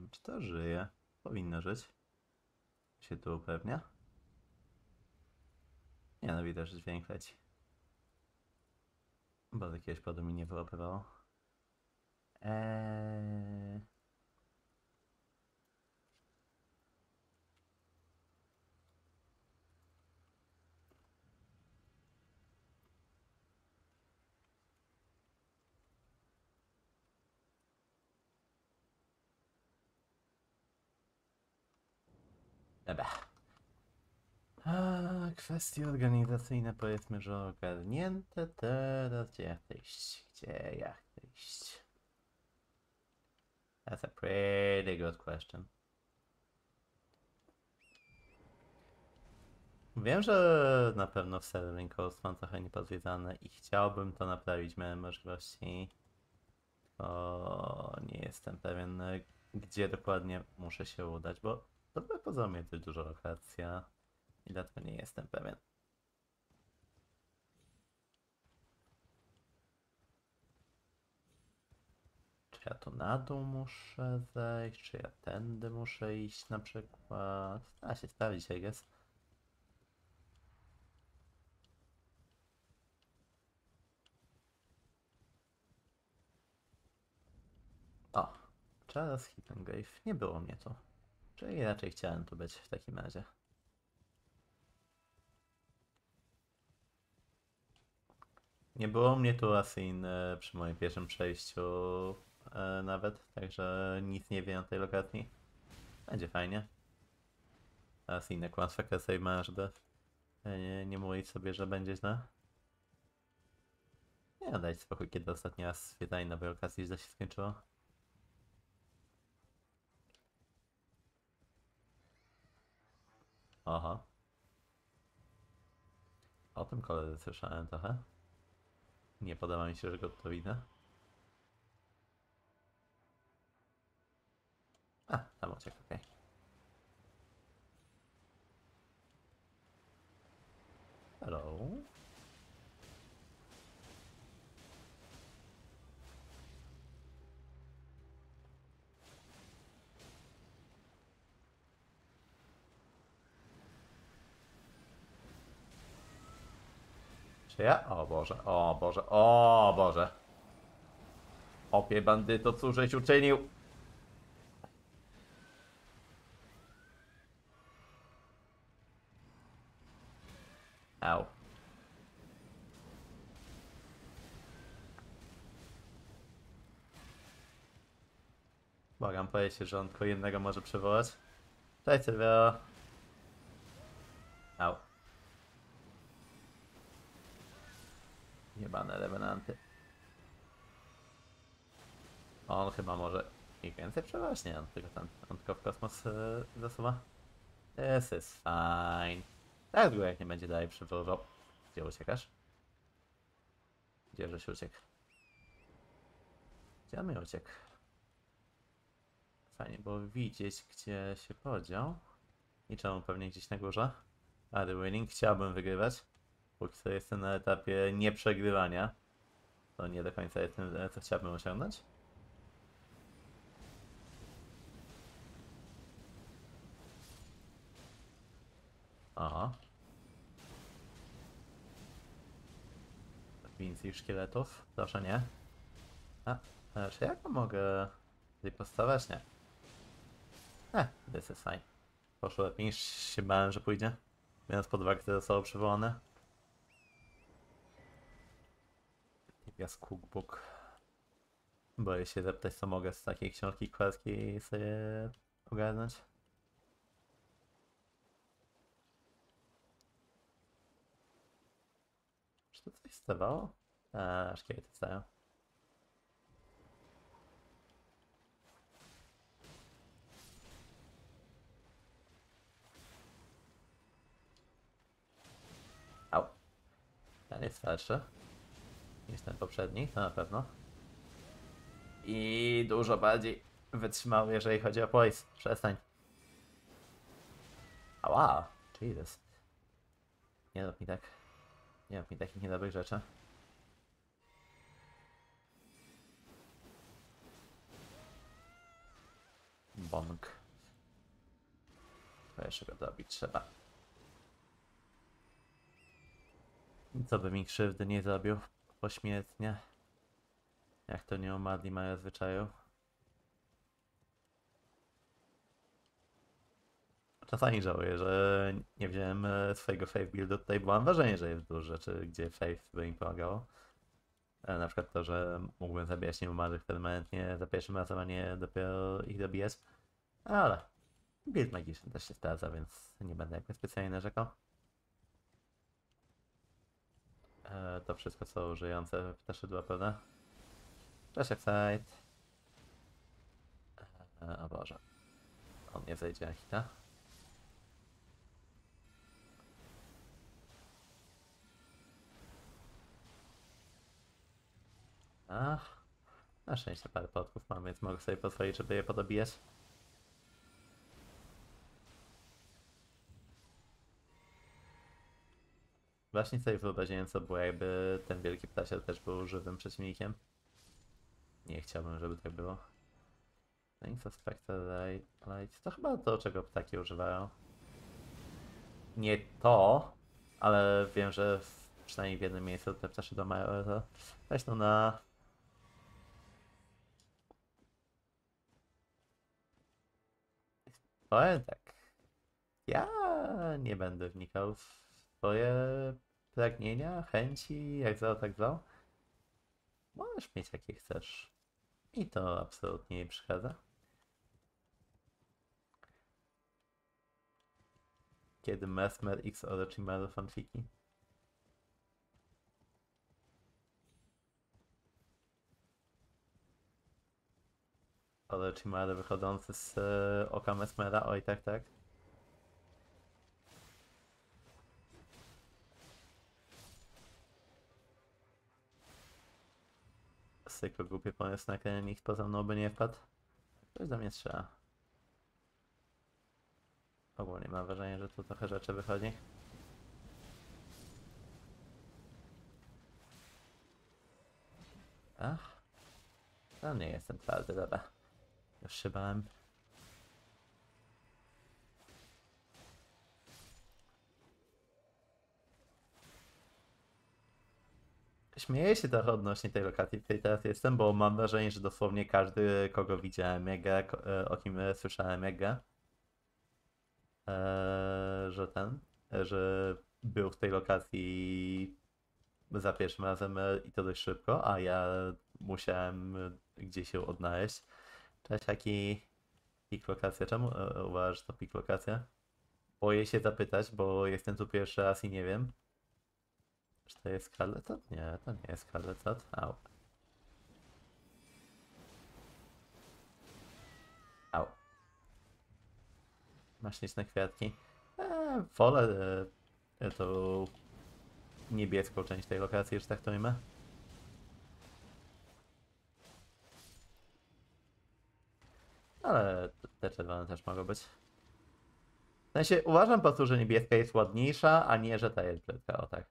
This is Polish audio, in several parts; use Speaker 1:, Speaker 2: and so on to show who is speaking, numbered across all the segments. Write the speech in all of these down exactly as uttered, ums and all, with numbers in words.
Speaker 1: Czy to żyje? Powinno żyć. Się tu upewnia. Nie no, widać, że dźwięk leci. Bo z jakiegoś powodu mi nie wyłapywało. Eee... Dobra. A, kwestie organizacyjne powiedzmy, że ogarnięte. Teraz gdzie ja chcę iść? Gdzie ja chcę iść? That's a pretty good question. Wiem, że na pewno w Sterling Coast mam trochę niepodwiedzane i chciałbym to naprawić, miałem możliwości. O, nie jestem pewien, e, gdzie dokładnie muszę się udać, bo to by poza mnie dość duża lokacja i dlatego nie jestem pewien. Czy ja tu na dół muszę zejść, czy ja tędy muszę iść na przykład? Da się sprawdzić, I guess. O, Charles Hittengrave. Nie było mnie tu. Czyli raczej chciałem tu być w takim razie. Nie było mnie tu Asin e, przy moim pierwszym przejściu e, nawet, także nic nie wiem o tej lokacji. Będzie fajnie. Asin kłamstwa sobie ma, żeby e, nie, nie mówić sobie, że będzie źle. Nie no, dajcie spokój, kiedy ostatni raz zwiedzanie nowej lokacji źle się skończyło. Oho. O tym koledze słyszałem trochę. Nie podoba mi się, że go tu widzę. A, tam uciekł, okej. Hello. Czy ja? O Boże, o Boże, o Boże. Opie bandyto, cóż żeś uczynił? Au. Błagam, powie się, że on tylko jednego może przywołać. Cześć Sylwia. Au. Jebane revenanty. On chyba może ich więcej przewołać? Nie, on tylko ten, on tylko w kosmos yy, zasuwa. This is fine. Tak długo jak nie będzie dalej przywoływał. Gdzie uciekasz? Gdzie żeś uciekł? Gdzie on mi uciekł? Fajnie było widzieć, gdzie się podział. I czemu pewnie gdzieś na górze? Ale winning chciałbym wygrywać. Póki co jestem na etapie nieprzegrywania. To nie do końca jest tym, co chciałbym osiągnąć. Aha. Więcej szkieletów? Proszę nie. A, a czy ja go mogę ripostować? Nie. Eh, this is fine. Poszło lepiej niż się bałem, że pójdzie. Biorąc pod uwagę, że zostało przywołane. Jest cookbook. Boję się zapytać, co mogę z takiej książki kwarskiej sobie ogarnąć. Czy to coś stawało? Eee, szkielety stają. Au. Ten jest starszy niż ten poprzedni, to na pewno. I dużo bardziej wytrzymały, jeżeli chodzi o poise. Przestań. Ała, Jesus. Nie rób mi tak. Nie rób mi takich niedobrych rzeczy. Wong. To jeszcze go dobić trzeba. Co by mi krzywdy nie zrobił pośmiertnie. Jak to nie umarli mają zwyczaju. Czasami żałuję, że nie wziąłem e, swojego Faith buildu. Tutaj było mam wrażenie, że jest dużo rzeczy, gdzie Faith by mi pomagało. E, Na przykład to, że mógłbym zabijać nieumarłych permanentnie za pierwszym razem, a nie dopiero ich dobijać. Ale build magiczny też się sprawdza, więc nie będę jakoś specjalnie narzekał. E, To wszystko co użyjące ptaszydła, prawda? Flashback side. E, O Boże. On nie zejdzie na hita. Ach, na szczęście parę podków mam, więc mogę sobie pozwolić, żeby je podobijać. Właśnie sobie wyobraziłem, co było, jakby ten wielki ptasiel też był żywym przeciwnikiem. Nie chciałbym, żeby tak było. Things of Spectre Light. To chyba to, czego ptaki używają. Nie to, ale wiem, że w, przynajmniej w jednym miejscu te ptaszydła mają to. Weź no na... Powiem tak. Ja nie będę wnikał w twoje pragnienia, chęci, jak zwał, tak zwał. Możesz mieć jakie chcesz. I to absolutnie nie przeszkadza. Kiedy Mesmer X Orochimaru fanfiki. Orochimaru wychodzący z e, oka Mesmera, oj tak, tak. Zwykle głupie pomysł na kremie, nikt poza mną by nie wpadł. Ktoś do mnie strzela. Ogólnie mam wrażenie, że tu trochę rzeczy wychodzi. Ach. No nie jestem twardy, dobra. Już się bałem. Śmieję się trochę odnośnie tej lokacji, w której teraz jestem, bo mam wrażenie, że dosłownie każdy, kogo widziałem, jak gra, ko- e, o kim e, słyszałem, jak gra, e, że ten, e, że był w tej lokacji za pierwszym razem e, i to dość szybko, a ja musiałem e, gdzieś się odnaleźć. Cześć, jaki pik lokacja? Czemu e, uważasz, że to pik lokacja? Boję się zapytać, bo jestem tu pierwszy raz i nie wiem. Czy to jest Scarlet Tot? Nie, to nie jest Scarlet Tot. Au. Au. Masz liczne kwiatki. Eee, wolę e, tą niebieską część tej lokacji, że tak to ujmę. Ale t- te czerwone też mogą być. W sensie uważam po prostu, że niebieska jest ładniejsza, a nie, że ta jest brzydka, o tak.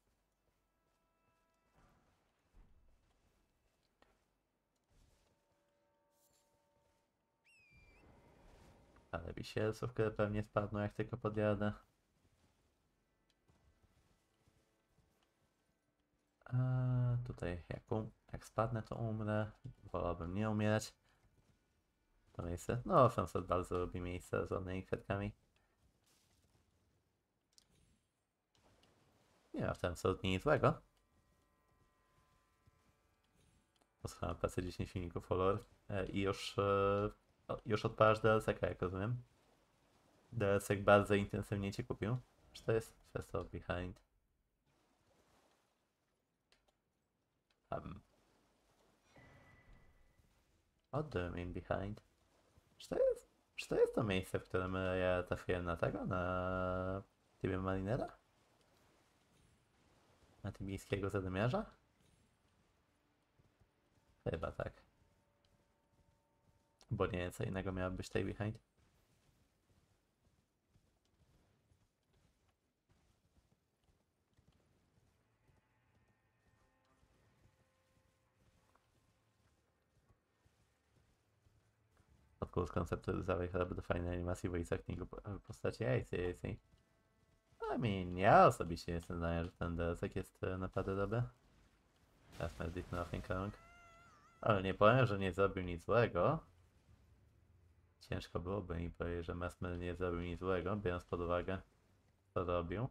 Speaker 1: Ale wisielców, które pewnie spadną jak tylko podjadę. A tutaj jak, um jak spadnę, to umrę. Wolałbym nie umierać. To miejsce. No, Sunset bardzo lubi miejsce z ładnymi kwiatkami. Nie ma w tym absolutnie nic złego. Posłuchałem pracy dziesięć filmików Follower e, i już, e, już odpalasz D L C-ka, jak rozumiem. D L C bardzo intensywnie cię kupił. Czy to jest First of Behind? Um, what do you mean behind? Czy to jest, czy to jest to miejsce, w którym e, ja trafiłem na tego? Na Tibie Marinera? Na tybijskiego zadymiarza? Chyba tak. Bo nie wiem, co innego miało być tej behind. cool z konceptu zawej chyba do fajnej animacji voice actingu postaci A C A C. I mean, ja osobiście jestem zdania, że ten D L C jest naprawdę dobry. Jasne, did nothing wrong. Ale nie powiem, że nie zrobił nic złego. Ciężko byłoby mi powiedzieć, że Mesmer nie zrobił nic złego, biorąc pod uwagę, co robił.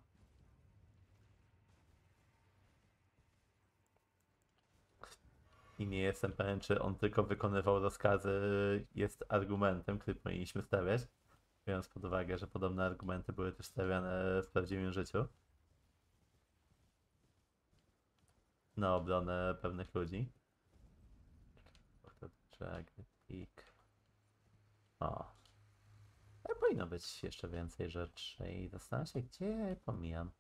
Speaker 1: I nie jestem pewien, czy on tylko wykonywał rozkazy, jest argumentem, który powinniśmy stawiać. Biorąc pod uwagę, że podobne argumenty były też stawiane w prawdziwym życiu. Na obronę pewnych ludzi. O. Ale powinno być jeszcze więcej rzeczy i zastanawiam się, gdzie ja je pomijam.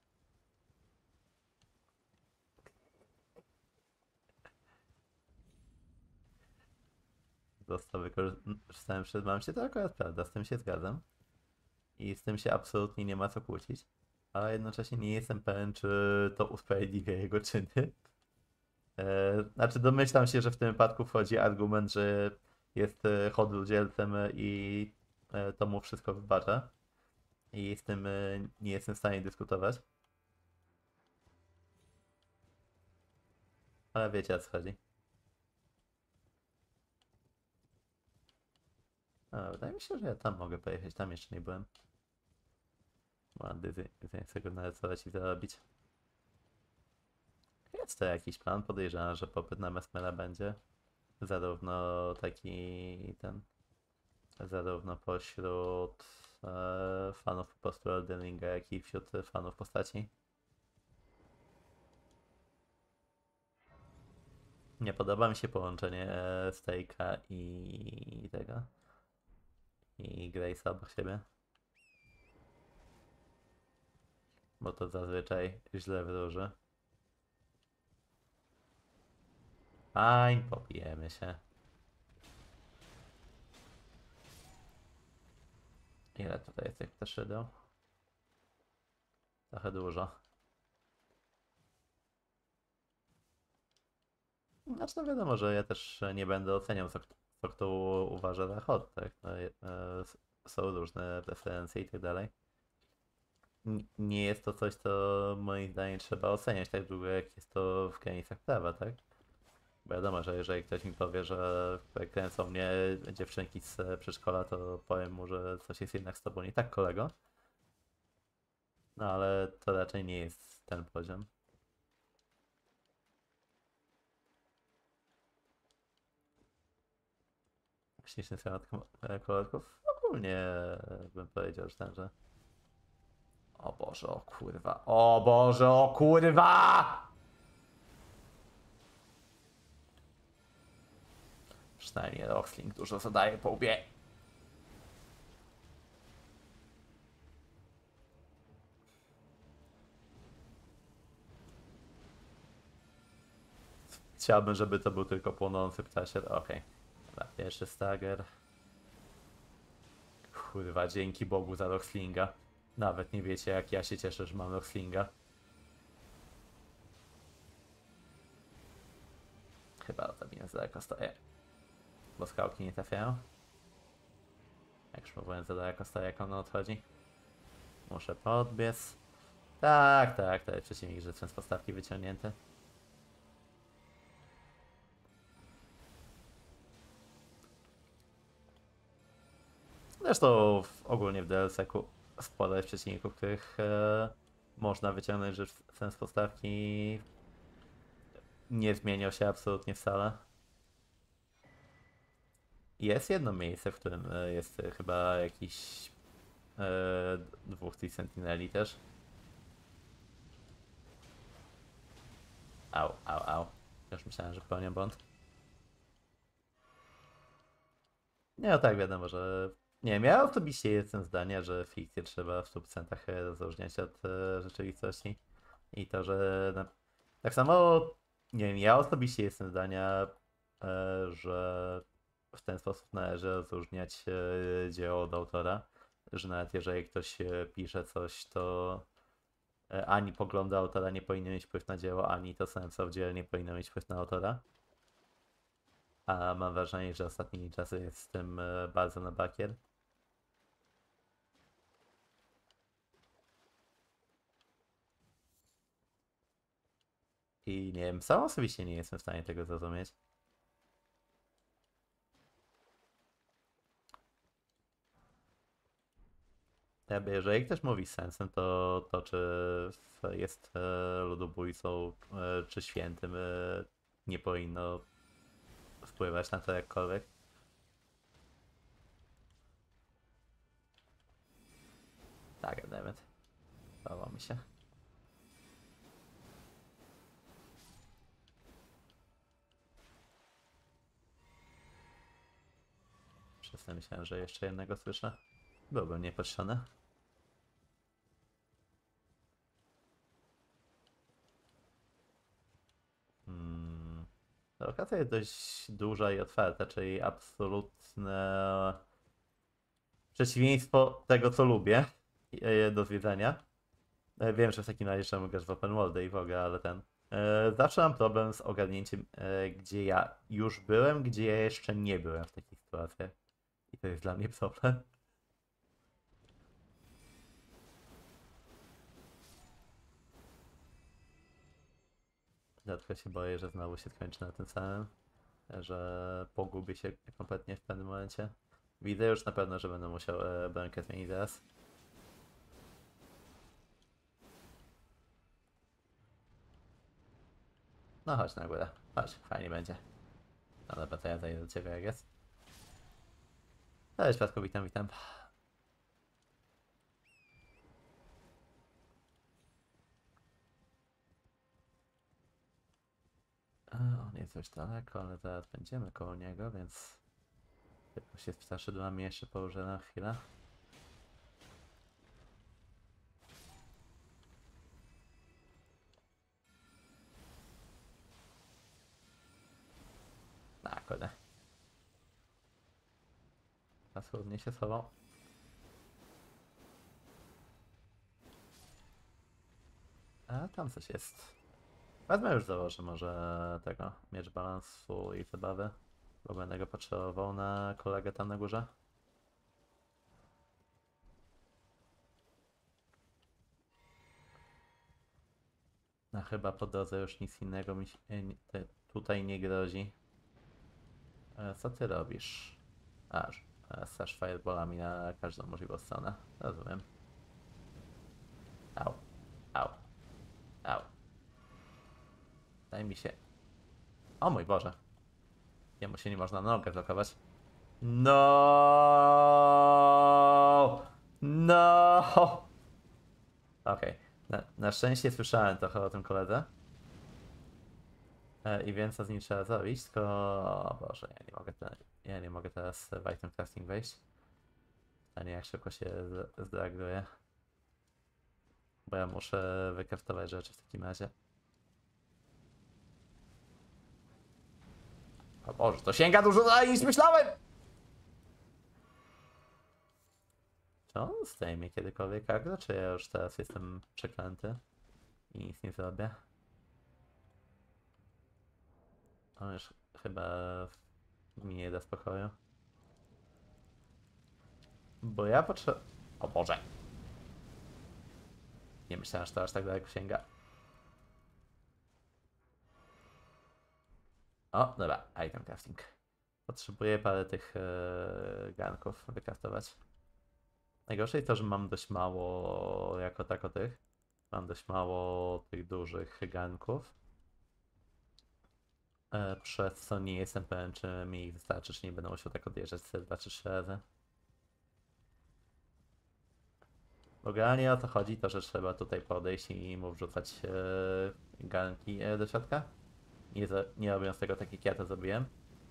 Speaker 1: Został wykorzystany przez mamcie, to akurat prawda, z tym się zgadzam. I z tym się absolutnie nie ma co kłócić. Ale jednocześnie nie jestem pewien, czy to usprawiedliwia jego czyny. E, znaczy domyślam się, że w tym wypadku wchodzi argument, że jest e, hodrudzielcem i e, to mu wszystko wybacza. I z tym e, nie jestem w stanie dyskutować. Ale wiecie, o co chodzi. A, wydaje mi się, że ja tam mogę pojechać, tam jeszcze nie byłem. Ładny, chcę go narysować i zarobić. Jest to jakiś plan, podejrzewam, że popyt na Mesmera będzie. Zarówno taki ten, zarówno pośród e, fanów po prostu Elden Ringa, jak i wśród fanów postaci. Nie podoba mi się połączenie e, Stejka i tego. I Grace'a obok siebie. Bo to zazwyczaj źle wróży. Fajnie, popijemy się. Ile tutaj jest tych ptaszydeł? Trochę dużo. Znaczy no wiadomo, że ja też nie będę oceniał, co, co kto uważa za hot, tak? No, e, są różne preferencje i tak dalej. N- Nie jest to coś, co moim zdaniem trzeba oceniać tak długo, jak jest to w granicach prawa, tak? Bo wiadomo, że jeżeli ktoś mi powie, że kręcą mnie dziewczynki z przedszkola, to powiem mu, że coś jest jednak z tobą nie tak, kolego. No ale to raczej nie jest ten poziom. Śliczny schemat kolorków. Ogólnie bym powiedział, że ten, że... O Boże, o kurwa. O Boże, o kurwa! Przynajmniej Roxling dużo zadaje po łbie. Chciałbym, żeby to był tylko płonący ptasier. Okej. Okay. Pierwszy stagger. Kurwa, dzięki Bogu za Roxlinga. Nawet nie wiecie, jak ja się cieszę, że mam Roxlinga. Chyba odrobinę za daleko stoję. Bo skałki nie trafiają. Jak już mówiąc, za daleko stoję, jak ono odchodzi. Muszę podbiec. Tak, tak, to jest przeciwnik, że z postawki wyciągnięty. Zresztą w, ogólnie w D L C-ku sporo jest przeciwników, których e, można wyciągnąć, że sens postawki nie zmieniał się absolutnie wcale. Jest jedno miejsce, w którym e, jest e, chyba jakiś e, dwóch tych sentineli też. Au, au, au. Już myślałem, że popełniam błąd. Nie, no tak, wiadomo, że... Nie wiem, ja osobiście jestem zdania, że fikcję trzeba w stu procentach rozróżniać od e, rzeczywistości. I to, że... Na... Tak samo, nie wiem, ja osobiście jestem zdania, e, że w ten sposób należy rozróżniać e, dzieło od autora. Że nawet jeżeli ktoś e, pisze coś, to e, ani poglądy autora nie powinny mieć wpływ na dzieło, ani to samo co w dziele nie powinno mieć wpływ na autora. A mam wrażenie, że ostatnimi czasy jest z tym e, bardzo na bakier. I nie wiem, sam osobiście nie jestem w stanie tego zrozumieć. Jakby jeżeli ktoś mówi z sensem, to to, czy jest e, ludobójcą, e, czy świętym, e, nie powinno wpływać na to jakkolwiek. Tak, goddammit. Podoba mi się. Przez to myślałem, że jeszcze jednego słyszę. Byłbym niepotrzebny. Hmm. Lokacja jest dość duża i otwarta, czyli absolutne przeciwieństwo tego, co lubię e, do zwiedzania. E, Wiem, że w takim razie trzeba grać w open world i w ogóle, ale ten. E, zawsze mam problem z ogarnięciem, e, gdzie ja już byłem, gdzie ja jeszcze nie byłem w takich sytuacjach. I to jest dla mnie problem. Dlatego się boję, że znowu się skończy na tym samym, że pogubię się kompletnie w pewnym momencie. Widzę już na pewno, że będę musiał e, bramkę zmienić zaraz. No chodź na górę, chodź, fajnie będzie. No dobra, to ja zajdę do ciebie, jak jest. Cześć, Świadku, witam, witam. E, On jest dość daleko, ale zaraz będziemy koło niego, więc tylko się straszydłami jeszcze położę na chwilę. Na kurde. Paskudnie się schował. A tam coś jest. Wezmę już założę może tego miecz balansu i zabawy, bo będę go potrzebował na kolegę tam na górze. A chyba po drodze już nic innego mi się e, nie- te- tutaj nie grozi. E, Co ty robisz? Aż, strasz fireballami na każdą możliwą stronę. Rozumiem. Au, au, au. Daj mi się. O mój Boże. Jemu się nie można na nogę blokować. No, no. Okej. Na, na szczęście słyszałem trochę o tym koledze. E, I wiem, co z nim trzeba zrobić, tylko... O Boże, ja nie mogę, te, ja nie mogę teraz w item crafting wejść. A nie jak szybko się z- zreaguje. Bo ja muszę wykraftować rzeczy w takim razie. O Boże, to sięga dużo dalej niż myślałem! Czy on zdejmie kiedykolwiek agro, czy ja już teraz jestem przeklęty i nic nie zrobię? On już chyba mi nie da spokoju. Bo ja potrzebuję... O Boże! Nie myślałem, że to aż tak daleko sięga. O, dobra, item crafting. Potrzebuję parę tych e, ganków wykraftować. Najgorsze jest to, że mam dość mało jako tako tych. Mam dość mało tych dużych ganków. E, przez co nie jestem pewien, czy mi ich wystarczy, czy nie będę musiał tak odjeżdżać sobie dwa czy trzy razy. Bo generalnie o to chodzi, to że trzeba tutaj podejść i mu wrzucać e, ganki e, do środka. Nie, za, nie robiąc tego tak jak ja to zrobiłem.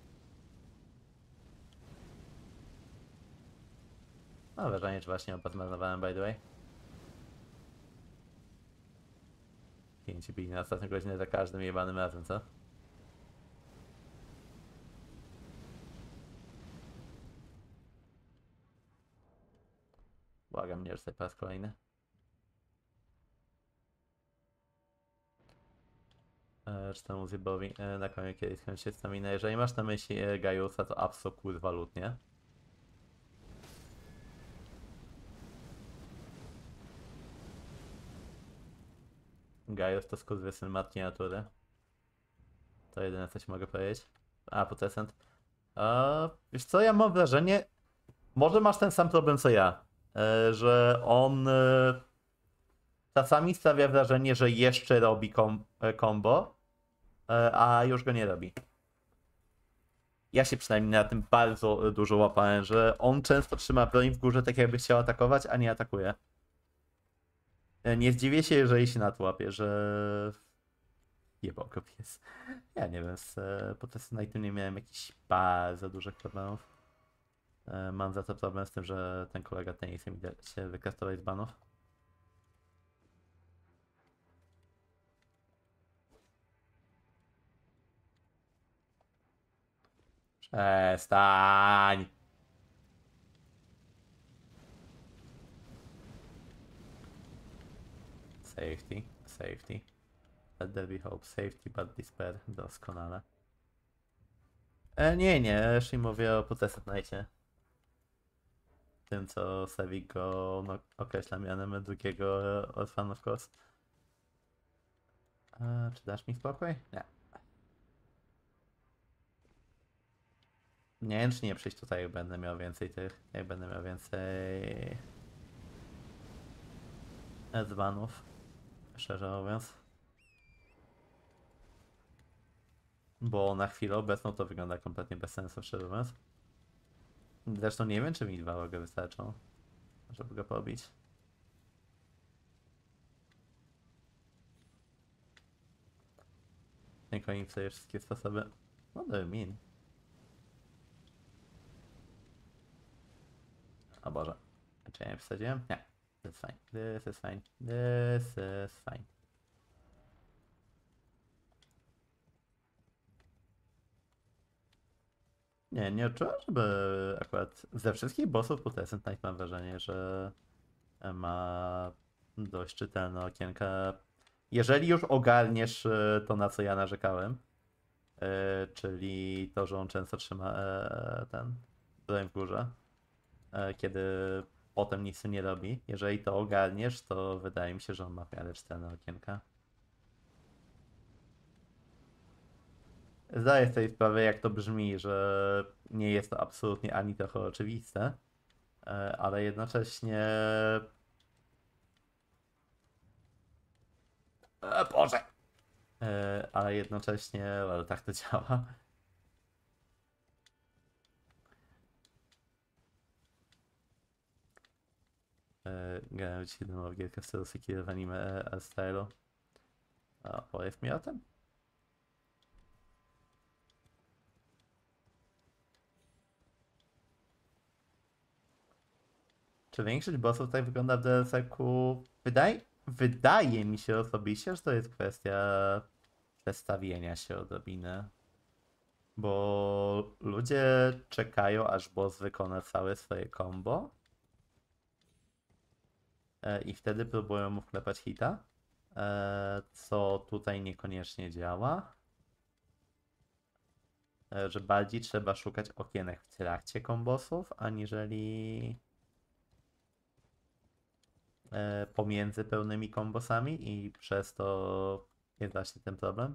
Speaker 1: Mam wrażenie, że właśnie ją pozmarnowałem, by the way. Pięć bili na ostatnią godzinę za każdym jebanym razem, co? Błagam, nie rzucaj po raz kolejny. e, czy temu Zybowi e, na koniec kiedyś skończy stamina. Jeżeli masz na myśli e, Gajusa, to abso kurwa lutnie. Gajus to skurwysyn matki natury. To jedyne co ci mogę powiedzieć. A, potesent. A, wiesz co, ja mam wrażenie, może masz ten sam problem co ja, e, że on e, czasami sprawia wrażenie, że jeszcze robi kom e, combo, e, a już go nie robi. Ja się przynajmniej na tym bardzo dużo łapałem, że on często trzyma broń w górze tak jakby chciał atakować, a nie atakuje. E, Nie zdziwię się, jeżeli się na to łapie, że... Jebał go pies. Ja nie wiem, z e, podczas Nightu nie miałem jakichś bardzo dużych problemów. E, Mam za to problem z tym, że ten kolega tenisem idzie się wykastować z banów. Przestań! Safety, safety. Let there be hope. Safety, but despair. Doskonale. E, nie, nie, jeśli mówię o Protestant Knightie. Tym, co Sevik go no, określa mianem drugiego Orphan of course. E, czy dasz mi spokój? Nie. Nie wiem, czy nie przyjść tutaj, jak będę miał więcej tych, jak będę miał więcej dzbanów, szczerze mówiąc. Bo na chwilę obecną to wygląda kompletnie bez sensu, szczerze mówiąc. Zresztą nie wiem, czy mi dwa go wystarczą, żeby go pobić. Niech oni sobie wszystkie sposoby. What do you mean? O Boże. Czy ja nie przesadziłem? Nie. This is fine. This is fine. This is fine. Nie, nie odczułem, żeby akurat ze wszystkich bossów Protestant Knight mam wrażenie, że ma dość czytelne okienka. Jeżeli już ogarniesz e, to, na co ja narzekałem, e, czyli to, że on często trzyma e, ten broń w górze, e, kiedy potem nic nie robi. Jeżeli to ogarniesz, to wydaje mi się, że on ma w miarę czytelne okienka. Zdaję sobie sprawę, jak to brzmi, że nie jest to absolutnie ani trochę oczywiste, e, ale jednocześnie... E, Boże! E, ale jednocześnie, well, tak to działa. E, Grałem dzisiaj w gierkę w stylu Sekiro w anime e, stylu. A powiedz mi o tym? Czy większość bossów tak wygląda w D L C ku? Wydaje, wydaje mi się osobiście, że to jest kwestia przestawienia się odrobinę. Bo ludzie czekają, aż boss wykona całe swoje combo e, i wtedy próbują mu wklepać hita, e, co tutaj niekoniecznie działa. E, że bardziej trzeba szukać okienek w trakcie kombosów, aniżeli e, pomiędzy pełnymi kombosami i przez to jest właśnie ten problem.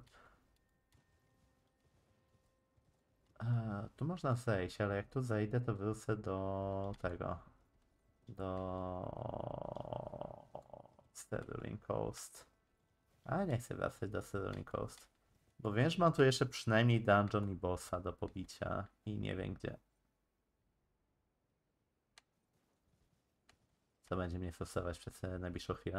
Speaker 1: E, tu można zejść, ale jak tu zejdę, to wrócę do tego. Do Sterling Coast. Ale nie chcę wracać do Sterling Coast. Bo wiem, że mam tu jeszcze przynajmniej dungeon i bossa do pobicia i nie wiem gdzie. Co będzie mnie frustować przez najbliższą chwilę.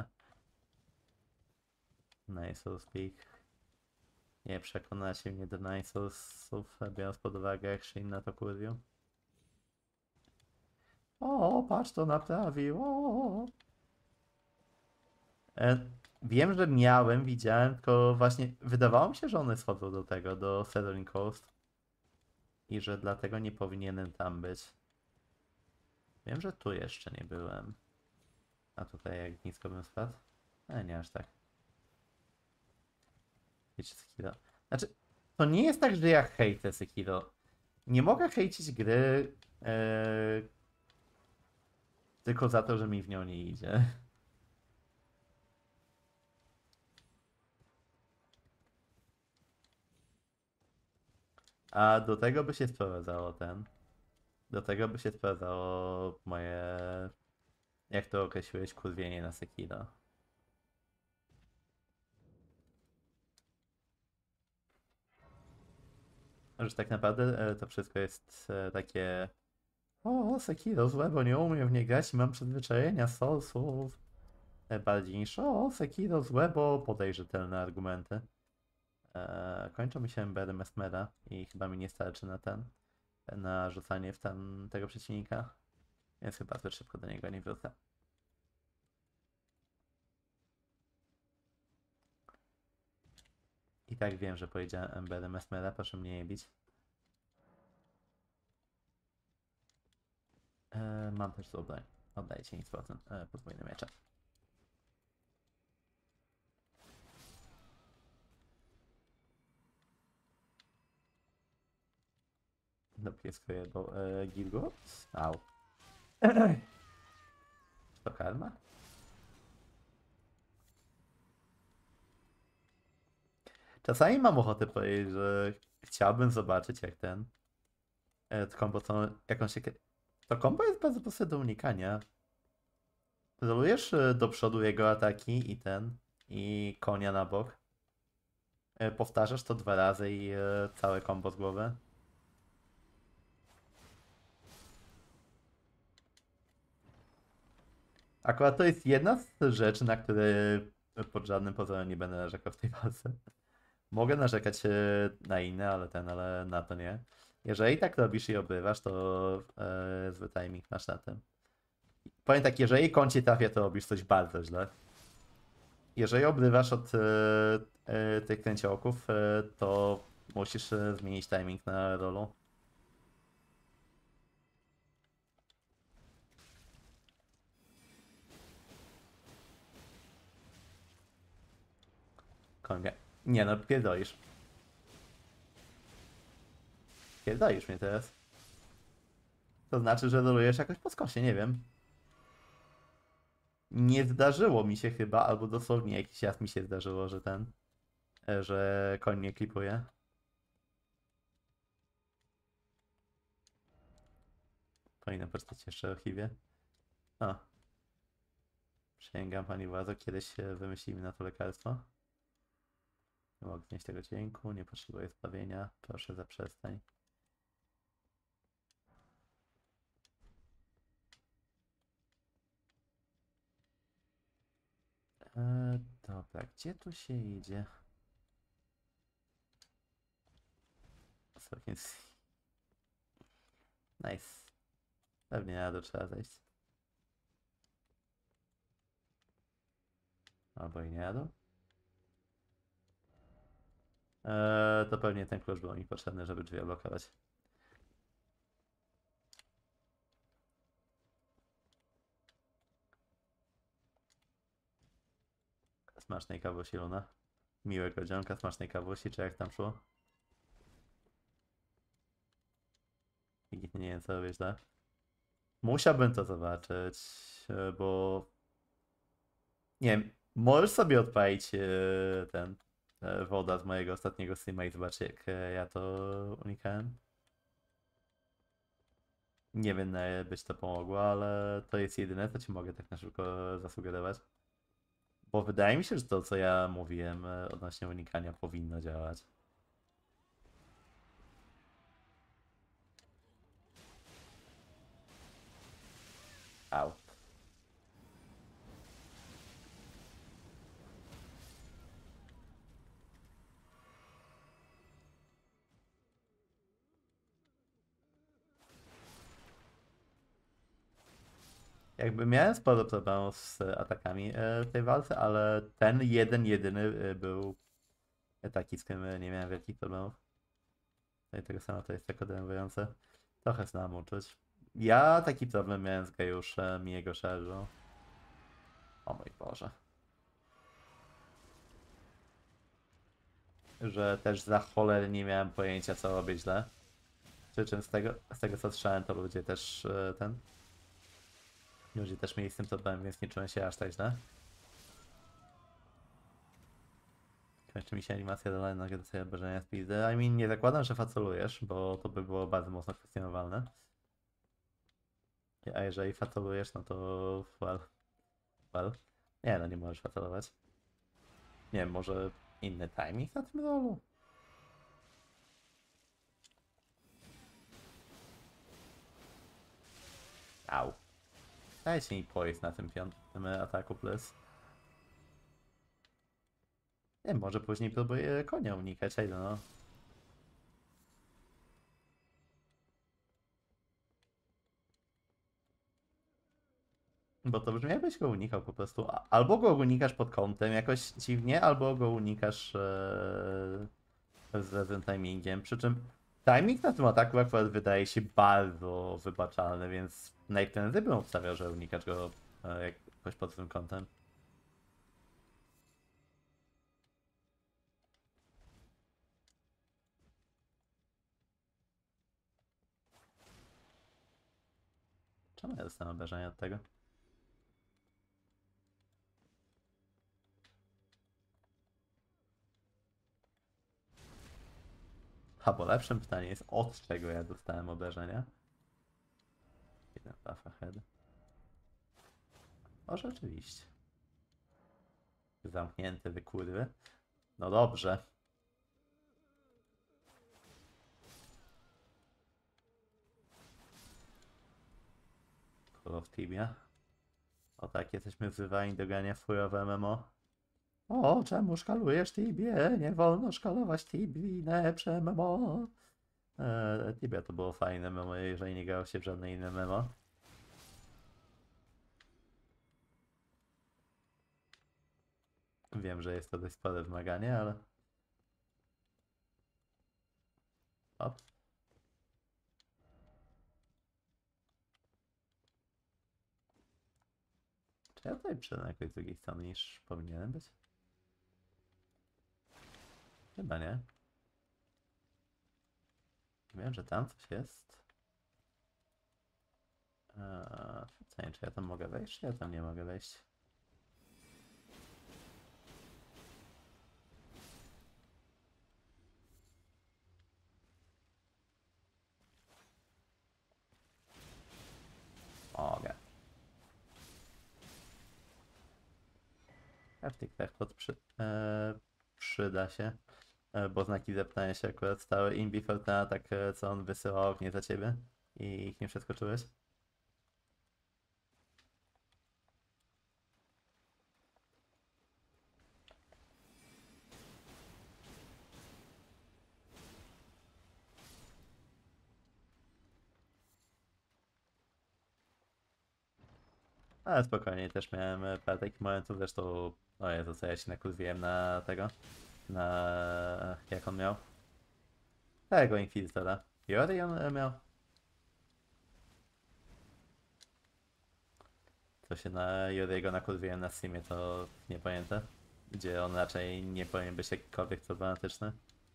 Speaker 1: Nice Peak. Nie przekonacie mnie do Nice'ów, biorąc pod uwagę jak się na to kurwił. O, patrz to naprawił. O. E, wiem, że miałem, widziałem, tylko właśnie wydawało mi się, że one schodzą do tego, do Sterling Coast. I że dlatego nie powinienem tam być. Wiem, że tu jeszcze nie byłem. A tutaj jak nisko bym spadł? Ale nie aż tak. hejcić Sekiro. Znaczy, to nie jest tak, że ja hejtę Sekiro. Nie mogę hejcić gry e, tylko za to, że mi w nią nie idzie. A do tego by się sprowadzało ten. Do tego by się sprowadzało moje, jak to określiłeś, kurwienie na Sekiro. Że tak naprawdę e, to wszystko jest e, takie o, Sekiro złe, bo nie umiem w nie grać i mam przyzwyczajenia z Soulsów. E, Bardziej niż o, Sekiro złe, bo podaj rzetelne argumenty. E, kończą mi się embery Mesmera i chyba mi nie starczy na ten, na rzucanie w ten, tego przeciwnika. Więc chyba zbyt szybko do niego nie wrócę. I tak wiem, że powiedziałem embery Mesmera, proszę mnie nie bić. E, mam też tu oddaj. Oddajcie mi z powrotem e, podwójne miecze. Dopieskuję, bo e, Gilgo? Au. To karma? Czasami mam ochotę powiedzieć, że chciałbym zobaczyć jak ten e, to kombo, to, jak on się... To kombo jest bardzo proste do unikania. Rolujesz e, do przodu jego ataki i ten, i konia na bok. E, Powtarzasz to dwa razy i e, całe kombo z głowy. Akurat to jest jedna z rzeczy, na które pod żadnym pozorem nie będę narzekał w tej walce. Mogę narzekać e, na inne, ale ten, ale na to nie. Jeżeli tak robisz i obrywasz, to e, zły timing masz na tym. Powiem tak, jeżeli koń cię trafia, to robisz coś bardzo źle. Jeżeli obrywasz od e, e, tych kręciołków, e, to musisz e, zmienić timing na rolu. Konia. Nie no, pierdolisz. Pierdolisz mnie teraz. To znaczy, że rolujesz jakoś po skosie, nie wiem. Nie zdarzyło mi się chyba, albo dosłownie jakiś raz mi się zdarzyło, że ten, e, że koń nie klipuje. Powinno przeczytać jeszcze o archiwie. O. Przysięgam pani władzo, kiedyś e, wymyślimy na to lekarstwo. Nie mogę znieść tego dźwięku, nie potrzebuję zbawienia. Proszę zaprzestań. Eee, dobra, gdzie tu się idzie? Sokins. Nice. Pewnie na dół trzeba zejść. Albo i nie jadą. Eee, to pewnie ten klucz był mi potrzebny, żeby drzwi blokować. Smacznej kawusi, Luna. Miłego dzionka, smacznej kawusi, czy jak tam szło? Nikt nie wiem co robisz, tak? Musiałbym to zobaczyć, e, bo... Nie wiem, możesz sobie odpalić e, ten... e, woda z mojego ostatniego streama i zobaczyć jak e, ja to unikałem. Nie wiem na ile być to pomogło, ale to jest jedyne co ci mogę tak na szybko zasugerować. Bo wydaje mi się, że to co ja mówiłem e, odnośnie unikania powinno działać. Au. Jakby miałem sporo problemów z atakami e, w tej walce, ale ten jeden, jedyny e, był taki, z którym e, nie miałem wielkich problemów. No i tego samo to jest tak denerwujące. Trochę znam uczuć. Ja taki problem miałem z Gajuszem i jego szarżą. O mój Boże. że też za cholerę nie miałem pojęcia, co robię źle. Przy czym z tego, z tego co słyszałem, to ludzie też e, ten. Ludzie też mieli z tym problem, więc nie czułem się aż tak źle. Kończy mi się animacja do na sobie obrażenia z pizdy. I mean, nie zakładam, że facolujesz, bo to by było bardzo mocno kwestionowalne. A jeżeli facolujesz, no to well, well. Nie no, nie możesz facolować. Nie wiem, może inny timing na tym rolu? Au. Dajcie mi pojeść na tym piątym ataku plus. Nie wiem, może później próbuję konia unikać, I don't know. Bo to brzmi jakbyś go unikał po prostu. A- Albo go unikasz pod kątem jakoś dziwnie, albo go unikasz ee, z tym timingiem. Przy czym timing na tym ataku akurat wydaje się bardzo wybaczalny, więc najprędzej bym obstawiał, że unikasz go e, jakoś pod tym kątem. Czemu ja dostałem obrażenia od tego? A bo lepszym pytaniem jest, od czego ja dostałem obrażenia? Jeden buff ahead. O, rzeczywiście. Zamknięte wy kurwy. No dobrze. Call of Tibia. O tak, jesteśmy wzywani do grania w fujowe M M O. O, czemu szkalujesz Tibię? Nie wolno szkalować Tibii, lepsze M M O. Eee, Tibia to było fajne M M O, jeżeli nie grało się w żadne inne M M O. Wiem, że jest to dość spore wymaganie, ale... Op. Czy ja tutaj przyszedłem jakoś z drugiej strony niż powinienem być? Chyba nie. Wiem, że tam coś jest. Eee, co nie, czy ja tam mogę wejść, czy ja tam nie mogę wejść? Mogę. Heftik Pechpot przy, e, przyda się, e, bo znaki zeptania się akurat stały in before ten atak, e, co on wysyłał ognie za ciebie i ich nie przeskoczyłeś. Ale spokojnie, też miałem e, parę takich momentów, zresztą, o Jezu, co ja się nakurwiłem na tego, na, jak on miał? Tego Inquisitora. Yori on e, miał? Co się na Yoriego nakurwiłem na Steamie, to nie pamiętam. Gdzie on raczej nie powinien być jakikolwiek problematyczny.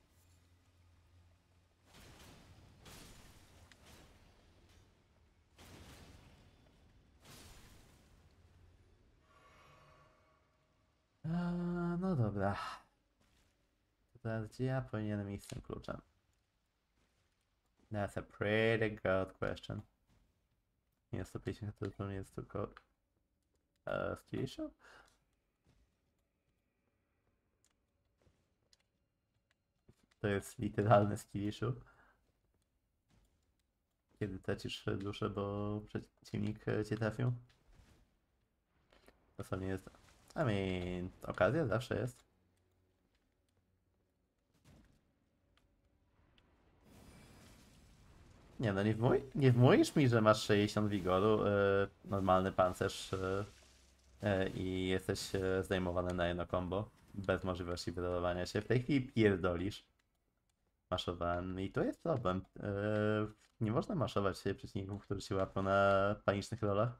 Speaker 1: Eee, no dobra. Teraz gdzie ja powinienem iść z tym kluczem? That's a pretty good question. Nie jest to pięćdziesiąt, to nie jest tylko uh, skill issue? To jest literalny skill issue. Kiedy tracisz duszę, bo przeciwnik e, cię trafił. To nie jest... I mean, okazja zawsze jest. Nie no, nie, wmuj, nie wmówisz mi, że masz sześćdziesiąt wigoru, e, normalny pancerz e, e, i jesteś e, zdejmowany na jedno combo, bez możliwości wydawania się. W tej chwili pierdolisz. Maszowałem i to jest problem. E, nie można maszować się przeciwników, którzy się łapią na panicznych rolach.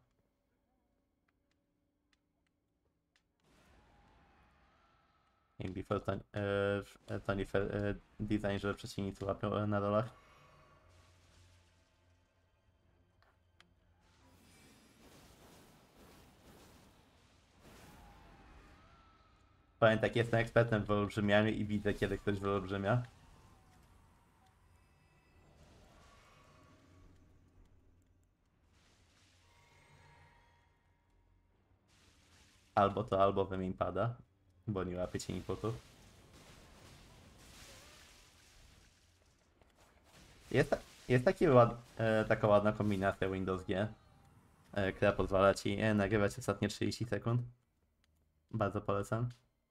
Speaker 1: In before Tony, e, Tony Fair, e, design, że przeciwnicy łapią e, na rolach. Powiem tak, jestem ekspertem w wyolbrzymianiu i widzę, kiedy ktoś wyolbrzymia. Albo to, albo wymień pada, bo nie łapie cię inputów. Jest, jest taki ład, e, taka ładna kombinacja Windows G, e, która pozwala ci e, nagrywać ostatnie trzydzieści sekund. Bardzo polecam.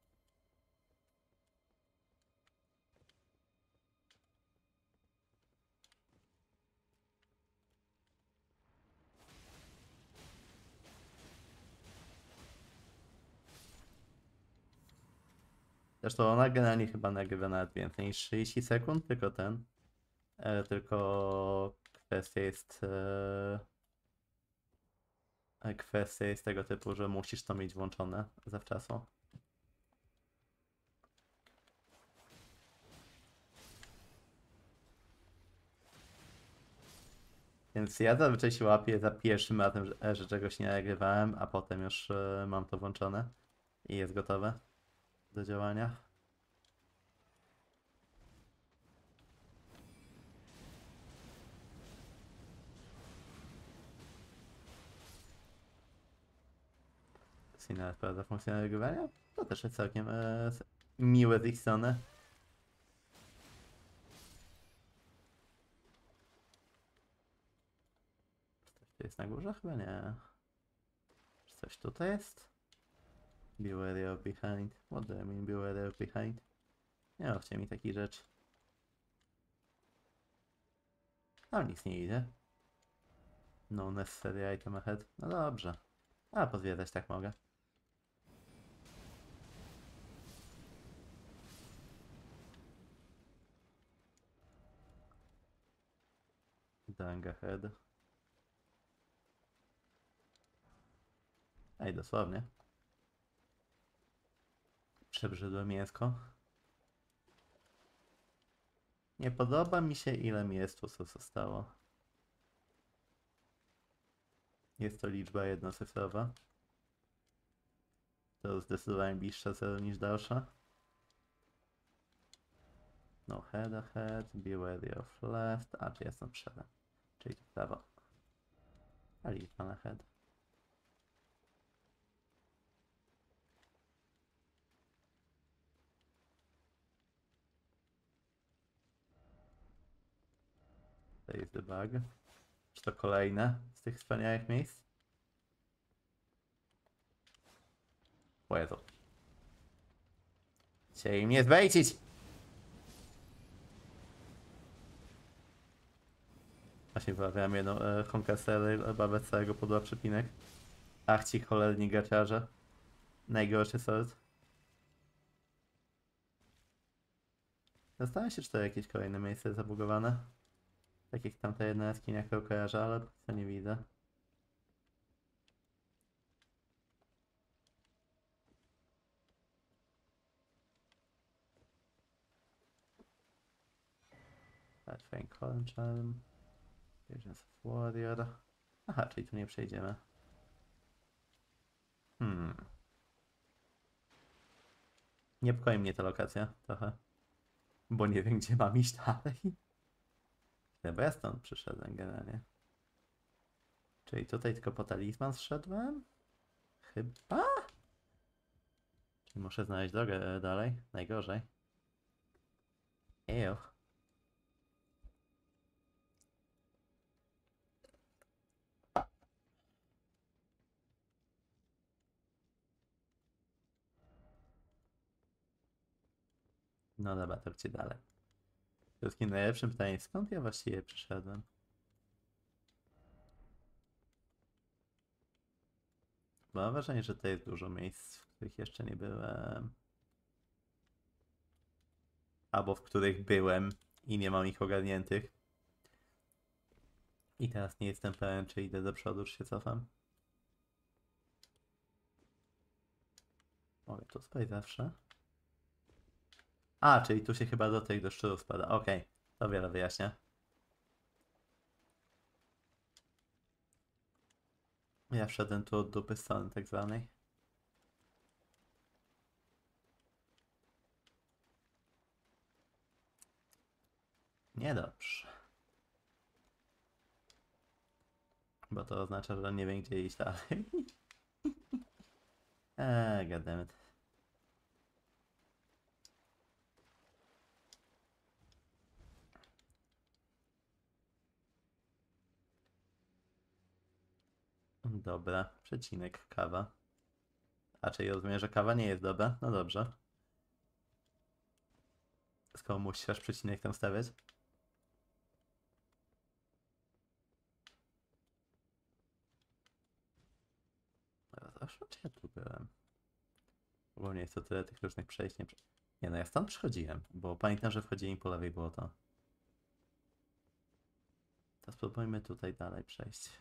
Speaker 1: Zresztą ona generalnie chyba nagrywa nawet więcej niż trzydzieści sekund, tylko ten. E, tylko kwestia jest. E, kwestia jest tego typu, że musisz to mieć włączone zawczasu. Więc ja zazwyczaj się łapię za pierwszym razem, że, że czegoś nie nagrywałem, a potem już e, mam to włączone i jest gotowe do działania. Inna sprawa funkcja nagrywania. To też jest całkiem e, miłe z ich strony. Czy coś tu jest na górze? Chyba nie. Czy coś tutaj jest? Beware of behind. What do I mean beware of behind? Nie mówcie mi takich rzeczy. Tam nic nie idzie. No necessary item ahead. No dobrze. A pozwiedzać tak mogę. Dung ahead. Ej, dosłownie. Przebrzydłe mięsko. Nie podoba mi się, ile mięstu co zostało. Jest to liczba jednocyfrowa. To zdecydowanie bliższa zero niż dalsza. No head ahead, be wary of left. A, czy jestem przodem. Czyli to prawo. A liczba na head. To jest debug. Czy to kolejne z tych wspaniałych miejsc? O Jezu. Chcieli mnie zbejcić! Właśnie wyrabiam jedną e, honkasery, babę całego pudła przypinek. Ach ci cholerni gaciarze. Najgorszy sort. Zastanawiam się, czy to jakieś kolejne miejsce zabugowane. Tak jak tamta jedna jaskinia, którą kojarzę, ale co nie widzę. Pathfind Column Charm. Visions of Warrior. Aha, czyli tu nie przejdziemy. Hmm. Niepokoi mnie ta lokacja trochę. Bo nie wiem, gdzie mam iść dalej. Chyba ja stąd przyszedłem generalnie. Czyli tutaj tylko po talizman zszedłem? Chyba? Czyli muszę znaleźć drogę dalej? Najgorzej. Ejo. No dobra, to gdzie dalej? Wszystkim najlepszym pytaniem, skąd ja właściwie przyszedłem? Mam wrażenie, że to jest dużo miejsc, w których jeszcze nie byłem. Albo w których byłem i nie mam ich ogarniętych. I teraz nie jestem pewien, czy idę do przodu, czy się cofam. Mogę to spać zawsze. A, czyli tu się chyba do tych do szczurów spada. Okej, to wiele wyjaśnia. Ja wszedłem tu od dupy strony tak zwanej. Niedobrze. Bo to oznacza, że on nie wiem gdzie iść dalej. Eee, goddammit. Dobra, przecinek, kawa. A czyli rozumiem, że kawa nie jest dobra? No dobrze. Skoro musisz przecinek tam stawiać? Zawsze czy ja tu byłem? Ogólnie jest to tyle tych różnych przejść. Nie, nie no, ja stąd przychodziłem, bo pamiętam, że wchodzili po lewej było to. To spróbujmy tutaj dalej przejść.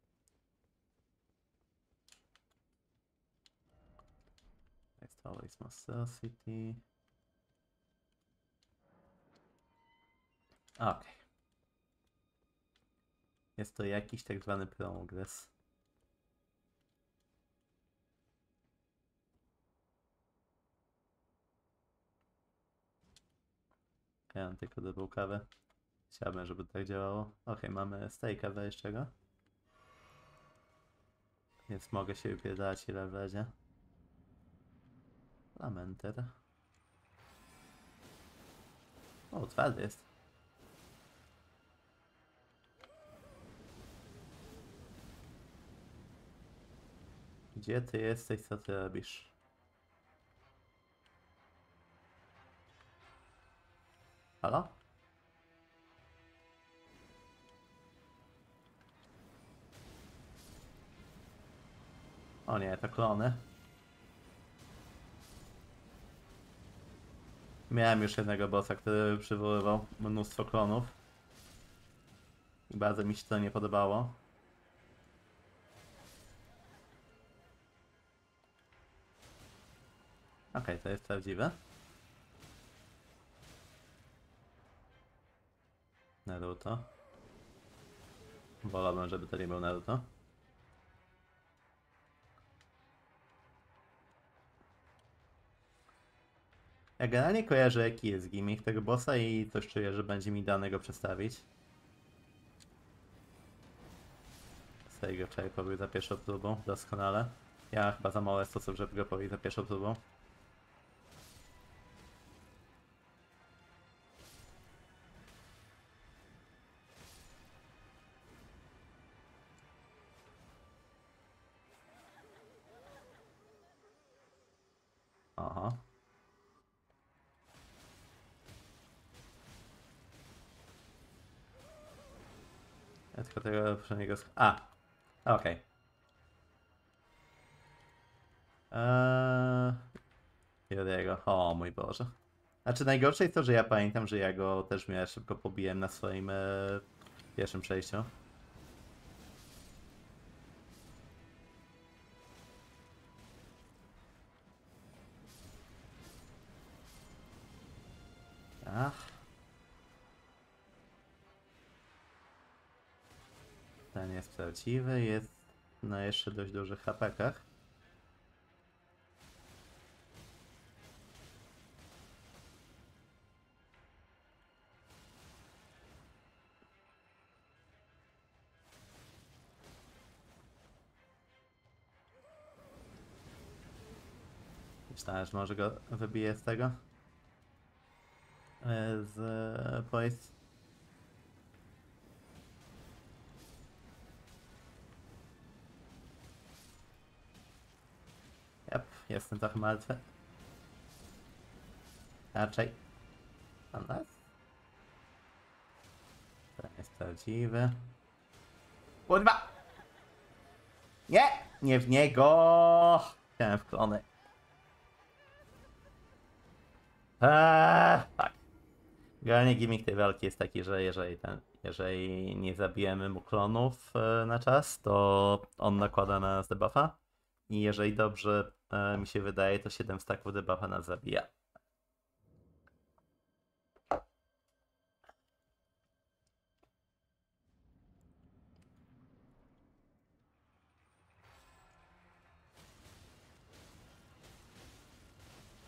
Speaker 1: Jest always Monstrosity. Okej. Okay. Jest to jakiś tak zwany progres. Ja mam tylko dobrą kawę. Chciałbym, żeby tak działało. Ok, mamy steaka wejściowego. Więc mogę się wypierdać ile wlezie. Lamenter. O, twardy jest. Gdzie ty jesteś? Co ty robisz? Halo? O nie, to klony. Miałem już jednego bossa, który przywoływał mnóstwo klonów. I bardzo mi się to nie podobało. Okej, okay, to jest prawdziwe. Naruto. Wolałbym, żeby to nie był Naruto. Ja generalnie kojarzę jaki jest gimmick tego bossa i coś czuję, że będzie mi dane go przedstawić. Sejgo czaj pobił za pierwszą próbą, doskonale. Ja chyba za mało stosów, żeby go pobił za pierwszą próbą. Aha. Ja tylko tego poprzedniego... A! Okej. Okay. Eee... Jodego. O mój Boże. Znaczy najgorsze jest to, że ja pamiętam, że ja go też miałem szybko pobiłem na swoim e... pierwszym przejściu. Ach. Ten jest prawdziwy, jest na jeszcze dość dużych hapekach. Myślałem, że może go wybiję z tego. Z poist. Jep, jestem trochę martwy. Raczej. Unless. Ten jest prawdziwy. Kurwa! Nie! Nie w niego! Chciałem w klony. Eee, tak. Generalnie gimmick tej walki jest taki, że jeżeli, ten, jeżeli nie zabijemy mu klonów e, na czas, to on nakłada na nas debuffa. I jeżeli dobrze e, mi się wydaje, to siedem stacków debuffa nas zabija.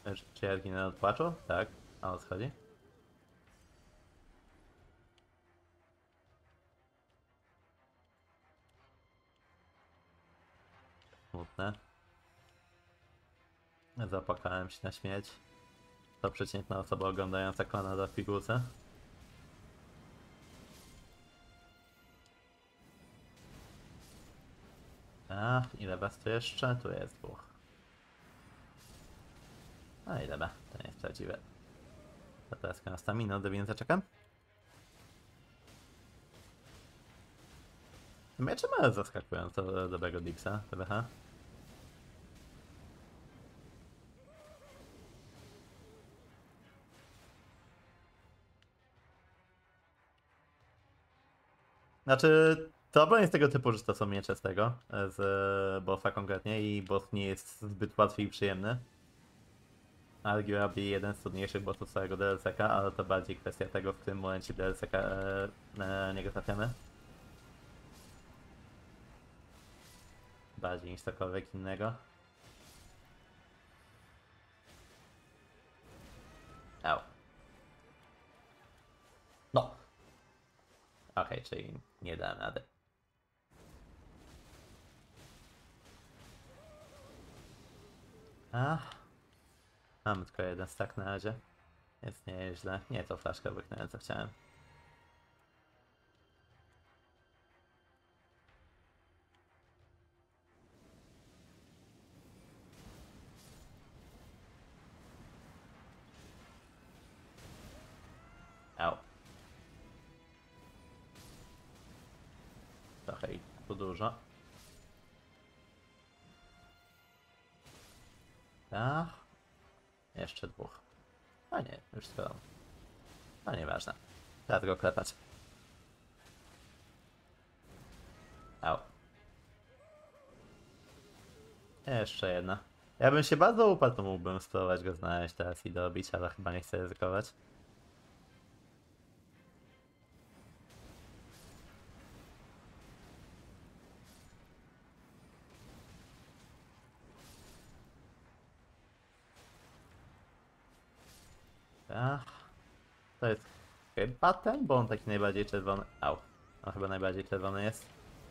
Speaker 1: Czy ja zginę od płaczu? Tak. A o co chodzi? Smutne. Zapłakałem się na śmierć. To przeciętna osoba oglądająca Konrada w pigułce. A, ile was tu jeszcze? Tu jest dwóch. A ile ba? To nie jest prawdziwe. To teraz na stamina, do więcej czekam. Miecze mają zaskakująco dobrego Dixa, T B H. Znaczy, problem jest tego typu, że to są miecze z tego, z bossa konkretnie i boss nie jest zbyt łatwy i przyjemny. Arguably jeden z trudniejszych bossów całego D L C ka, ale to bardziej kwestia tego, w którym momencie D L C ka e, na niego trafiamy. Bardziej niż cokolwiek innego. Au. No. Okej, okay, czyli nie dałem rady. Ach. Mam tylko jeden stack na razie. Jest nieźle. Nie to flaszkę łyknąłem, co chciałem. Au. Trochę i tu dużo. Ach. Jeszcze dwóch. A nie, już skoro. A nieważne. Teraz go klepać. Au. Jeszcze jedna. Ja bym się bardzo uparł, to mógłbym spróbować go znaleźć teraz i dobić, ale chyba nie chcę ryzykować. Ach. To jest chyba ten, bo on taki najbardziej czerwony. Au. On chyba najbardziej czerwony jest.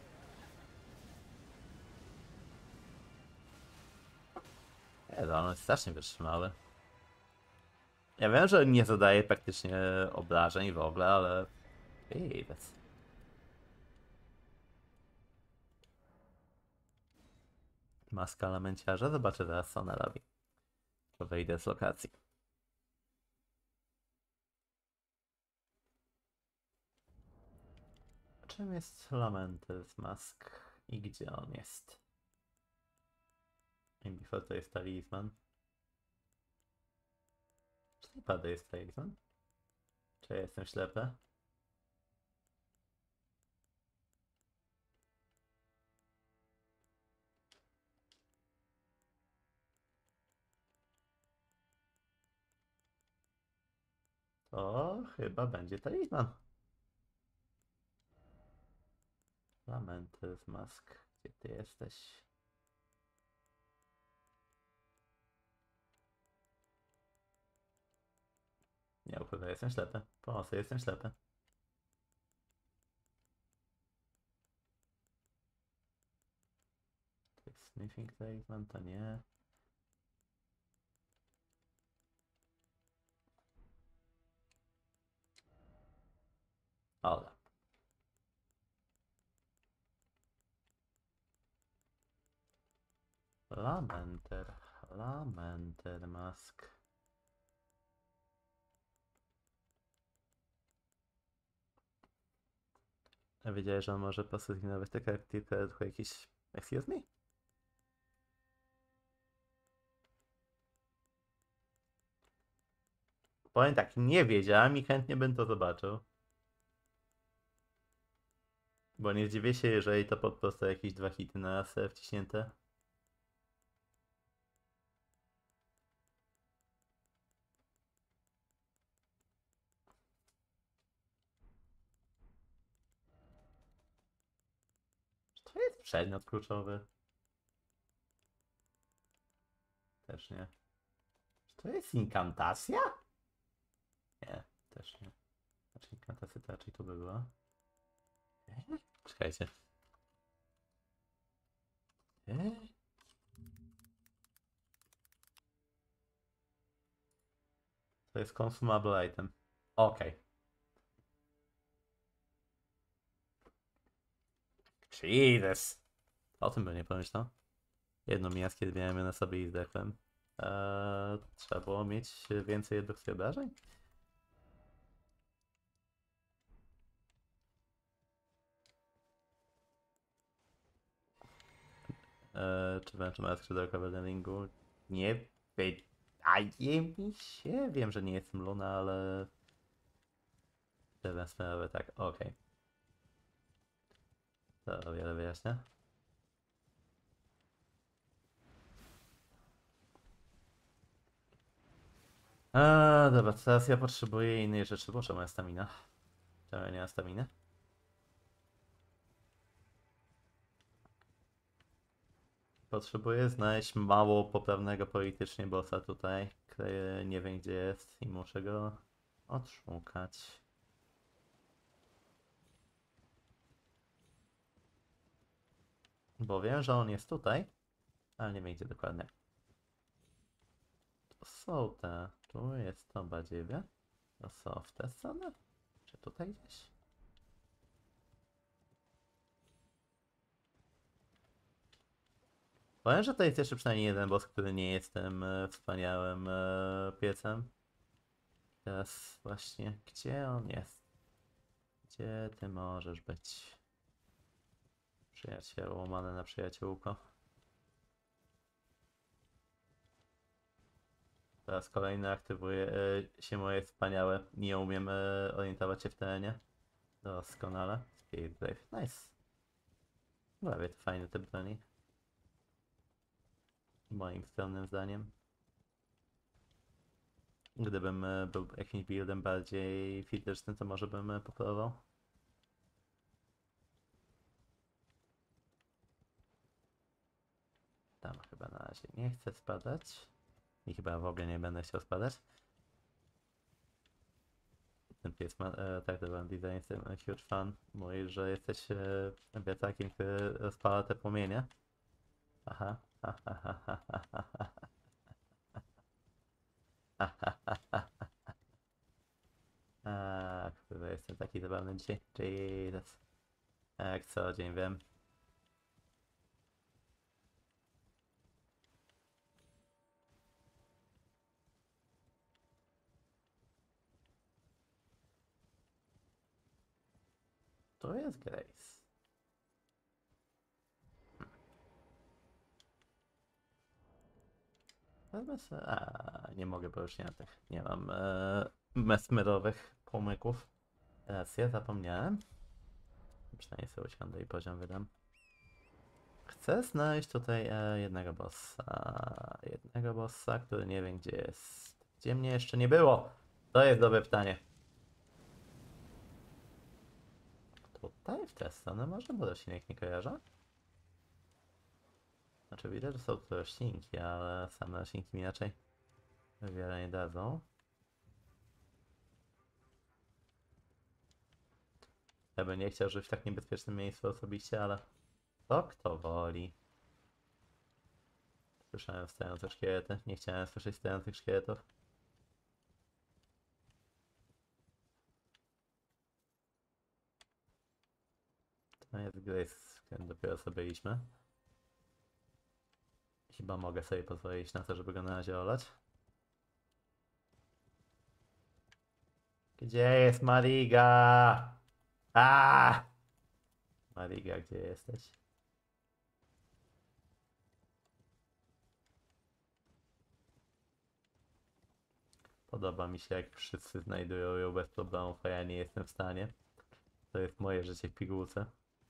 Speaker 1: Nie, on jest strasznie wytrzymały. Ja wiem, że nie zadaje praktycznie obrażeń w ogóle, ale... Jesus. Maska lamenciarza. Zobaczę teraz, co ona robi. To wejdę z lokacji. Czym jest Lamenter's Mask? I gdzie on jest? I before to jest talizman. Czy naprawdę jest talizman? Czy ja jestem ślepy? To chyba będzie talizman. Lamenter's Mask. Gdzie ty jesteś? Nie, chyba jestem ślepy. Pomocy, jestem ślepy. To jest Sniffing Talisman, to nie. Ola. Lamenter. Lamenter Mask. A wiedziałeś, że on może po prostu zginować te karty tylko jakiś... Excuse me? Powiem tak, nie wiedziałem i chętnie bym to zobaczył. Bo nie zdziwię się, jeżeli to po prostu jakieś dwa hity na raz wciśnięte. Czy to jest przedmiot kluczowy? Też nie. To jest inkantacja? Nie, też nie. Znaczy inkantacja to raczej tu by była. Eee? Czekajcie. Eee? To jest consumable item. Okej. Okay. Jesus! O tym bym nie pomyślał. Jedno mi kiedy miałem je na sobie i zdechłem. Eee, trzeba było mieć więcej redukcji obrażeń? Eee, czy wręcz ma skrzydełka w Eldeningu? Nie wydaje mi się. Wiem, że nie jestem Luna, ale... Tę sprawę tak, okej. Okay. To o wiele wyjaśnia. A, dobra, teraz ja potrzebuję innej rzeczy. Boże, moja stamina. Czemu ja nie mam staminy? Potrzebuję znaleźć mało poprawnego politycznie bossa tutaj, który nie wiem gdzie jest i muszę go odszukać. Bo wiem, że on jest tutaj, ale nie wiem gdzie dokładnie. To są te, tu jest to badziewie. To są w tę stronę? Czy tutaj gdzieś? Powiem, że to jest jeszcze przynajmniej jeden boss, który nie jest tym e, wspaniałym e, piecem. Teraz właśnie, gdzie on jest? Gdzie ty możesz być? Przyjacielu, łamane na przyjaciółko. Teraz kolejny aktywuje e, się moje wspaniałe. Nie umiem e, orientować się w terenie. Doskonale. Spirit Brave. Nice. Prawie to fajny typ broni. Moim skromnym zdaniem. Gdybym e, był jakimś buildem bardziej fizycznym, to może bym e, popróbował. Tam chyba na razie nie chcę spadać. I chyba w ogóle nie będę chciał spadać. Ten pies ma, e, tak, dobra, design jestem huge fan. Mówi, że jesteś e, wiatrakiem, który rozpala te płomienie. Aha. Ha, ha, ha, ha, ha, ha, ha. Ha, ha, ha, ha, ha. A, kurwa, jestem taki zabawny dzisiaj. Jesus. Jak co dzień wiem. To jest Grace. Wezmę sobie... A, nie mogę, bo już nie mam tych. Nie mam e, mesmerowych pomyków. Teraz ja zapomniałem. Przynajmniej sobie usiądę i poziom wydam. Chcę znaleźć tutaj e, jednego bossa. Jednego bossa, który nie wiem gdzie jest. Gdzie mnie jeszcze nie było? To jest dobre pytanie. Tutaj w tę stronę może, bo roślinek nie kojarzę. Znaczy widać, że są tu roślinki, ale same roślinki mi inaczej wiele nie dadzą. Ja bym nie chciał żyć w tak niebezpiecznym miejscu osobiście, ale to kto woli. Słyszałem stojące szkielety. Nie chciałem słyszeć stojących szkieletów. To jest Grace, z którym dopiero sobie byliśmy. Chyba mogę sobie pozwolić na to, żeby go na razie olać. Gdzie jest Mariga? A! Mariga, gdzie jesteś? Podoba mi się, jak wszyscy znajdują ją bez problemów, a ja nie jestem w stanie. To jest moje życie w pigułce.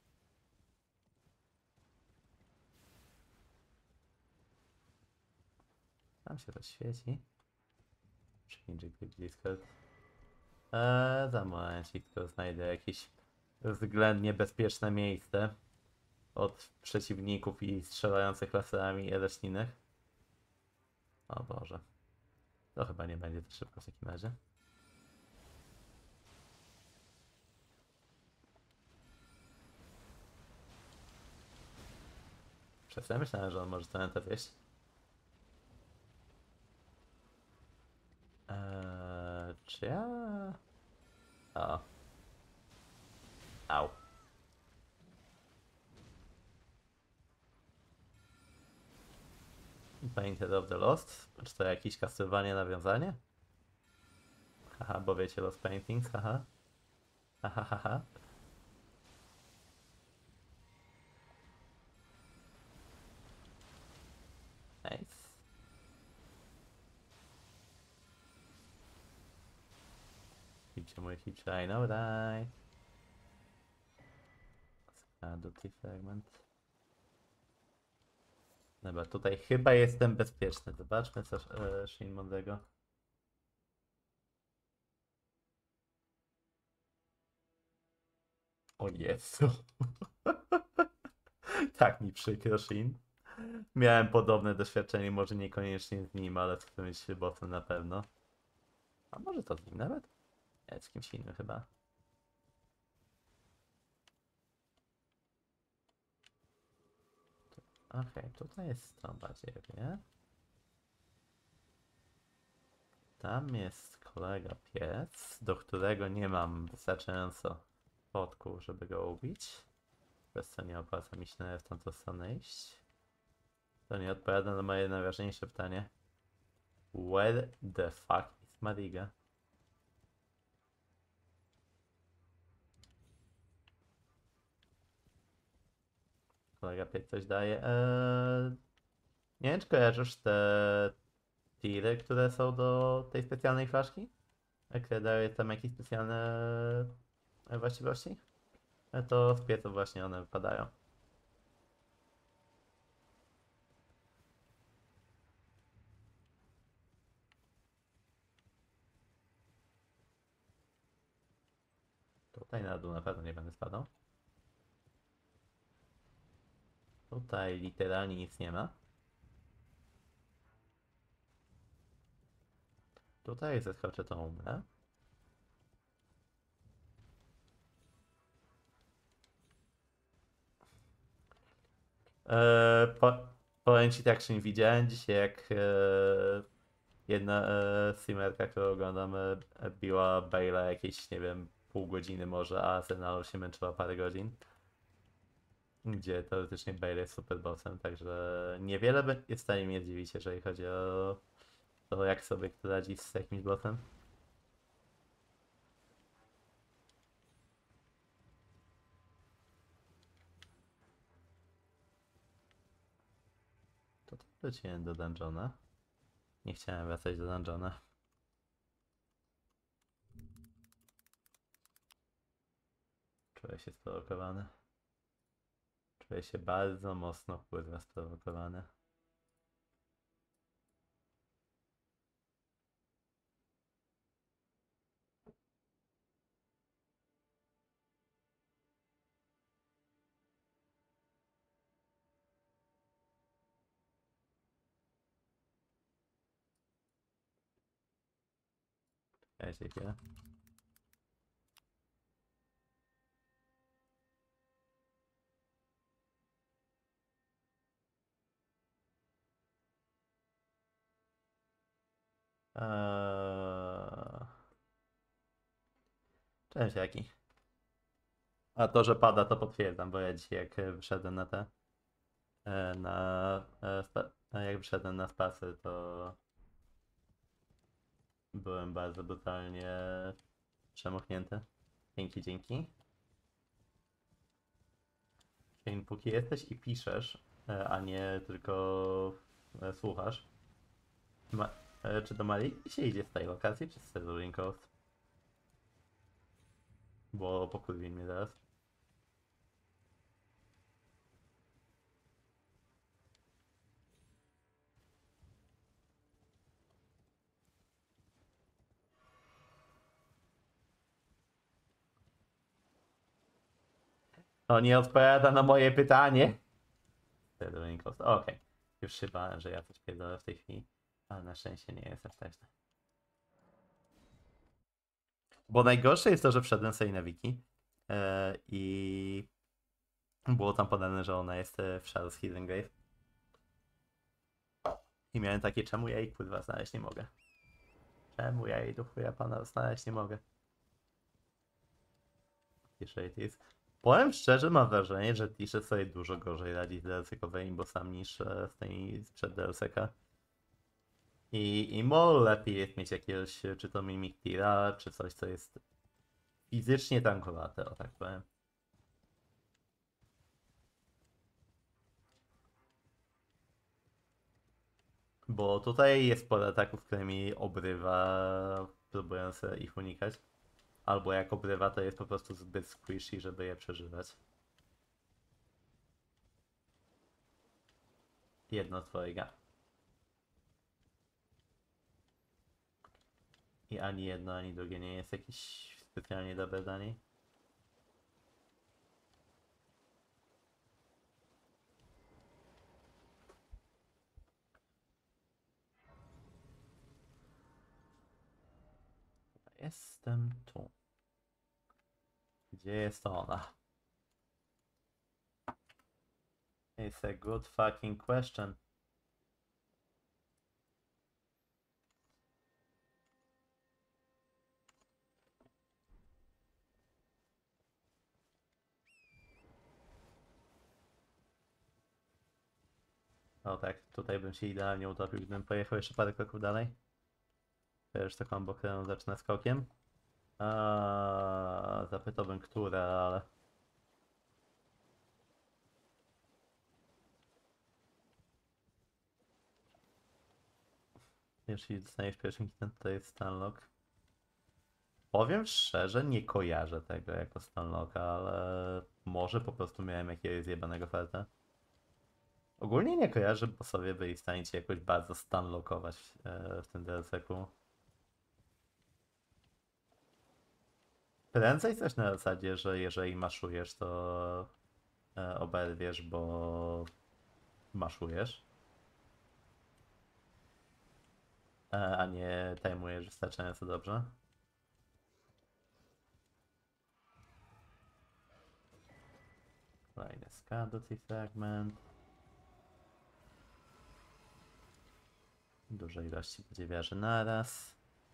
Speaker 1: Tam się to świeci. Przyjdzie Discord. Eee, za momencik, tylko znajdę jakieś względnie bezpieczne miejsce od przeciwników i strzelających laserami roślinnych. O Boże. To chyba nie będzie to szybko w takim razie. Przez chwilę myślałem, że on może ten to wieść. Eee, czy ja... O. Au. Painted of the Lost? Czy to jakieś kasowanie, nawiązanie? Haha, bo wiecie, Lost Paintings, haha. Haha, haha. Nice. Hipcie mój hipcie, I know that. Duty fragment. Dobra, tutaj chyba jestem bezpieczny. Zobaczmy co e, Shin mądrego. O Jezu. Tak mi przykro, Shin. Miałem podobne doświadczenie, może niekoniecznie z nim, ale z którymś bossem na pewno. A może to z nim nawet? Nie, z kimś innym chyba. Okej, okay, tutaj jest to badziewie. Tam jest kolega piec, do którego nie mam wystarczająco podków, żeby go ubić. Bez co nie opłaca mi się nawet w tamtą stronę iść. To nie odpowiada na moje najważniejsze pytanie. Where the fuck is Mariga? Kolega piec coś daje. Eee, nie wiem, czy kojarzysz te tiry, które są do tej specjalnej flaszki? Które dają tam jakieś specjalne właściwości? E, To z piecu właśnie one wypadają. Tutaj na dół na pewno nie będę spadał. Tutaj literalnie nic nie ma. Tutaj zeskoczę, to umrę. Eee, po, powiem ci tak, że nie widziałem dzisiaj jak e, jedna e, streamerka, którą oglądam, e, biła Bale'a jakieś, nie wiem, pół godziny może, a Arsenalu się męczyła parę godzin. Gdzie teoretycznie Bale jest super bossem, także niewiele be- jest w stanie mnie zdziwić, jeżeli chodzi o to, jak sobie kto radzi z jakimś bossem. To tak wróciłem do dungeona. Nie chciałem wracać do dungeona. Czuję się sprowokowany. Czuję się bardzo mocno kurwa sprowokowany. Czekajcie chwilę. Eee... Cześć jaki. A to, że pada, to potwierdzam, bo ja dzisiaj jak wyszedłem na te e, na e, spa- e, jak wyszedłem na spacer, to byłem bardzo brutalnie przemuchnięty. Dzięki, dzięki. Kane, póki jesteś i piszesz, e, a nie tylko e, słuchasz, ma, e, czy do Marii się idzie z tej lokacji, czy z Cerulean Coast? Bo pokurwi mnie teraz. To nie odpowiada na moje pytanie. Cerulean Coast, okej. Już się bałem, że ja coś pierdolę w tej chwili, ale na szczęście nie jest aż tak źle. Bo najgorsze jest to, że wszedłem sobie na wiki e, i było tam podane, że ona jest e, w Shadow's Hidden Grave. I miałem takie, czemu ja jej kurwa znaleźć nie mogę? Czemu ja jej do chuja pana znaleźć nie mogę? T-Shade jest. Powiem szczerze, mam wrażenie, że T-Shade sobie dużo gorzej radzi z D L C-kowymi bossami niż e, z tej sprzed D L C-ka. I, I może lepiej jest mieć jakiegoś, czy to Mimic Tira, czy coś, co jest fizycznie tankowate, o tak powiem. Bo tutaj jest sporo ataków, którymi obrywa, próbując ich unikać. Albo jak obrywa, to jest po prostu zbyt squishy, żeby je przeżywać. Jedno twojego. I ani jedno, ani drugie nie jest jakieś specjalnie dobre dla niej. Jestem tu. Gdzie jest ona? It's a good fucking question. O tak, tutaj bym się idealnie utopił, gdybym pojechał jeszcze parę kroków dalej. To już taką bokrę zacznę skokiem. A zapytałbym, które, ale... Jeśli dostaniesz pierwszy hitem, to jest Stanlock. Powiem szczerze, nie kojarzę tego jako Stanlocka, ale może po prostu miałem jakiegoś zjebanego farta. Ogólnie nie kojarzę, bo sobie byli w stanie cię jakoś bardzo stanlockować e, w tym D L C-ku. Prędzej coś na zasadzie, że jeżeli maszujesz, to e, oberwiesz, bo maszujesz. E, a nie tajmujesz wystarczająco dobrze. Kolejny Scaduty Fragment. Duże ilości podziewiarzy naraz.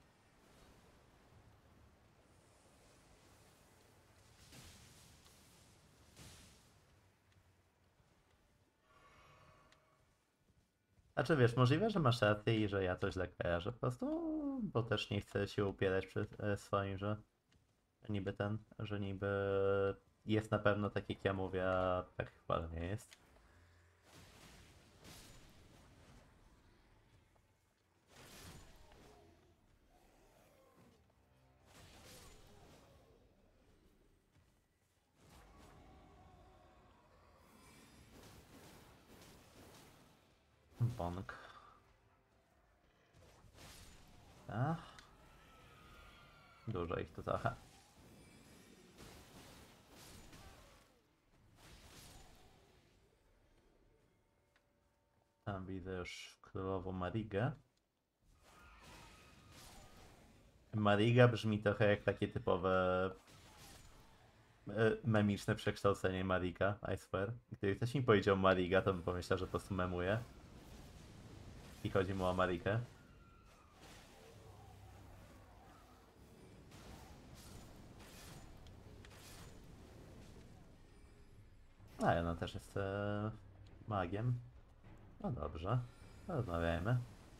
Speaker 1: Znaczy wiesz, możliwe, że masz rację i że ja coś źle kojarzę po prostu, bo też nie chcę się upierać przed e, swoim, że niby ten, że niby jest na pewno tak jak ja mówię, a tak chyba nie jest. Bonk. Ach. Dużo ich tu trochę. Tam widzę już królową Marigę. Mariga brzmi trochę jak takie typowe e, memiczne przekształcenie Marika, I swear. Gdyby ktoś mi powiedział Mariga, to bym pomyślał, że po prostu memuje. I chodzi mu o Marikę. A ona też jest e, magiem. No dobrze, rozmawiajmy.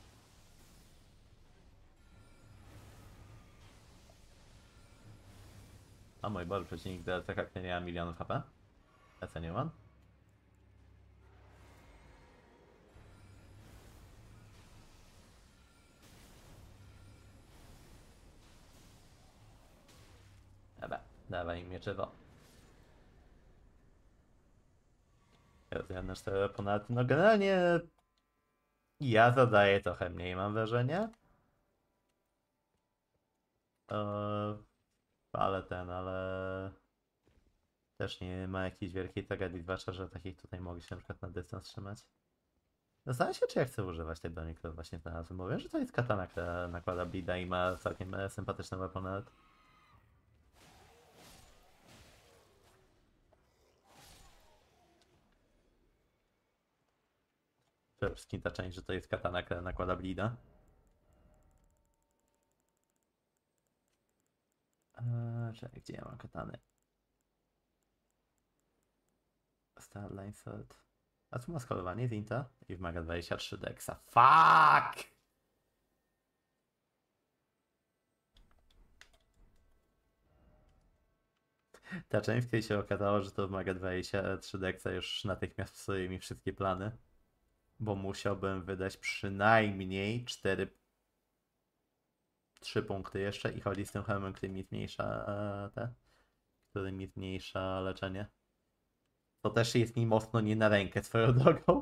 Speaker 1: A mój Boże, przeciwnik D L C jak nie miała milionów H P. Eceniuman. Dobra, dawaj mieczywo. Rozjadnę cztery ponad. No generalnie ja zadaję trochę mniej, mam wrażenie. Eee, ale ten, ale też nie ma jakiejś wielkiej tragedii, zwłaszcza, że takich tutaj mogli się na przykład na dystans trzymać. Zastanawiam się, czy ja chcę używać tej broni, którą właśnie znalazłem. Mówię, że to jest katana, która nakłada blida i ma całkiem e, sympatyczny weapon art. przede wszystkim ta część, że to jest katana, która nakłada bleeda. Eee, czekaj, gdzie ja mam katany? Starline Sword. A tu ma skalowanie Zinta i wymaga dwadzieścia trzy dexa. Fuck! Ta część, kiedy się okazało, że to wymaga dwadzieścia trzy dexa, już natychmiast psuje mi wszystkie plany. Bo musiałbym wydać przynajmniej cztery, trzy punkty jeszcze i chodzi z tym hełmem, który mi zmniejsza e, te, który mi zmniejsza leczenie. To też jest mi mocno nie na rękę swoją drogą.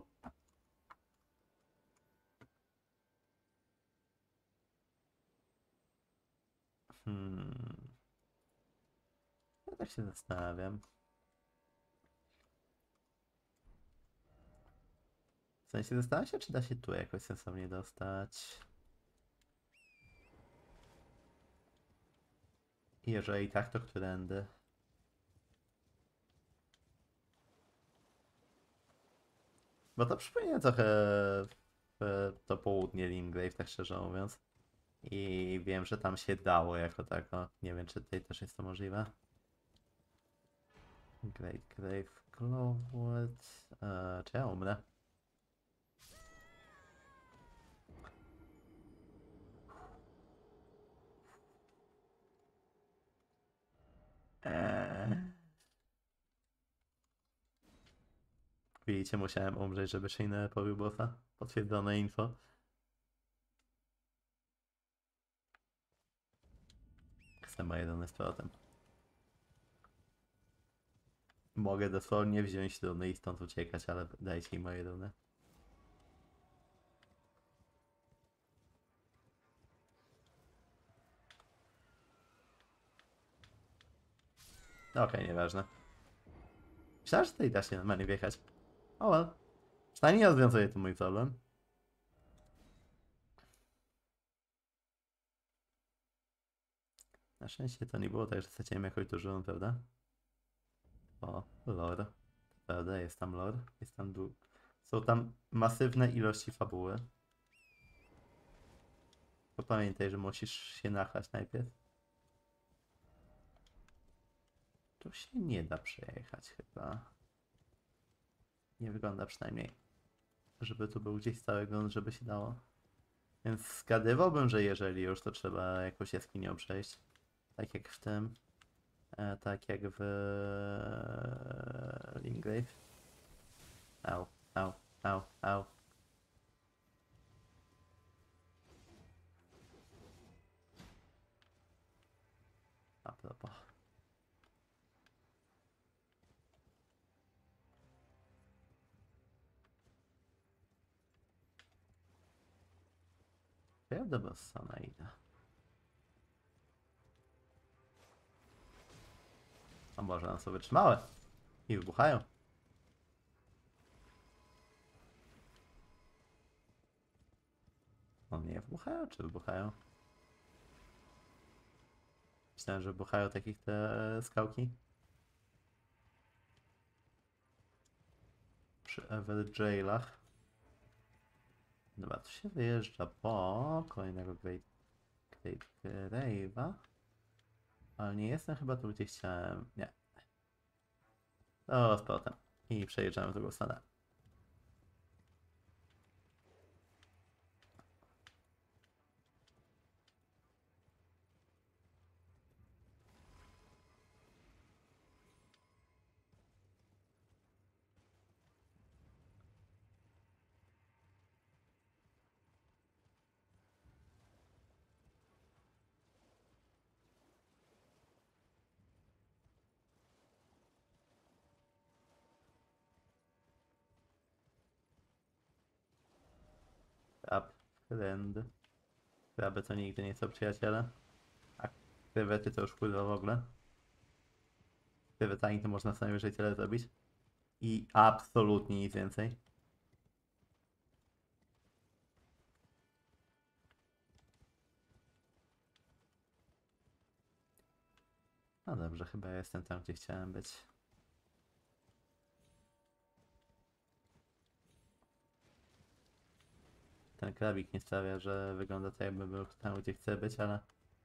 Speaker 1: Hmm. Ja tak się zastanawiam. W sensie zastanawiam się, czy da się tu jakoś sensownie dostać. I jeżeli tak, to którędy? Bo to przypomina trochę w to południe Limgrave, tak szczerze mówiąc. I wiem, że tam się dało jako tako. Nie wiem, czy tutaj też jest to możliwe. Great Grave Glowwood. Eee, czy ja umrę? Eee. Widzicie, musiałem umrzeć, żeby Shane pobił bossa. Potwierdzone info. Chcę moje dane z powrotem. Mogę dosłownie wziąć runy i stąd uciekać, ale dajcie mi moje runy. Okej, okay, nieważne. Myślałem, że tutaj da się normalnie wjechać. O well. Przynajmniej rozwiązuje to mój problem. Na szczęście to nie było tak, że straciłem jakąś dużą, prawda? O, lore. Prawda, jest tam lore. Jest tam du... Są tam masywne ilości fabuły. Bo pamiętaj, że musisz się nachlać najpierw. Tu się nie da przejechać chyba. Nie wygląda przynajmniej, żeby tu był gdzieś cały grunt, żeby się dało. Więc zgadywałbym, że jeżeli już, to trzeba jakąś jaskinią przejść. Tak jak w tym. E, tak jak w e, Limgrave. Au, au, au, au. A propos. Ja do Bossana idę. A może one są wytrzymałe i wybuchają. No nie wybuchają, czy wybuchają? Myślałem, że wybuchają takich te skałki. Przy Everjailach. Dobra, tu się wyjeżdża po kolejnego Great, Great Grave'a. Ale nie jestem chyba tu, gdzie chciałem. Nie. O, z powrotem. I przejeżdżamy w drugą stronę. Krab, friend. Kraby to nigdy nie są przyjaciele. A krewety to już kurwa w ogóle. Krewetami to można co najwyżej tyle zrobić. I absolutnie nic więcej. No dobrze, chyba jestem tam, gdzie chciałem być. ten krabik nie sprawia, że wygląda tak, jakby był tam, gdzie chce być, ale...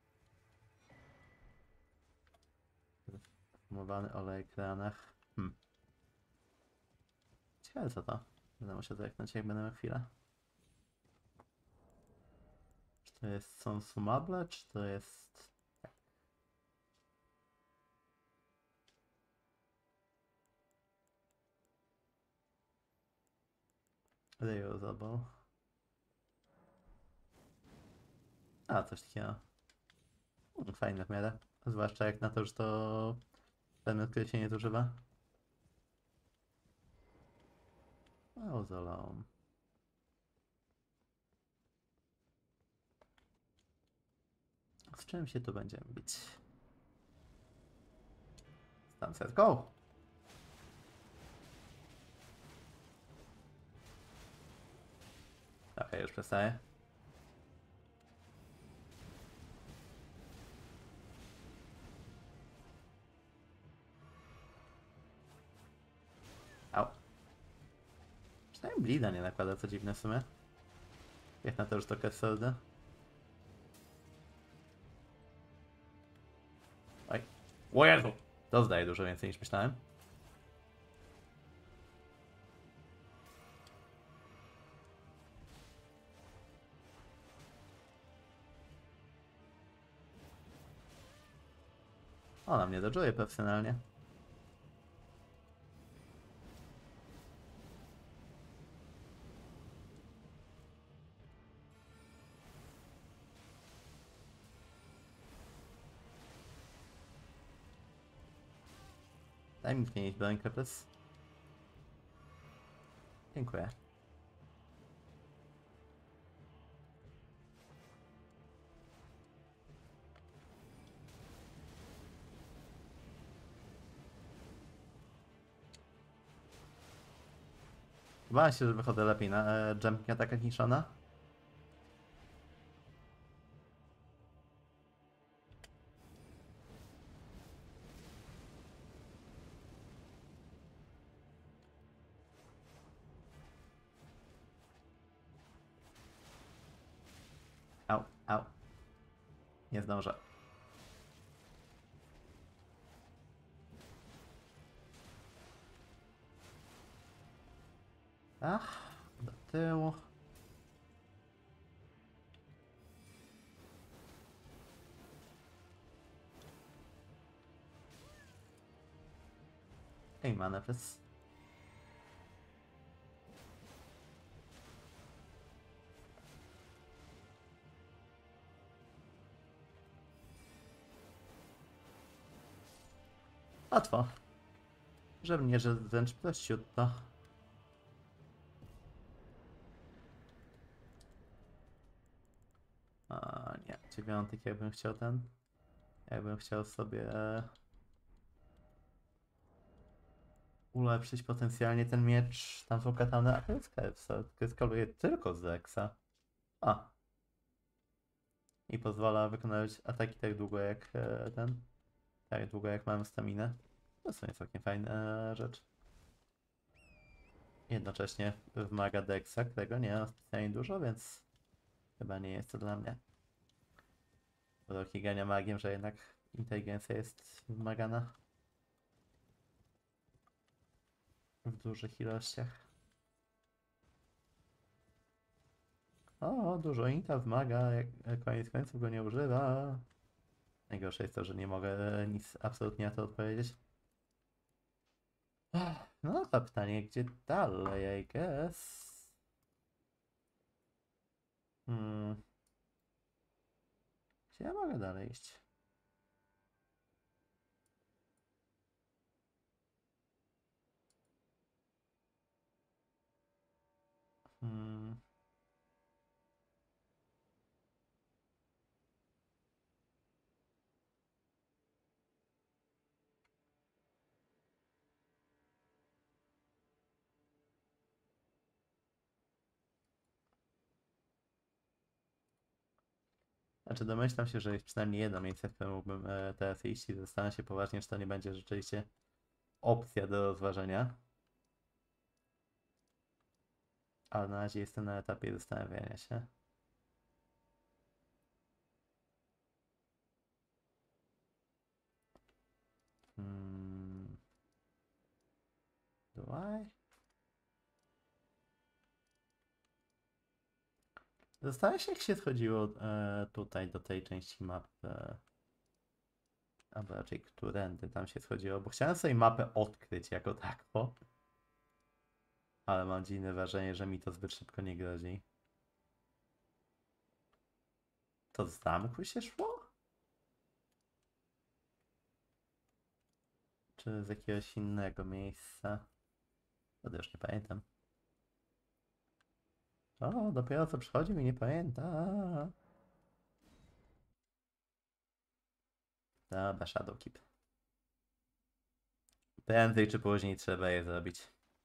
Speaker 1: Umowany olej w kranach. Hmm. Ciekawe co to. Będę musiał zerknąć, jak będę miał chwilę. Czy to jest są sumable, czy to jest... Reusable. A, coś takiego. Mm, Fajne w miarę. Zwłaszcza jak na to, że to przedmiot, który się nie zużywa. Mauzoleum. Z czym się tu będziemy bić? Sunset Go! Okej, już przestaję. Au. Przynajmniej blida nie nakłada, co dziwne w sumie. Jak na to już to Kesseldy. Oj. O Jezu! To zdaje dużo więcej niż myślałem. Ona mnie dodżuje profesjonalnie. Daj mi zmienić broń, Kepes. Dziękuję. Bałem się, że wychodzę lepiej na e, jumping atakach niż ona. Au, au. Nie zdążę. Ach, do tyłu. Ej, manifest. Łatwo. Że mnie, że wręcz prościutko. A nie, dziewiątek jakbym chciał ten. Jakbym chciał sobie ulepszyć potencjalnie ten miecz, tamtą katanę, a to jest Kevsa, tylko skaluje tylko z Rexa. A. I pozwala wykonywać ataki tak długo jak e, ten. Tak długo jak mam staminę. To są całkiem fajna rzecz. Jednocześnie wymaga Dexa, którego nie mam specjalnie dużo, więc chyba nie jest to dla mnie. Bo do kigania magiem, że jednak inteligencja jest wymagana w dużych ilościach. O, dużo inta wmaga, jak koniec końców go nie używa. Najgorsze jest to, że nie mogę nic absolutnie na to odpowiedzieć. No to pytanie, gdzie dalej, I guess? Hmm. Gdzie ja mogę dalej iść? Hmm. Znaczy domyślam się, że jest przynajmniej jedno miejsce, w którym mógłbym e, teraz iść i zastanawiam się poważnie, czy to nie będzie rzeczywiście opcja do rozważenia. Ale na razie jestem na etapie zastanawiania się. Hmm. Do I? Zastanawiam się, jak się schodziło e, tutaj do tej części mapy. Albo raczej którędy tam się schodziło, bo chciałem sobie mapę odkryć jako taką. Ale mam dziwne wrażenie, że mi to zbyt szybko nie grozi. To z zamku się szło? Czy z jakiegoś innego miejsca? To już nie pamiętam. O, dopiero co przychodził i nie pamięta. Dobra, Shadowkeep. Prędzej czy później trzeba je zrobić.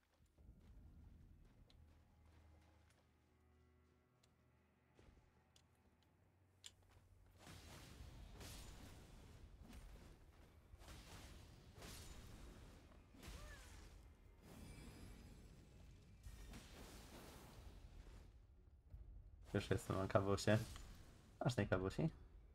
Speaker 1: Już jestem na kawusie. Masz tej kawusi?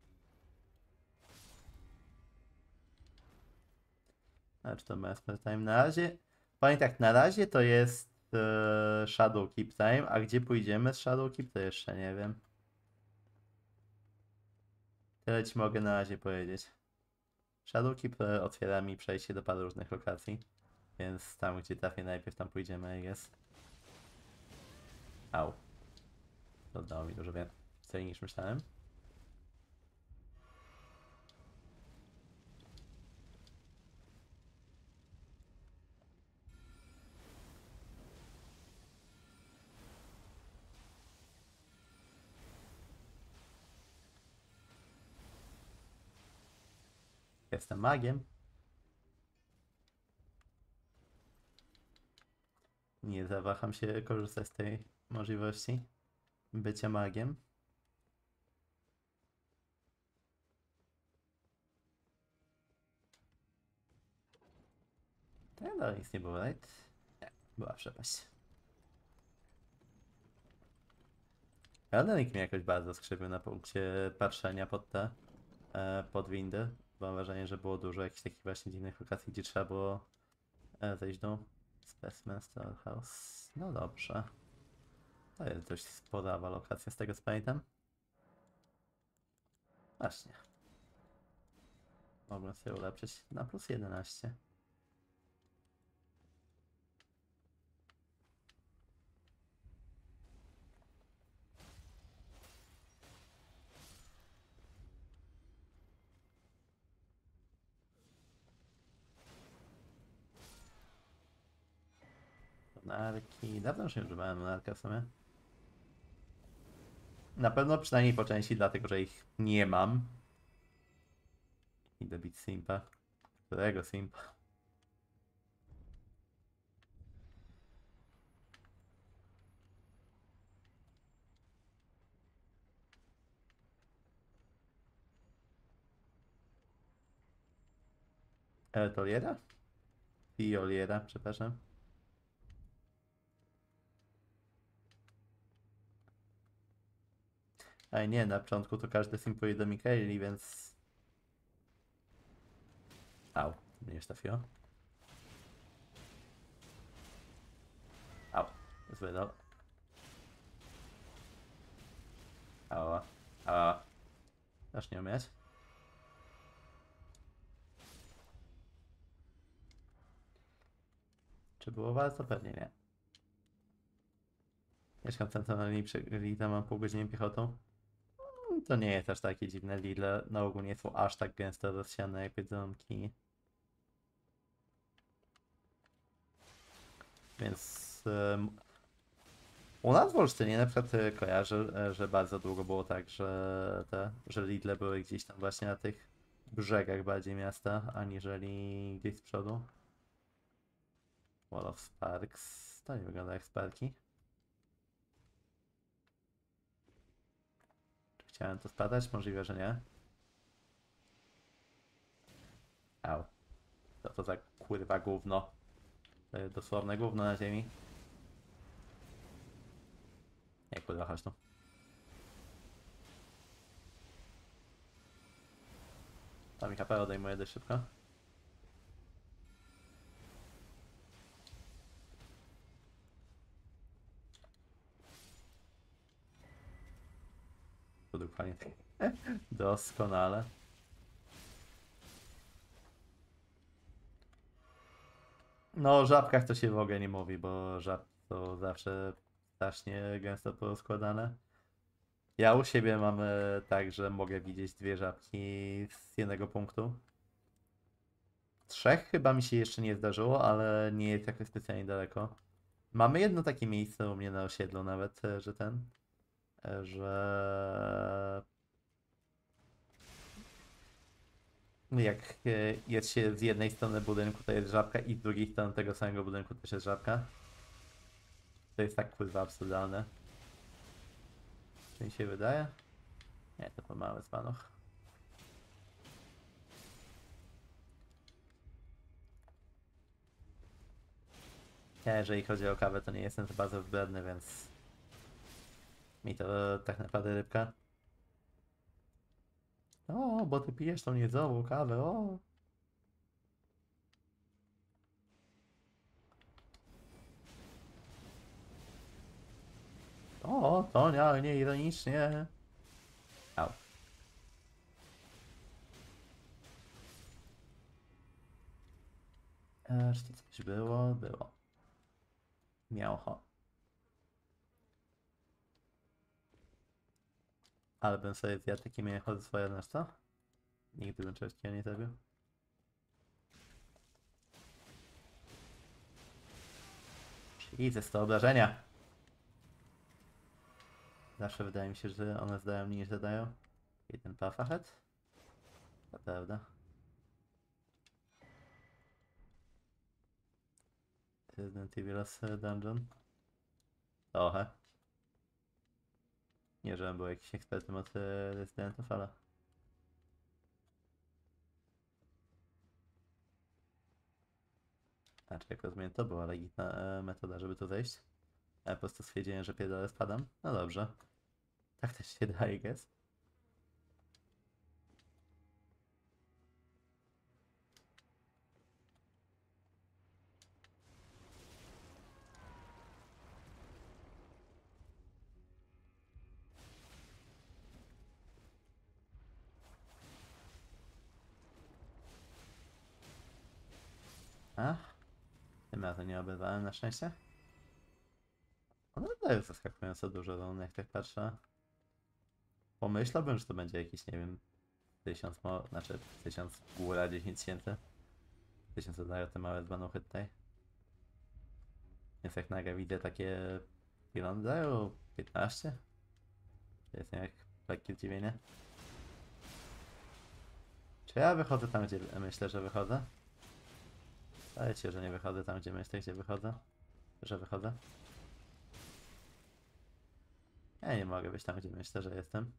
Speaker 1: A czy to Master Time? Na razie... Powiem tak, na razie to jest e, Shadowkeep Time, a gdzie pójdziemy z Shadowkeep to jeszcze nie wiem. Tyle ci mogę na razie powiedzieć. Shadowkeep e, otwiera mi przejście do paru różnych lokacji, więc tam gdzie trafię najpierw tam pójdziemy, jest. Au. To dało mi dużo więcej niż myślałem. Jestem magiem. Nie zawaham się korzystać z tej możliwości bycia magiem. Tak, dalej nic nie było, right? Nie, była przepaść. Eldenik mnie jakoś bardzo skrzywił na punkcie patrzenia pod te, e, pod windy. Mam wrażenie, że było dużo jakichś takich właśnie dziwnych lokacji, gdzie trzeba było e, zejść do Specimen Storehouse. No dobrze. To jest dość spora lokacja z tego co pamiętam. Właśnie. Mogłem sobie ulepszyć na plus jedenaście. Narki. Dawno już nie używałem narka w sumie. Na pewno przynajmniej po części dlatego, że ich nie mam. Idę bić Simpa. Którego Simpa? Toliera? Fioliera, przepraszam. Ale nie, na początku to każdy simpuje do Mikaeli, więc... Au, mnie już trafiło. Au, zły do... Ała, ała. Dasz nie umieć? Czy było warto? Pewnie nie. Mieszkam w centrum linii, przegryli tam mam pół godziny piechotą. Mm, To nie jest aż takie dziwne. Lidle na ogół nie są aż tak gęsto rozsiane jak Biedronki. Więc em, u nas w Olsztynie na przykład e, kojarzę, e, że bardzo długo było tak, że te, że Lidle były gdzieś tam właśnie na tych brzegach bardziej miasta, aniżeli gdzieś z przodu. Wall of Sparks. To nie wygląda jak Sparki. Czy chciałem to spadać? Możliwe, że nie. Au. Co to za kurwa gówno? To jest dosłowne gówno na ziemi. Kurwa, chodź tu. Tam mi H P odejmuje dość szybko. Dokładnie. Doskonale. No o żabkach to się w ogóle nie mówi, bo żab to zawsze strasznie gęsto porozkładane. Ja u siebie mam e, tak, że mogę widzieć dwie żabki z jednego punktu. Trzech chyba mi się jeszcze nie zdarzyło, ale nie jest jakoś specjalnie daleko. Mamy jedno takie miejsce u mnie na osiedlu nawet, e, że ten, e, że jak e, jest się z jednej strony budynku, to jest żabka i z drugiej strony tego samego budynku też jest żabka. To jest tak kurwa absurdalne. Czy mi się wydaje? Nie, to pomały spanuch. Ja, jeżeli chodzi o kawę, to nie jestem za bardzo wybredny, więc mi to tak naprawdę rybka. O, bo ty pijesz tą niezową kawę, o. O, to nie, nie ironicznie. Au. E, czy to coś było? Było. Miało. Ale bym sobie zjadł takie mięcho ze swoje miasto? Nigdy bym czegoś takiego nie zrobił. Jesus, to obrażenia. Zawsze wydaje mi się, że one zdają mniej niż zadają. Jeden puff ahead? To prawda. Resident Evil Dungeon. Trochę. Nie, żebym był jakiś ekspertem od e, Residentów, ale... Znaczy, jak rozumiem, to była legitna e, metoda, żeby tu zejść. Ja po prostu stwierdziłem, że pierdolę spadam. No dobrze. Tak też się da, I guess. A? Tym razem nie oberwałem na szczęście. One dają zaskakująco dużo run, jak tak patrzę. Pomyślałbym, że to będzie jakiś, nie wiem, tysiąc, mo znaczy tysiąc góra, dziesięć tysięcy. Tysiąc dają te małe zbanuchy tutaj. Więc jak nagle widzę takie... Ile one dają? piętnaście? To jest jak lekkie zdziwienie. Czy ja wychodzę tam, gdzie myślę, że wychodzę? Zdaje się, że nie wychodzę tam, gdzie myślę, gdzie wychodzę. Że wychodzę. Ja nie mogę być tam, gdzie myślę, że jestem.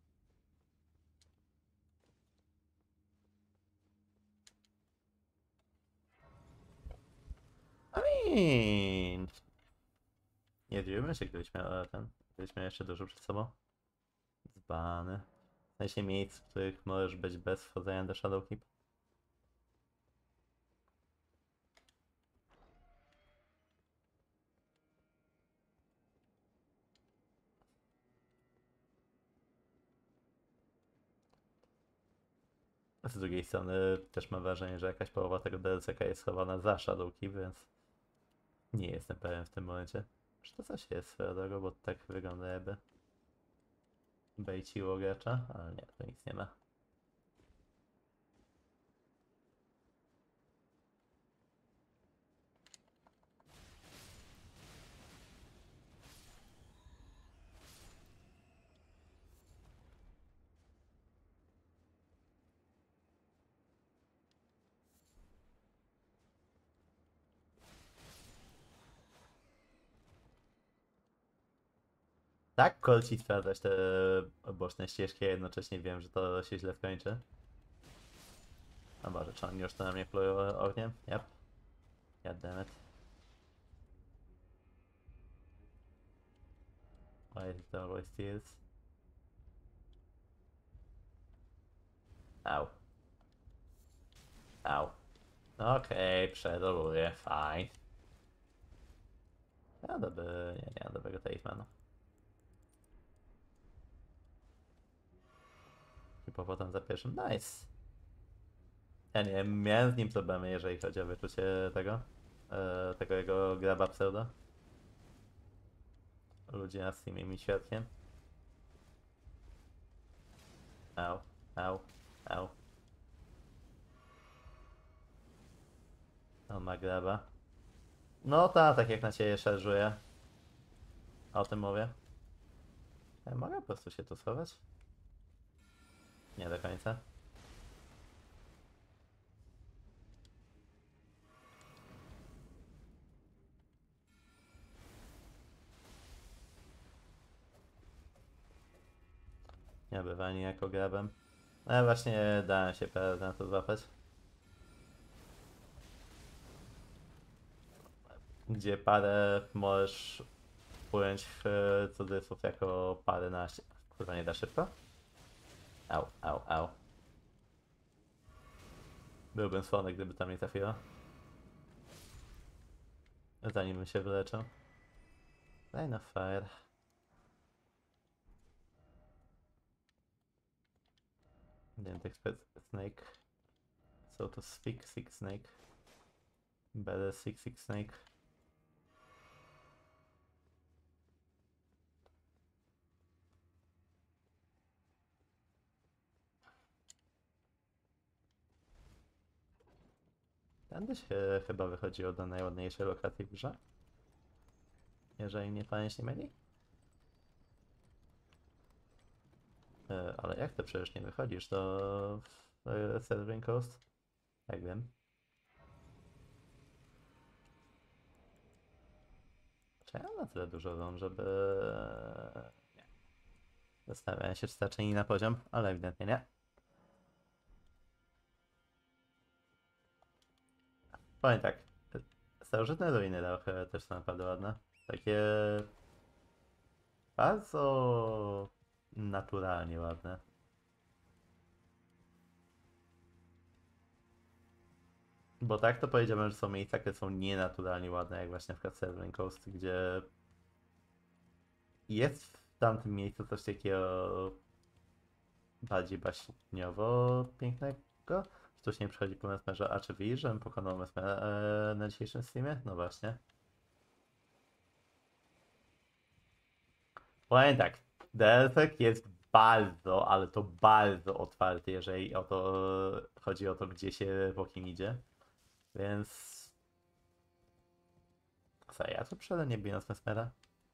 Speaker 1: I mean... Nie dziwimy się, gdybyś miał ten... Gdybyś miał jeszcze dużo przed sobą. Dzbany. W sensie miejsc, w których możesz być bez wchodzenia do Shadowkeep. Z drugiej strony też mam wrażenie, że jakaś połowa tego D L C K jest schowana za Shadowkeep, więc nie jestem pewien w tym momencie. Czy to coś jest swoją drogą, bo tak wygląda jakby bejciło gracza, ale nie, to nic nie ma. Tak, kolci sprawdzać te boczne ścieżki, a jednocześnie wiem, że to się źle skończy. A może, czy oni już to na mnie plują ogniem? Yep. God damn it. Why is it always steals? Au. Au. Okej, okay, przedoluję, fine. Ja dobry, nie, nie mam dobrego Tatemana. I potem za pierwszym, nice. Ja nie wiem, miałem z nim problemy, jeżeli chodzi o wyczucie tego, e, tego jego graba pseudo. Ludzie na Steamie mi świadkiem. Au, au, au. On ma graba. No ta, tak jak na ciebie szarżuje. O tym mówię. Ja mogę po prostu się tu schować? Nie do końca. Nie bywa niejako grabem. No właśnie dałem się parę na to złapać. Gdzie parę możesz ująć w cudzysłów jako parę na... Kurwa, nie da szybko? Au, au, au. Byłbym słony, gdyby tam nie trafiło. Zanim bym się wyleczył. Line of Fire. Didn't expect Snake. So to speak, Six Snake. Better Six Six Snake. Tędy się chyba wychodziło do najładniejszej lokacji w grze. Jeżeli mnie pamięć nie myli. E, ale jak to przecież nie wychodzisz, to w e, Silvering Coast? Tak wiem. Czy ja mam na tyle dużo run, żeby... Nie. Zastanawiałem się, czy starczy na poziom, ale ewidentnie nie. Powiem tak. Starożytne ruiny trochę też są naprawdę ładne. Takie... bardzo... naturalnie ładne. Bo tak to powiedziałbym, że są miejsca, które są nienaturalnie ładne, jak właśnie na przykład Silvering Coast, gdzie jest w tamtym miejscu coś takiego bardziej baśniowo pięknego. Wcześniej przychodzi po Mesmerze, a czy widzisz, żebym pokonał Mesmera e, na dzisiejszym streamie? No właśnie. Powiem tak, D L C jest bardzo, ale to bardzo otwarty, jeżeli o to chodzi o to, gdzie się po kim idzie. Więc... Co, ja tu przede nie bijąc Mesmera?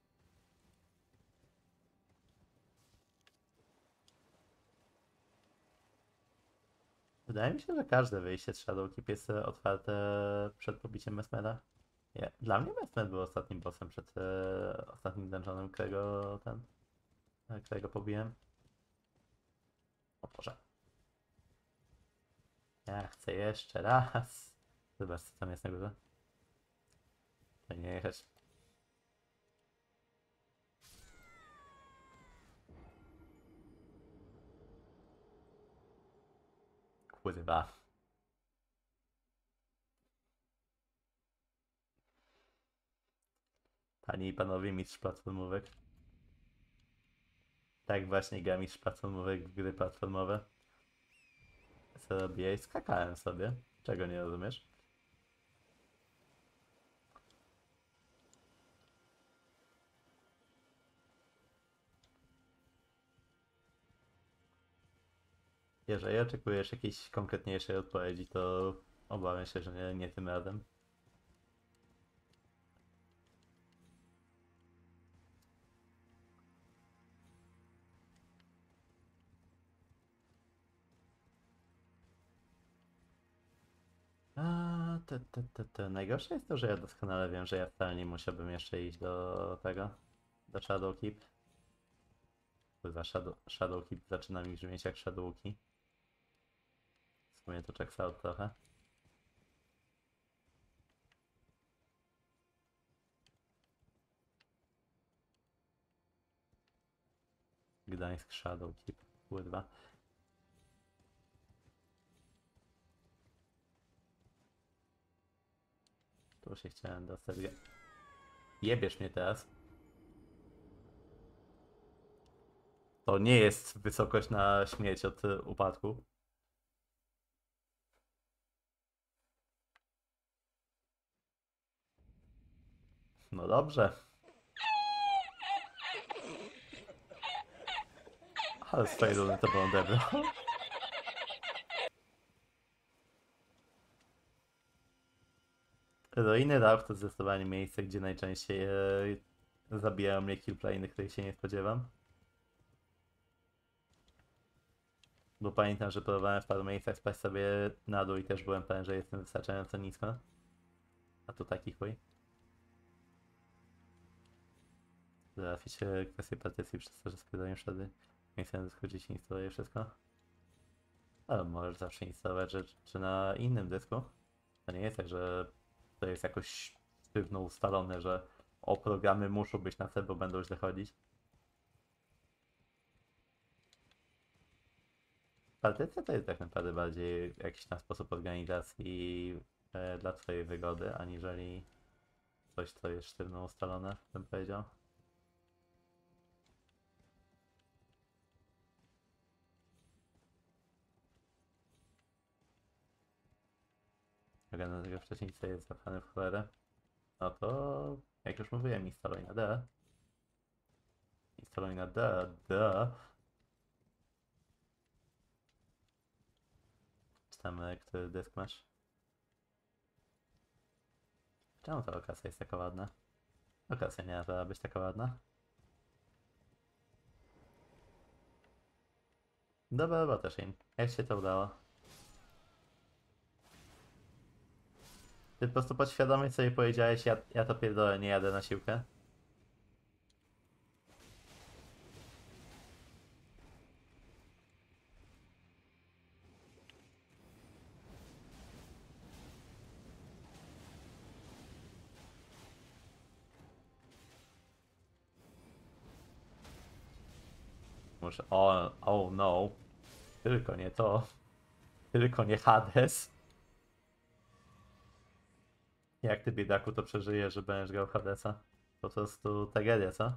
Speaker 1: Wydaje mi się, że każde wyjście z Shadowkeep jest e, otwarte przed pobiciem Mesmera. Nie, dla mnie Mesmer był ostatnim bossem przed e, ostatnim dungeonem, którego ten, e, którego pobiłem. O Boże. Ja chcę jeszcze raz. Zobacz, co tam jest na górze. To nie jechać. Kurwa. Panie i panowie, mistrz platformówek. Tak właśnie gra mistrz platformówek w gry platformowe. Co robiłeś? Skakałem sobie. Czego nie rozumiesz? Jeżeli oczekujesz jakiejś konkretniejszej odpowiedzi, to obawiam się, że nie, nie tym razem. A, te, te, te, te. Najgorsze jest to, że ja doskonale wiem, że ja wcale nie musiałbym jeszcze iść do tego, do Shadowkeep. Za Shadow, Shadowkeep zaczyna mi brzmieć jak Shadowki. W sumie to checks out trochę. Gdańsk Shadow Keep, kurwa. Tu się chciałem dostać. Jebiesz mnie teraz. To nie jest wysokość na śmierć od y, upadku. No dobrze. Ale z twojej runy to było odebrał. Ruiny Rauch to zdecydowanie miejsce, gdzie najczęściej e, zabijają mnie killplay, których się nie spodziewam. Bo pamiętam, że próbowałem w paru miejscach spaść sobie na dół i też byłem pewien, że jestem wystarczająco nisko. A tu taki chuj. Załatwić kwestię partycji przez to, że składają wtedy. Nie chcę skrócić i instaluję wszystko. Ale możesz zawsze instalować rzeczy na innym dysku. To nie jest tak, że to jest jakoś sztywno ustalone, że o, programy muszą być na C, bo będą źle chodzić. Partycja to jest tak naprawdę bardziej jakiś tam sposób organizacji e, dla twojej wygody, aniżeli coś, co jest sztywno ustalone, bym powiedział. Jak na tego wcześniej co jest zapchany w cholerę, no to jak już mówiłem, instaluj na D. Instaluj na D, D. Czy tam, e, który dysk masz? Czemu ta lokacja jest taka ładna? Lokacja nie miała być taka ładna. Dobra robota, Shane. Jak się to udało? Ty po prostu podświadomie sobie powiedziałeś, ja, ja to pierdolę, nie jadę na siłkę. Muszę... O, oh no. Tylko nie to. Tylko nie Hades. Jak ty, biedaku, to przeżyjesz, że będziesz grał Hadesa? Po prostu tragedia, co?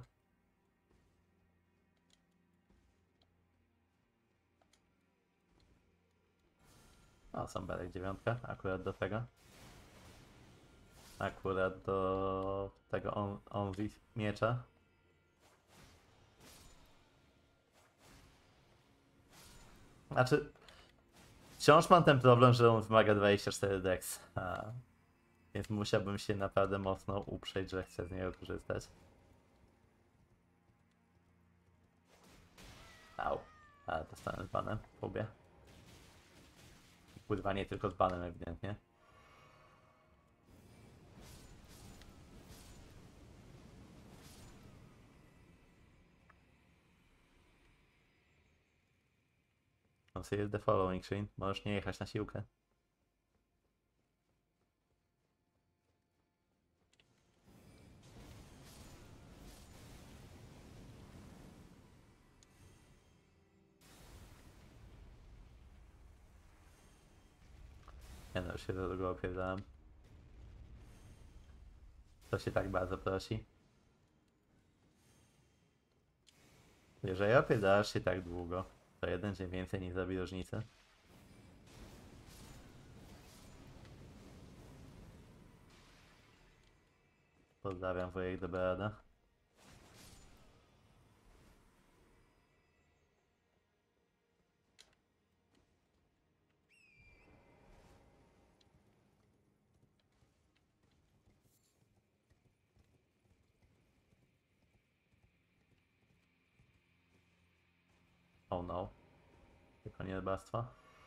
Speaker 1: O, są Berek dziewiątka, akurat do tego. Akurat do tego on, on miecza. Znaczy, wciąż mam ten problem, że on wymaga dwadzieścia cztery dex. A, więc musiałbym się naprawdę mocno uprzeć, że chcę z niego korzystać. Au. Ale dostanę z banem, lubię. Kurwa, nie tylko z banem ewidentnie. No sobie jest the following, Shane. Możesz nie jechać na siłkę. Ja no już się za długo opierdałem. To się tak bardzo prosi. Jeżeli opierdasz się tak długo, to jeden dzień więcej nie zrobi różnicy. Pozdrawiam, wujek Dobrada. Oh no. Tylko nie rybactwo.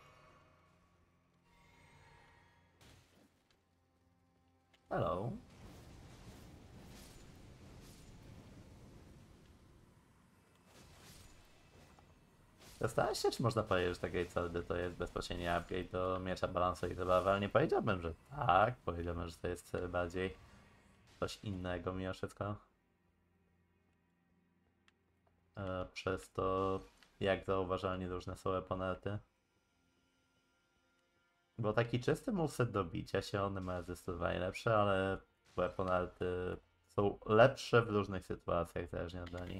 Speaker 1: Hello. Zastanawiam się, czy można powiedzieć, że ta Great Sword to jest bezpośredni upgrade do miecza balansu i zabawy, ale nie powiedziałbym, że tak. Powiedziałbym, że to jest bardziej coś innego mimo wszystko. E, przez to, jak zauważalnie różne są eponety. Bo taki czysty moveset do bicia się, one mają zdecydowanie lepsze, ale weaponarty są lepsze w różnych sytuacjach, zależnie od broni.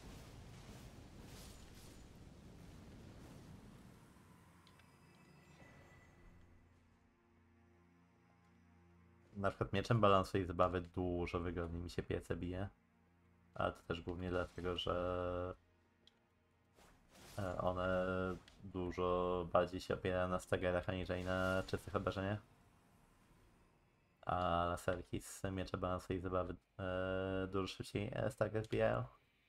Speaker 1: Na przykład mieczem balansu i zabawy dużo wygodniej mi się piece bije. Ale to też głównie dlatego, że e, one dużo bardziej się opierają na staggerach aniżeli na czystych obrażeniach. A laserki z miecze balansu i zabawy e, dużo szybciej e, stagger zbijają.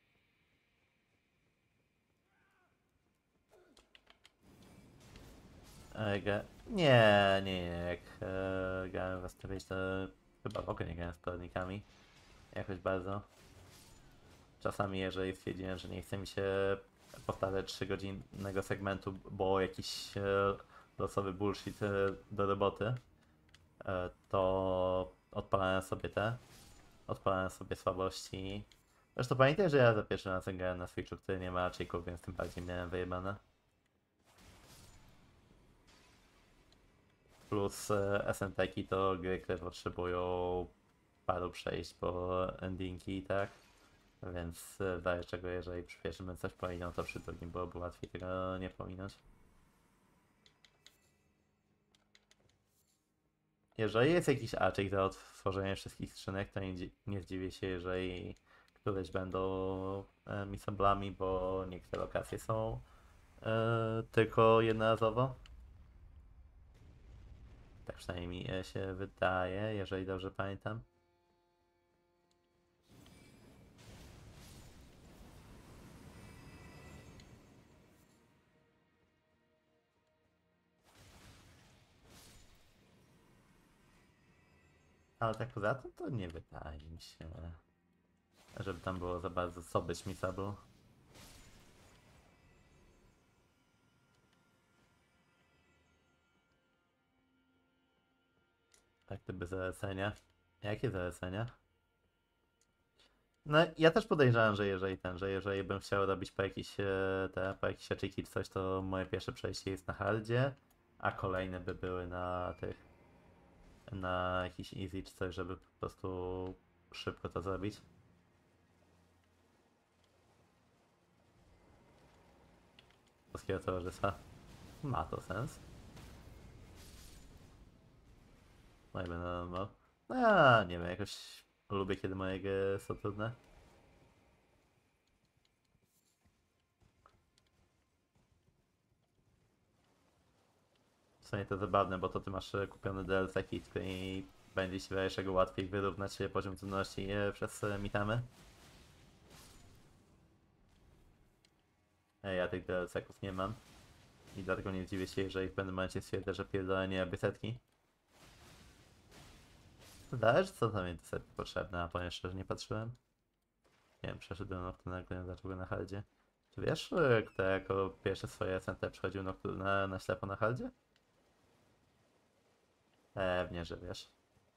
Speaker 1: E, gra... Nie, nie, nie. Jak e, grałem w Astralis, to chyba w ogóle nie grałem z poradnikami. Jakoś bardzo. Czasami, jeżeli stwierdziłem, że nie chce mi się powtarzać trzygodzinnego segmentu, bo jakiś e, losowy bullshit e, do roboty, e, to odpalałem sobie te, odpalałem sobie słabości. Zresztą pamiętaj, że ja za pierwszy raz grałem na Switchu, który nie ma checków, więc tym bardziej miałem wyjebane. Plus e, S M T-ki to gry, które potrzebują paru przejść po endingi i tak. Więc e, daję czego, jeżeli przy pierwszym bym coś pominął, to przy drugim byłoby łatwiej tego nie pominąć. Jeżeli jest jakiś aczek za otworzenie wszystkich skrzynek, to nie, dzi- nie zdziwię się, jeżeli któreś będą e, misablami, bo niektóre lokacje są e, tylko jednorazowo. Tak przynajmniej mi e, się wydaje, jeżeli dobrze pamiętam. Ale tak poza tym to nie wydaje mi się, żeby tam było za bardzo co być misable. Tak gdyby zalecenia. Jakie zalecenia? No ja też podejrzewam, że jeżeli ten, że jeżeli bym chciał robić po jakieś e, te, po jakieś haczyki czy coś, to moje pierwsze przejście jest na hardzie, a kolejne by były na tych, na jakiś easy czy coś, żeby po prostu szybko to zrobić. Polskiego towarzystwa. Ma to sens. No i będę no, no ja nie wiem, jakoś lubię kiedy moje gry są trudne. W sumie to zabawne, bo to ty masz e, kupiony D L C kit i będzie ci jeszcze go łatwiej wyrównać e, poziom trudności e, przez e, mitamy. E, Ja tych D L C-ków nie mam. I dlatego nie dziwię się, jeżeli w pewnym momencie stwierdzę, że pierdolenie aby setki. Zależy co tam jest do setki potrzebne, a powiem szczerze, nie patrzyłem. Nie wiem, przeszedłem Nocturne, jak zaczął go na hardzie. Czy wiesz, e, kto jako pierwsze swoje S M T przechodził Nocturne na, na ślepo na hardzie? Pewnie, że wiesz.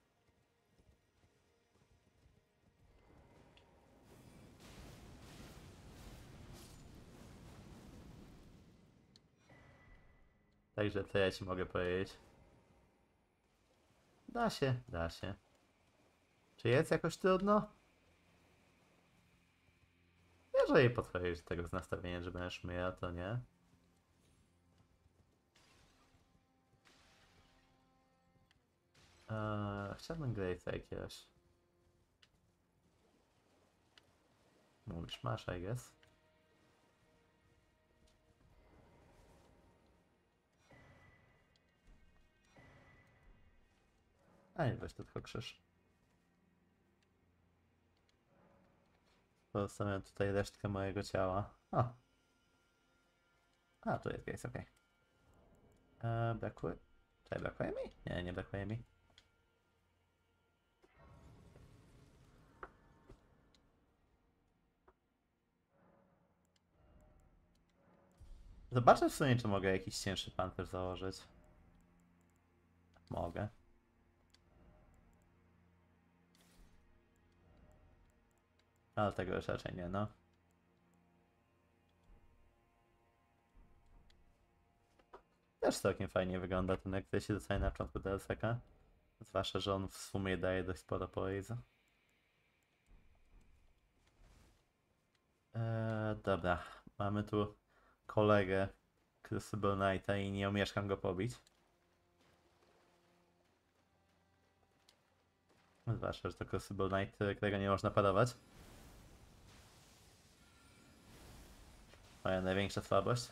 Speaker 1: Także co ja ci mogę powiedzieć? Da się, da się. Czy jest jakoś trudno? Jeżeli podchodzisz do tego z nastawieniem, że będziesz myja, to nie. Eee, chciałbym Grace'a jakiegoś. Mówisz, masz, I guess. A nie, weź to tylko krzyż. Pozostawiam tutaj resztkę mojego ciała. O. A, tu jest Grace, okej. Okay. Brakuje... Czy brakuje mi? Nie, nie brakuje mi. Zobaczę w sumie, czy mogę jakiś cięższy pancerz założyć. Mogę. Ale tego już raczej nie, no. też całkiem fajnie wygląda ten, jak się dostaje na początku D L C-ka. Zwłaszcza, że on w sumie daje dość sporo poise. Eee, dobra, mamy tu kolegę Crucible Knighta i nie omieszkam go pobić. Zwłaszcza, że to Crucible Knight, którego nie można parować. Moja największa słabość.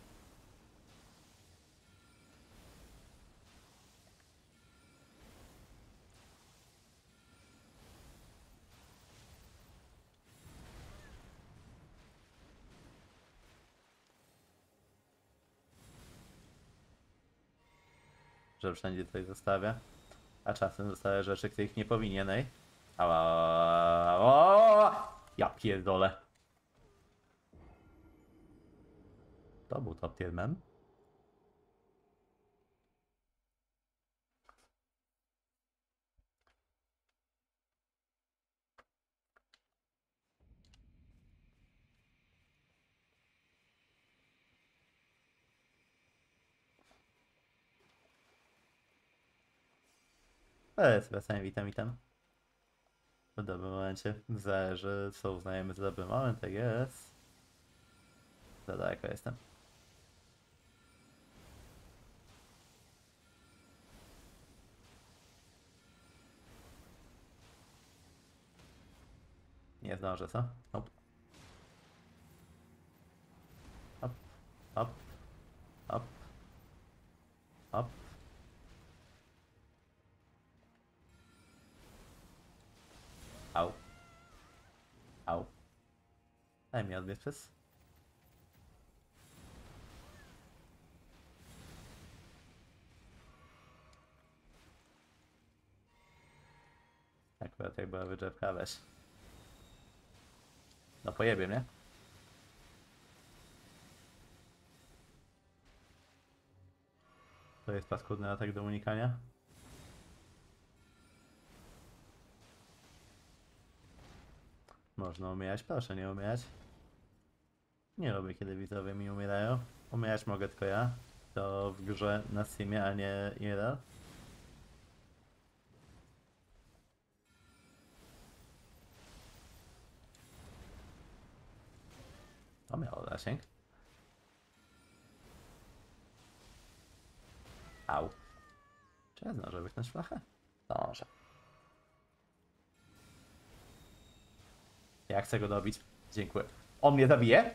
Speaker 1: Że wszędzie coś zostawia. A czasem zostawia rzeczy, których nie powinienej. Ała, ała, ja pierdolę. To był top tier mem. Ale zwracałem, witam, witam. W dobrym momencie. Zależy, co uznajemy za dobry moment, tak jest. Za daleko jestem. Nie zdążę, co? Hop. Hop, hop, hop, hop. Au. Au. Daj mi odbiec przez. Akurat jak była wyczepka, weź. No pojebie mnie. To jest paskudny atak do unikania. Można umierać, proszę nie umierać. Nie lubię, kiedy widzowie mi umierają. Umierać mogę tylko ja. To w grze na Steamie, a nie I R L. To miało zasięg. Au. Czy ja zdążę wychnąć flachę? Zdążę. Ja chcę go dobić. Dziękuję. On mnie zabije?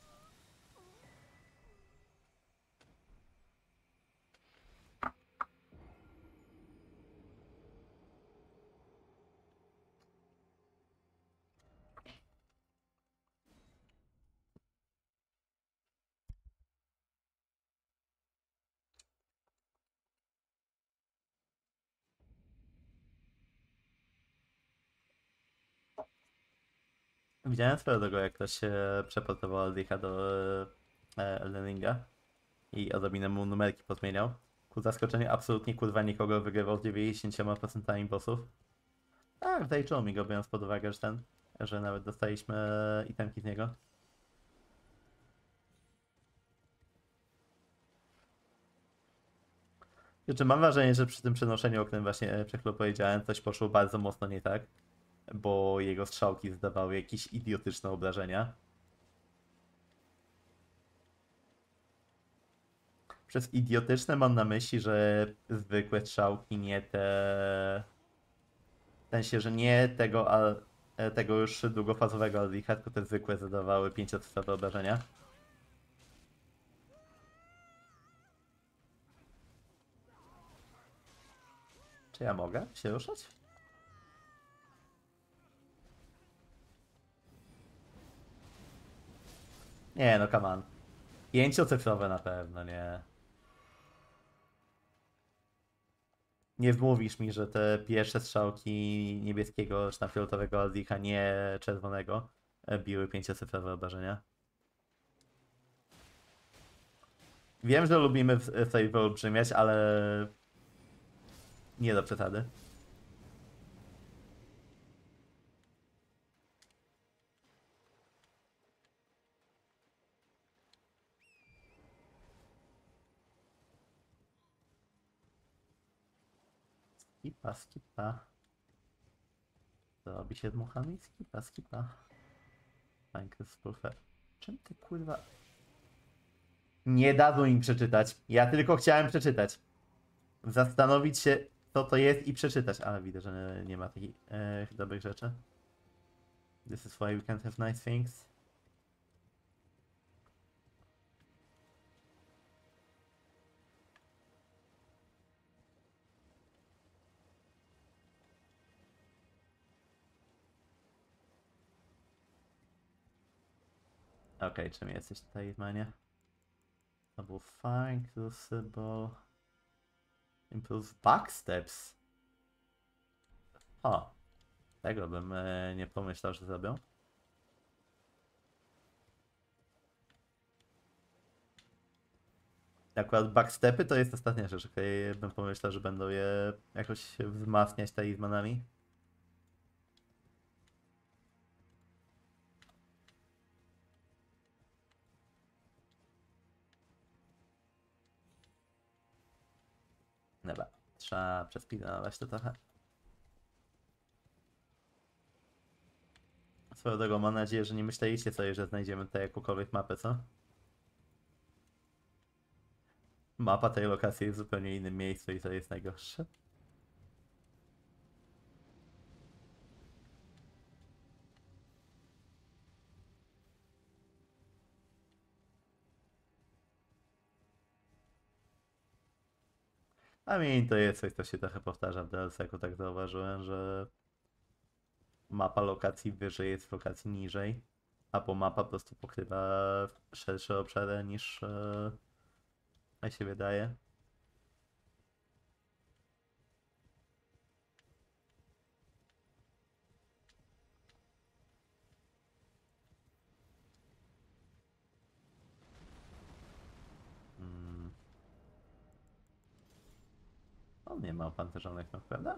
Speaker 1: Widziałem swoją drogą, jak ktoś się przeportował Aldicha do e, Elden Ringa i odrobinę mu numerki podmieniał. Ku zaskoczeniu absolutnie kurwa nikogo wygrywał z dziewięćdziesięcioma procentami bossów. Tak, zaliczyło mi go, biorąc pod uwagę, że ten, że nawet dostaliśmy itemki z niego. Znaczy, mam wrażenie, że przy tym przenoszeniu, o którym właśnie przed chwilą powiedziałem, coś poszło bardzo mocno nie tak, bo jego strzałki zdawały jakieś idiotyczne obrażenia. Przez idiotyczne mam na myśli, że zwykłe strzałki, nie te... W sensie, że nie tego, a tego już długofazowego Aldicha, tylko te zwykłe zadawały pięciocyfrowe obrażenia. Czy ja mogę się ruszać? Nie, no come on. Pięciocyfrowe na pewno, nie. Nie wmówisz mi, że te pierwsze strzałki niebieskiego czy tam fioletowego Aldicha, nie czerwonego, biły pięciocyfrowe obrażenia. Wiem, że lubimy sobie wyolbrzymiać, ale nie do przesady. Skipa, skipa. Robi się dmuchami? Skipa, skipa. Minecraft Spoofer. Czym ty kurwa... Nie dadzą im przeczytać. Ja tylko chciałem przeczytać. Zastanowić się, co to jest i przeczytać. Ale widzę, że nie ma takich e, dobrych rzeczy. This is why we can't have nice things. Okej, okay, czym jesteś tutaj, Manie? To był fine, crucible. Improve backsteps. O, tego bym e, nie pomyślał, że zrobią. Akurat backstepy to jest ostatnia rzecz, o której bym pomyślał, że będą je jakoś wzmacniać talizmanami. Dobra, trzeba przespilnować to trochę. Swoją drogą, mam nadzieję, że nie myśleliście sobie, że znajdziemy tutaj jakąkolwiek mapę, co? Mapa tej lokacji jest w zupełnie innym miejscu i to jest najgorsze. A mi to jest coś, co się trochę powtarza w D L C-ku, tak zauważyłem, że mapa lokacji wyżej jest w lokacji niżej, albo mapa po prostu pokrywa szersze obszary niż e, jak się wydaje. Hmm. On nie ma opancerzonych nóg, prawda?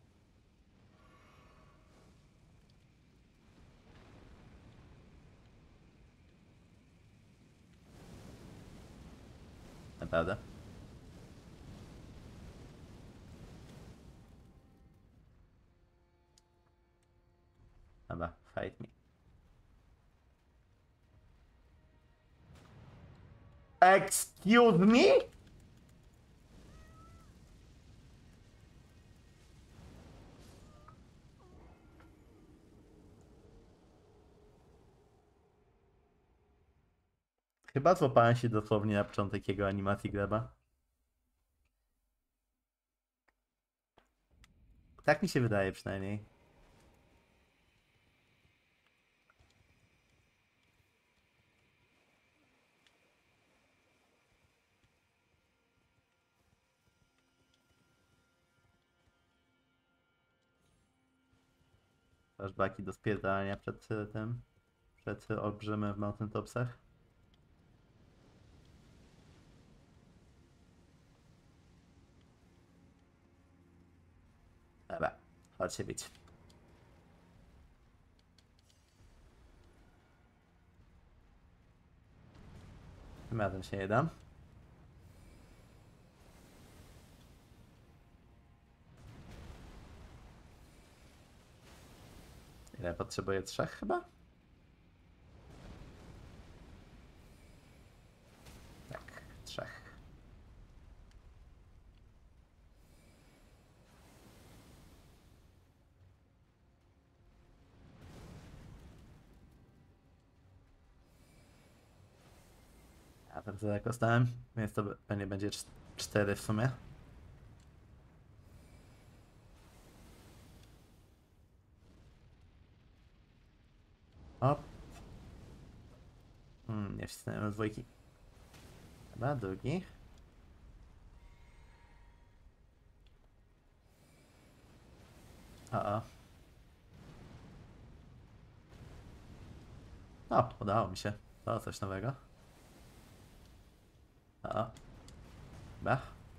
Speaker 1: Naprawdę? Dobra, fight me. Excuse me? Chyba złapałem się dosłownie na początek jego animacji graba. Tak mi się wydaje przynajmniej. Flashbacki do spierdalania przed e, tym, przed e, olbrzymem w Mountain Topsach. Dobra, chodź się bić. Tym razem się nie dam. Ile potrzebuję? Trzech chyba? Tak, trzech. Ja bardzo daleko stałem, więc to pewnie będzie cz- cztery w sumie. Hop. Hmm, nie wcisnąłem dwójki. Dobra, drugi. O, o. O, udało mi się. To coś nowego. O, o. Dobra.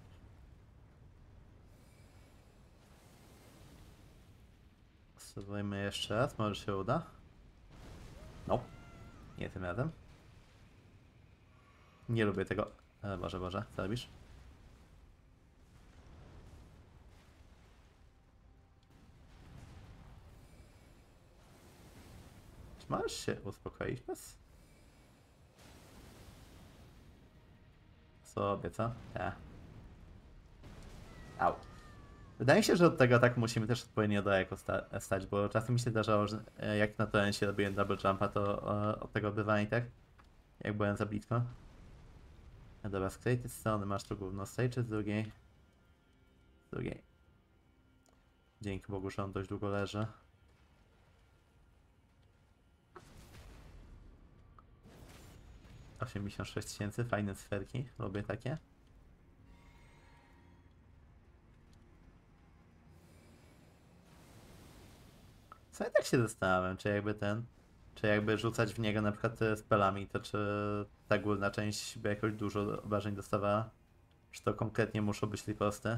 Speaker 1: Spróbujmy jeszcze raz, może się uda. No, nie tym razem. Nie lubię tego. E, Boże, Boże, co robisz? Czy możesz się uspokoić bez? Sobie, co? Ja. Au. Wydaje mi się, że od tego tak musimy też odpowiednio daleko sta stać, bo czasem mi się zdarzało, że e, jak na to się robiłem double jumpa, to e, od tego bywa i tak, jak byłem za blisko. No dobra, z której ty strony masz to gówno? Z tej czy z drugiej? Z drugiej. Dzięki Bogu, że on dość długo leży. osiemdziesiąt sześć tysięcy, fajne sferki, lubię takie. Co ja tak się zastanawiam, czy jakby ten, czy jakby rzucać w niego na przykład e, spelami, to czy ta górna część by jakoś dużo obrażeń dostawała? Czy to konkretnie muszą być riposty?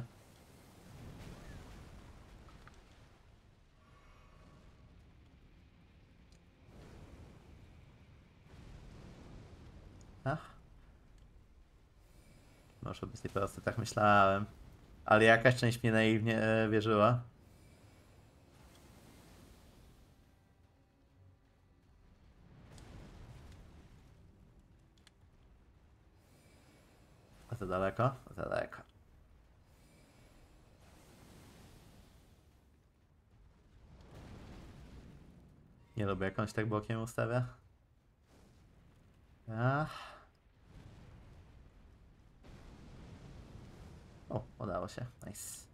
Speaker 1: Ach, może być riposty, tak myślałem. Ale jakaś część mnie naiwnie e, wierzyła. A za daleko? Za daleko. Nie lubię, jak on się tak bokiem ustawia. Ach. O, udało się. Nice.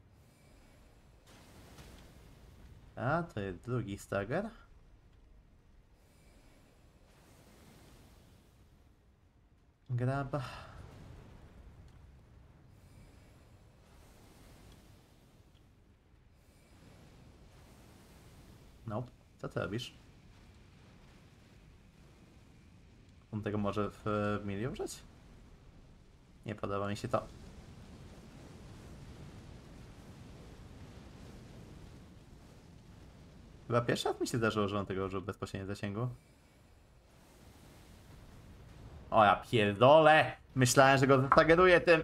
Speaker 1: A, to jest drugi stagger. Grab. Nope. Co ty robisz? On tego może w, w mili użyć? Nie podoba mi się to. Chyba pierwszy raz mi się zdarzyło, że on tego użył bezpośrednio zasięgu. O ja pierdolę! Myślałem, że go zatageruję tym.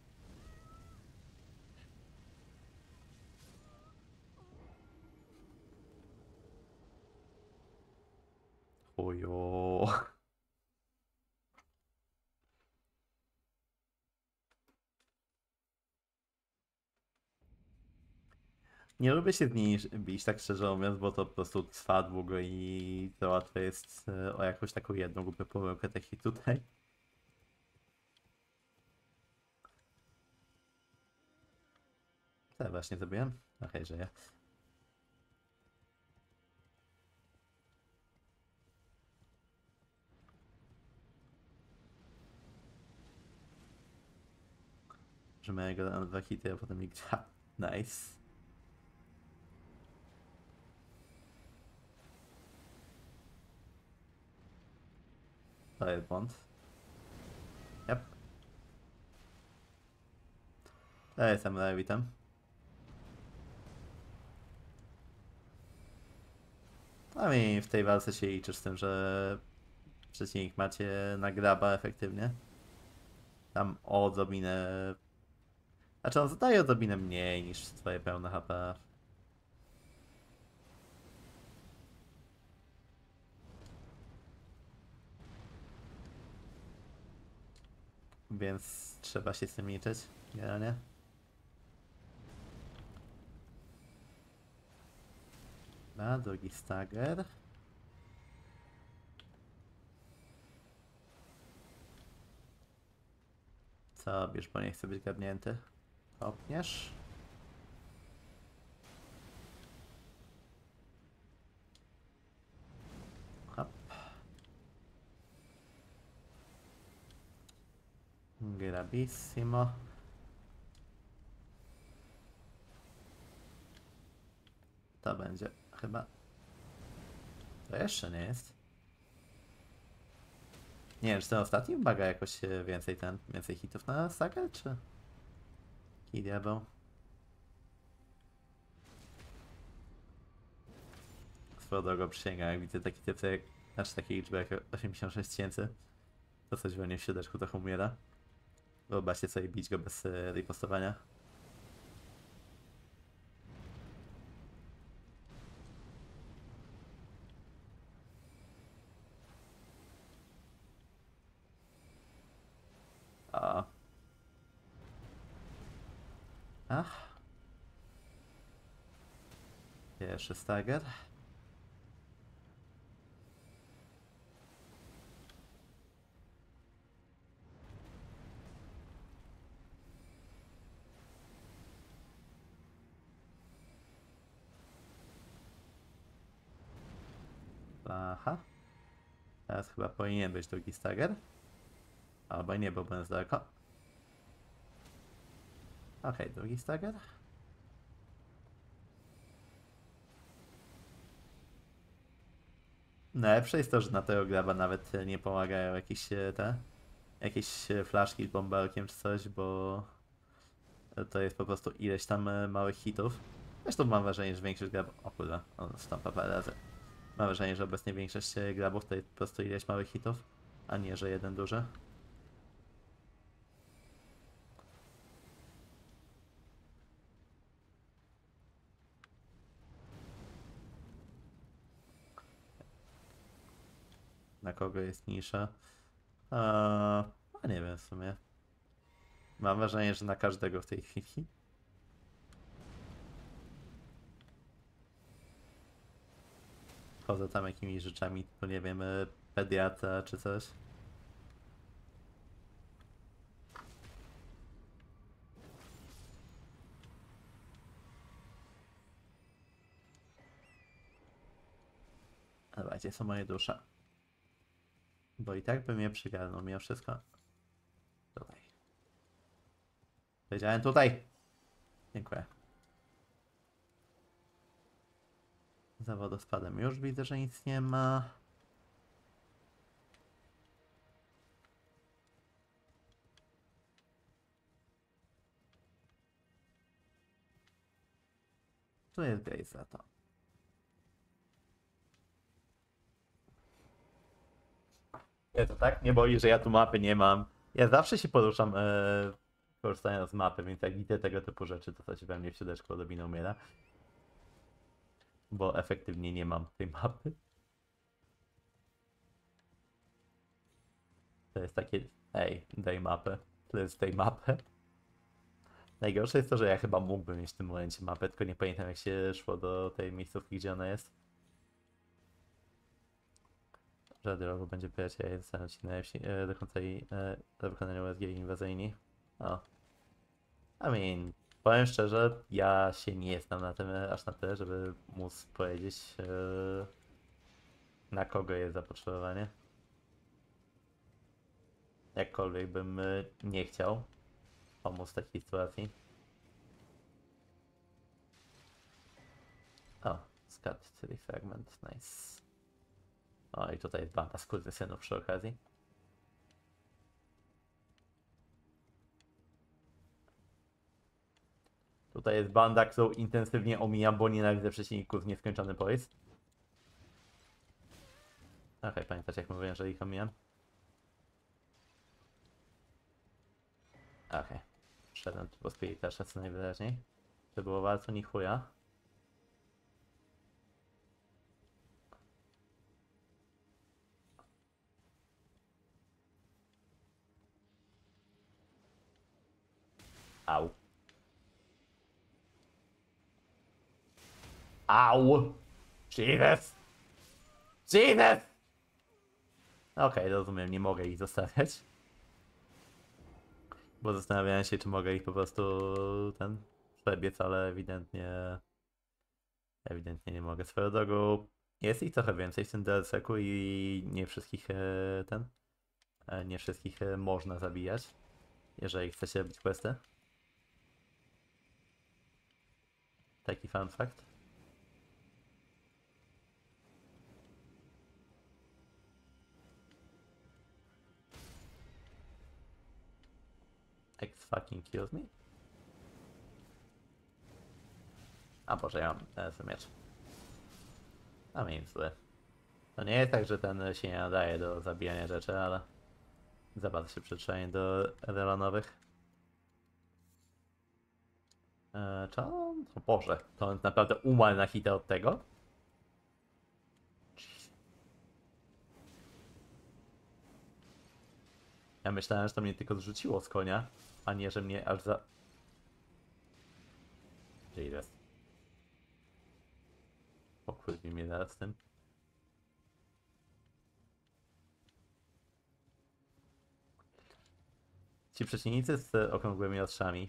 Speaker 1: Ojo. Nie lubię się z nimi bić, tak szczerze mówiąc, bo to po prostu trwa długo i to łatwe jest e, o jakąś taką jedną głupę pomyłkę, tak jak tutaj. Co ja właśnie zrobiłem? Okej, żyję. Że miałem go na dwa hity, a potem mi gra. Nice. To jest błąd. Yep. To jestem lewitem. A mi w tej walce się liczysz z tym, że przeciwnik macie na graba efektywnie. Tam o odrobinę... Znaczy on zadaje odrobinę mniej niż twoje pełne H P. Więc trzeba się z tym liczyć, generalnie. Na drugi stagger. Co bierz, bo nie chcę być gadnięty. Kopniesz. Hop. Grabissimo. To będzie chyba... To jeszcze nie jest. Nie wiem, czy ten ostatni wymaga jakoś e, więcej ten, więcej hitów na stagger, czy... Jaki diabeł? Swoją drogą przysięgam, jak widzę taki typ, jak, znaczy takiej liczby jak osiemdziesiąt sześć tysięcy, to coś we mnie w siódeczku trochę umiera. Wyobraźcie sobie bić go bez e, ripostowania. Ach. Pierwszy stagger. Aha. Teraz chyba powinien być drugi stagger. Albo nie, bo byłem z daleko. Okej, okay, drugi stagger. Najlepsze jest to, że na tego graba nawet nie pomagają jakieś te... Jakieś flaszki z bąbelkiem czy coś, bo... To jest po prostu ileś tam małych hitów. Zresztą mam wrażenie, że większość grabów... O kurwa, on stampa parę razy. Mam wrażenie, że obecnie większość grabów to jest po prostu ileś małych hitów, a nie, że jeden duży. Na kogo jest nisza? Eee, a nie wiem w sumie. Mam wrażenie, że na każdego w tej chwili. Chodzę tam jakimiś rzeczami, to nie wiem, pediatra czy coś. Dobra, gdzie są moje dusze? Bo i tak bym je przygarnął mimo wszystko. Tutaj. Powiedziałem tutaj! Dziękuję. Za wodospadem już widzę, że nic nie ma. Tu jest Grace za to. Ja to tak nie boi, że ja tu mapy nie mam. Ja zawsze się poruszam e, korzystając z mapy, więc jak widzę tego typu rzeczy, to coś we mnie w siódeczku odrobinę umiera. Bo efektywnie nie mam tej mapy. To jest takie, ej, daj mapę. To jest daj mapę. Najgorsze jest to, że ja chyba mógłbym mieć w tym momencie mapę, tylko nie pamiętam jak się szło do tej miejscówki, gdzie ona jest. Że drogo będzie przyjaciel stanąć najlepsi e, do końca i e, do wykonania U S G inwazyjni. O. I mean, powiem szczerze, ja się nie znam na tym e, aż na tyle, żeby móc powiedzieć e, na kogo jest zapotrzebowanie. Jakkolwiek bym e, nie chciał pomóc w takiej sytuacji. O, skat, czyli fragment, nice. O, i tutaj jest banda skurwysynów przy okazji. Tutaj jest banda, którą intensywnie omijam, bo nienawidzę przeciwników nieskończony polis. Okej, okay, pamiętacie jak mówiłem, że ich omijam? Okej. Okay. Wszedłem tu po spiritasza co najwyraźniej. To było warto, ni chuja. Au. Au! Jesus! Jesus! Okej, okay, rozumiem, nie mogę ich zostawiać. Bo zastanawiałem się, czy mogę ich po prostu ten przebiec, ale ewidentnie ewidentnie nie mogę. Swoją drogą jest ich trochę więcej w tym D L C-ku i nie wszystkich e, ten e, nie wszystkich e, można zabijać, jeżeli chcecie robić questy. Taki fun fact. X fucking kills me. A Boże, ja mam ten miecz. A mnie zły. To nie jest tak, że ten się nie nadaje do zabijania rzeczy, ale za bardzo się przyzwyczaiłem do relanowych. Eee, czy on? O Boże, to on naprawdę umarł na hita od tego? Ja myślałem, że to mnie tylko zrzuciło z konia, a nie, że mnie aż za... Jesus. Pokurwi mnie zaraz z tym. Ci przeciwnicy z okrągłymi ostrzami.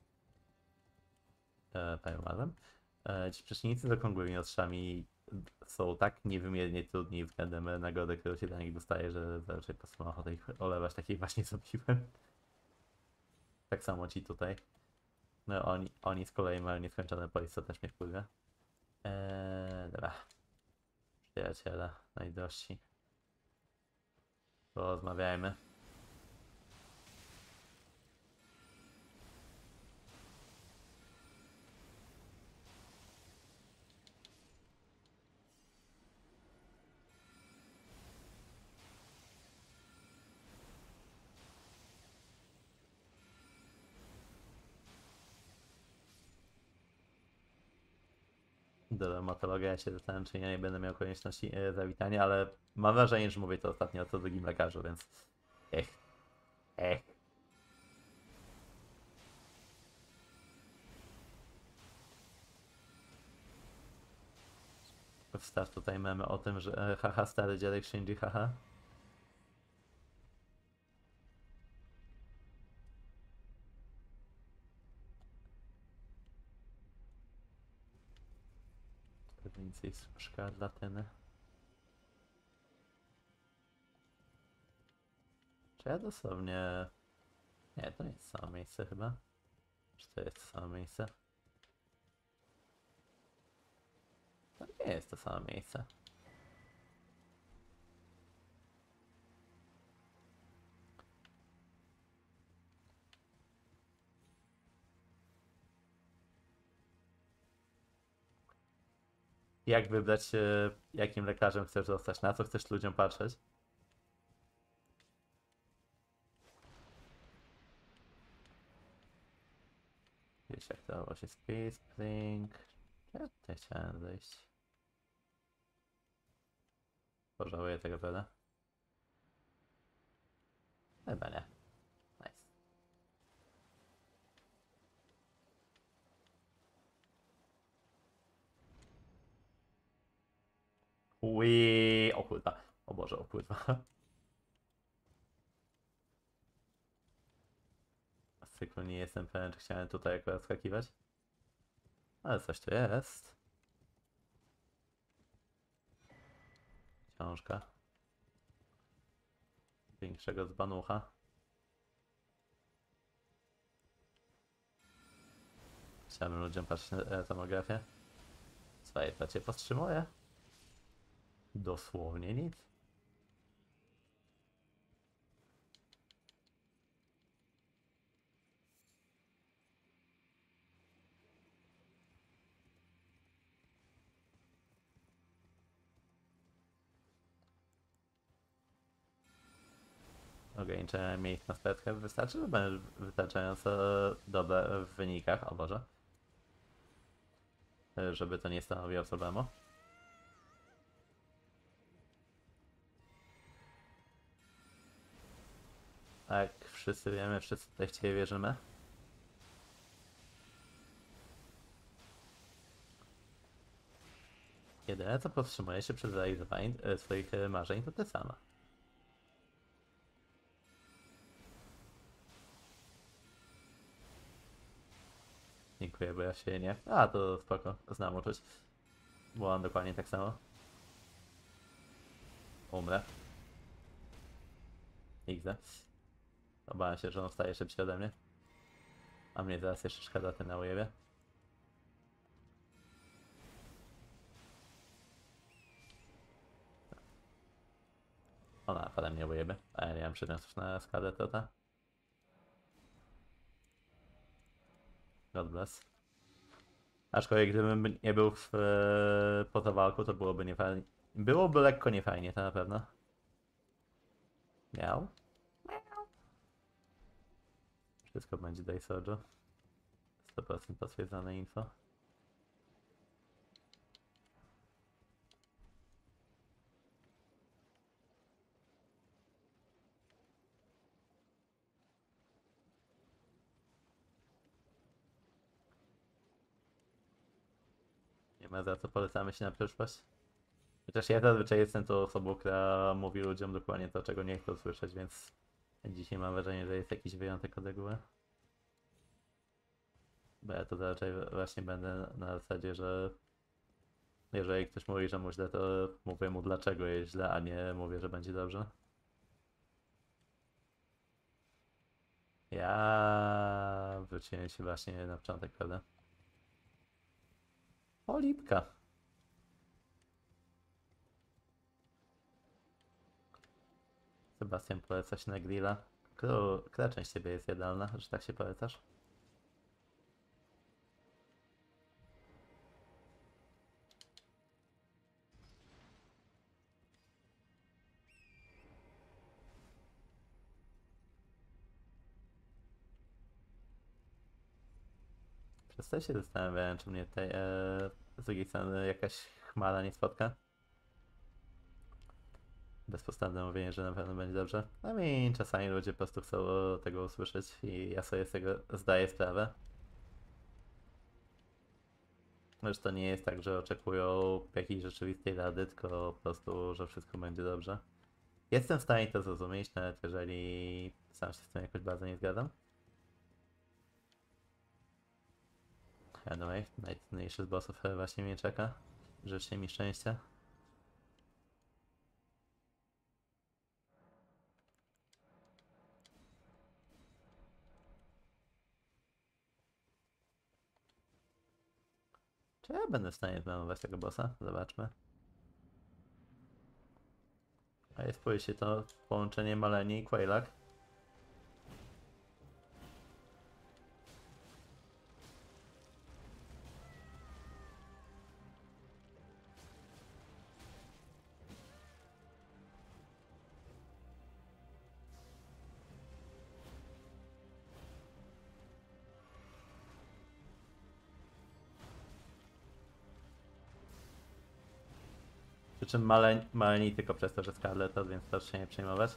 Speaker 1: E, Pająmarzem. E, ci przeciwnicy z okrągłymi ostrzami są tak niewymiernie trudni względem nagrody, którą się dla nich dostaje, że zazwyczaj po prostu mam ochotę ich olewać, takich właśnie zrobiłem. Tak samo ci tutaj. No oni, oni z kolei mają nieskończone polis, co też mnie wpływa. Eee, dobra. Przyjaciele, najdrożsi. Porozmawiajmy. Do dermatologa ja się zastanawiam, czy ja nie będę miał konieczności e, zawitania, ale mam wrażenie, że mówię to ostatnio o co drugim lekarzu, więc ech, ech. Wstaw tutaj memy o tym, że e, haha, stary dziadek Shinji, haha. Więcej szkarlatyny. Czy ja dosłownie... Nie, to nie jest samo miejsce chyba. Czy to jest to samo miejsce? To nie jest to samo miejsce. Jak wybrać, e, jakim lekarzem chcesz zostać? Na co chcesz ludziom patrzeć? Wiesz jak to właśnie Space Blink. Ja tutaj chciałem zejść. Pożałuję tego, prawda? Chyba nie. Nice. Ui, o kurwa. O Boże, o kurwa. Z cyklu nie jestem pewien, czy chciałem tutaj akurat skakiwać. Ale coś tu jest. Książka. Większego z banucha. Chciałbym ludziom patrzeć na tomografię. Słuchaj, to cię powstrzymuje. Dosłownie nic. Ograniczenie miejsc na stertkę wystarczy, że będziesz wystarczająco dobre w wynikach, o Boże. Żeby to nie stanowiło problemu. Tak, wszyscy wiemy, wszyscy tutaj w Ciebie wierzymy. Jedyne co powstrzymuje się przed realizowaniem e, swoich e, marzeń to ty sama. Dziękuję, bo ja się nie... A, to spoko, znam uczuć. Byłam dokładnie tak samo. Umrę. Nigdy. Obawiam się, że on wstaje szybciej ode mnie. A mnie zaraz jeszcze szkoda ty na ujebie. Ona pada mnie ujebie, a ja nie mam przedmiotów na skadę to ta. God bless. Aczkolwiek gdybym nie był w, e, poza walką, to byłoby niefajnie. Byłoby lekko niefajnie, to na pewno. Miał. Wszystko będzie Day Sojo. sto procent potwierdzone info. ma za co polecamy się na przyszłość. Chociaż ja zazwyczaj jestem tą osobą, która mówi ludziom dokładnie to, czego nie chcą słyszeć, więc dzisiaj mam wrażenie, że jest jakiś wyjątek od reguły. Bo ja to raczej właśnie będę na zasadzie, że jeżeli ktoś mówi, że mu źle, to mówię mu dlaczego jest źle, a nie mówię, że będzie dobrze. Ja wróciłem się właśnie na początek, prawda? O, lipka. Sebastian poleca się na grilla. Która, która część ciebie jest jadalna, że tak się polecasz? Przez to się zastanawiałem, czy mnie tutaj e, z drugiej strony jakaś chmara nie spotka. Bezpostawne mówienie, że na pewno będzie dobrze. I mean, czasami ludzie po prostu chcą tego usłyszeć i ja sobie z tego zdaję sprawę. Że to nie jest tak, że oczekują jakiejś rzeczywistej rady, tylko po prostu, że wszystko będzie dobrze. Jestem w stanie to zrozumieć, nawet jeżeli sam się z tym jakoś bardzo nie zgadzam. Anyway, najtrudniejszy z bossów właśnie mnie czeka. Życzcie mi szczęścia. Czy ja będę w stanie zmenować tego bossa? Zobaczmy. A jest spójrzcie, to połączenie Maleni i Quailak. Przy czym Maleni, Maleni tylko przez to, że Scarlet, więc proszę się nie przejmować.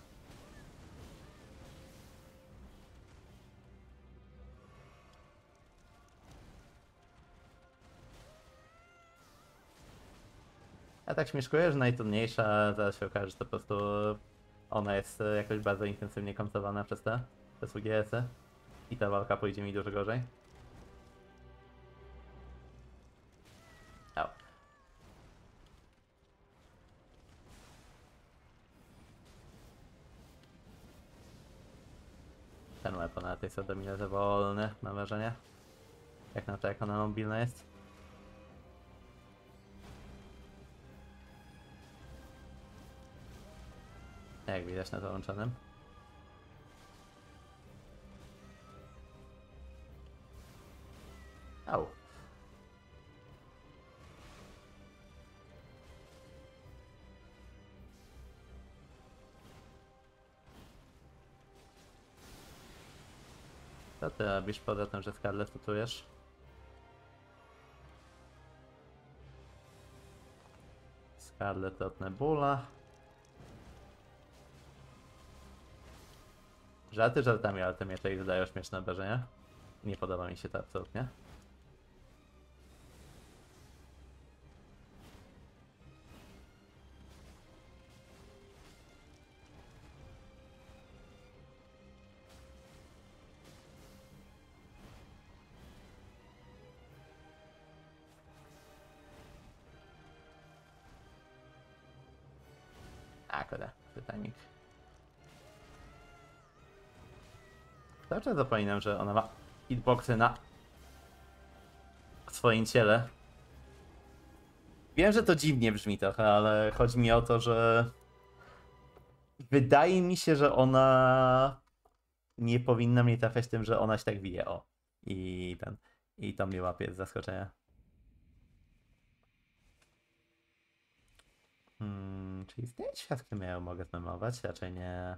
Speaker 1: Ja tak śmieszkuję, że najtrudniejsza, a zaraz się okaże, że to po prostu ona jest e, jakoś bardzo intensywnie kontrolowana przez te, przez U G S-y i ta walka pójdzie mi dużo gorzej. Au. Ten weapon jest ode mnie za wolny, mam wrażenie. Jak na to, jak ona mobilna jest. Jak widać na załączonym. Au. Co ty robisz poza tym, że Scarlet tutujesz? Scarlet od Nebula. Żarty żartami, ale te miecze zadają śmieszne obrażenia. Nie podoba mi się to absolutnie. A, kurde, Titanic. Cały czas zapominam, że ona ma hitboxy na swoim ciele. Wiem, że to dziwnie brzmi trochę, ale chodzi mi o to, że wydaje mi się, że ona nie powinna mnie trafiać tym, że ona się tak wije, o. I ten, i to mnie łapie z zaskoczenia. Hmm, czyli z tej świat, który ja mogę zmemować? Raczej nie.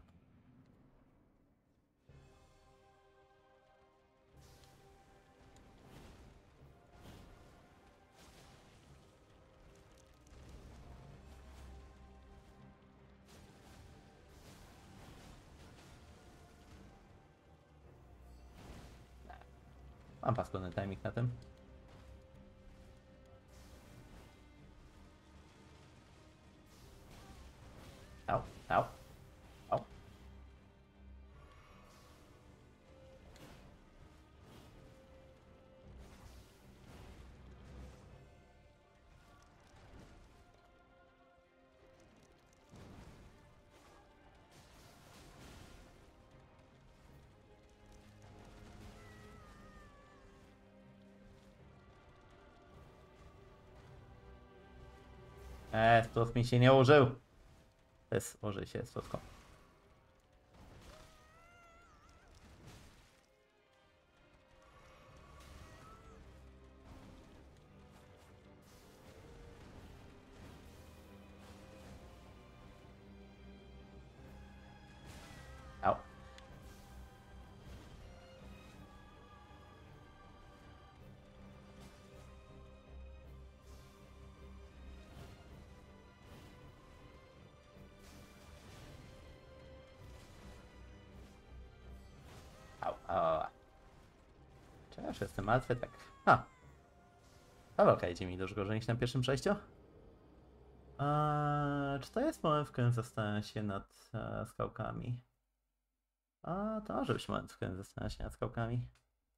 Speaker 1: Mam paskudny timing na tym. Au, au, au. Eee, stów mi się nie użył. Bez użyj się stówką. Au. Au, au. Czy ja już jestem martwy? Tak. Ha. Ale okej, idzie mi dużo gorzej niż na pierwszym przejściu. Eee, czy to jest moment, w którym zastanawiam się nad e, skałkami? A, to może być moment, w którym zastanawiam się nad skałkami.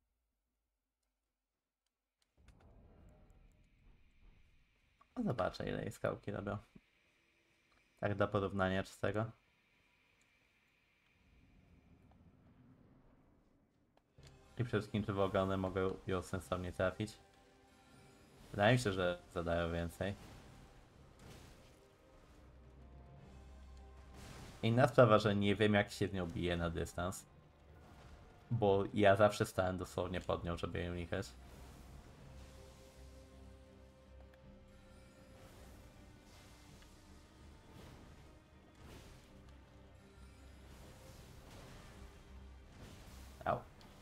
Speaker 1: No zobaczę, ile jej skałki robią. Tak dla porównania czystego. I przede wszystkim, czy w ogóle one mogą ją sensownie trafić. Wydaje mi się, że zadają więcej. Inna sprawa, że nie wiem, jak się z nią bije na dystans. Bo ja zawsze stałem dosłownie pod nią, żeby jej unikać. Au.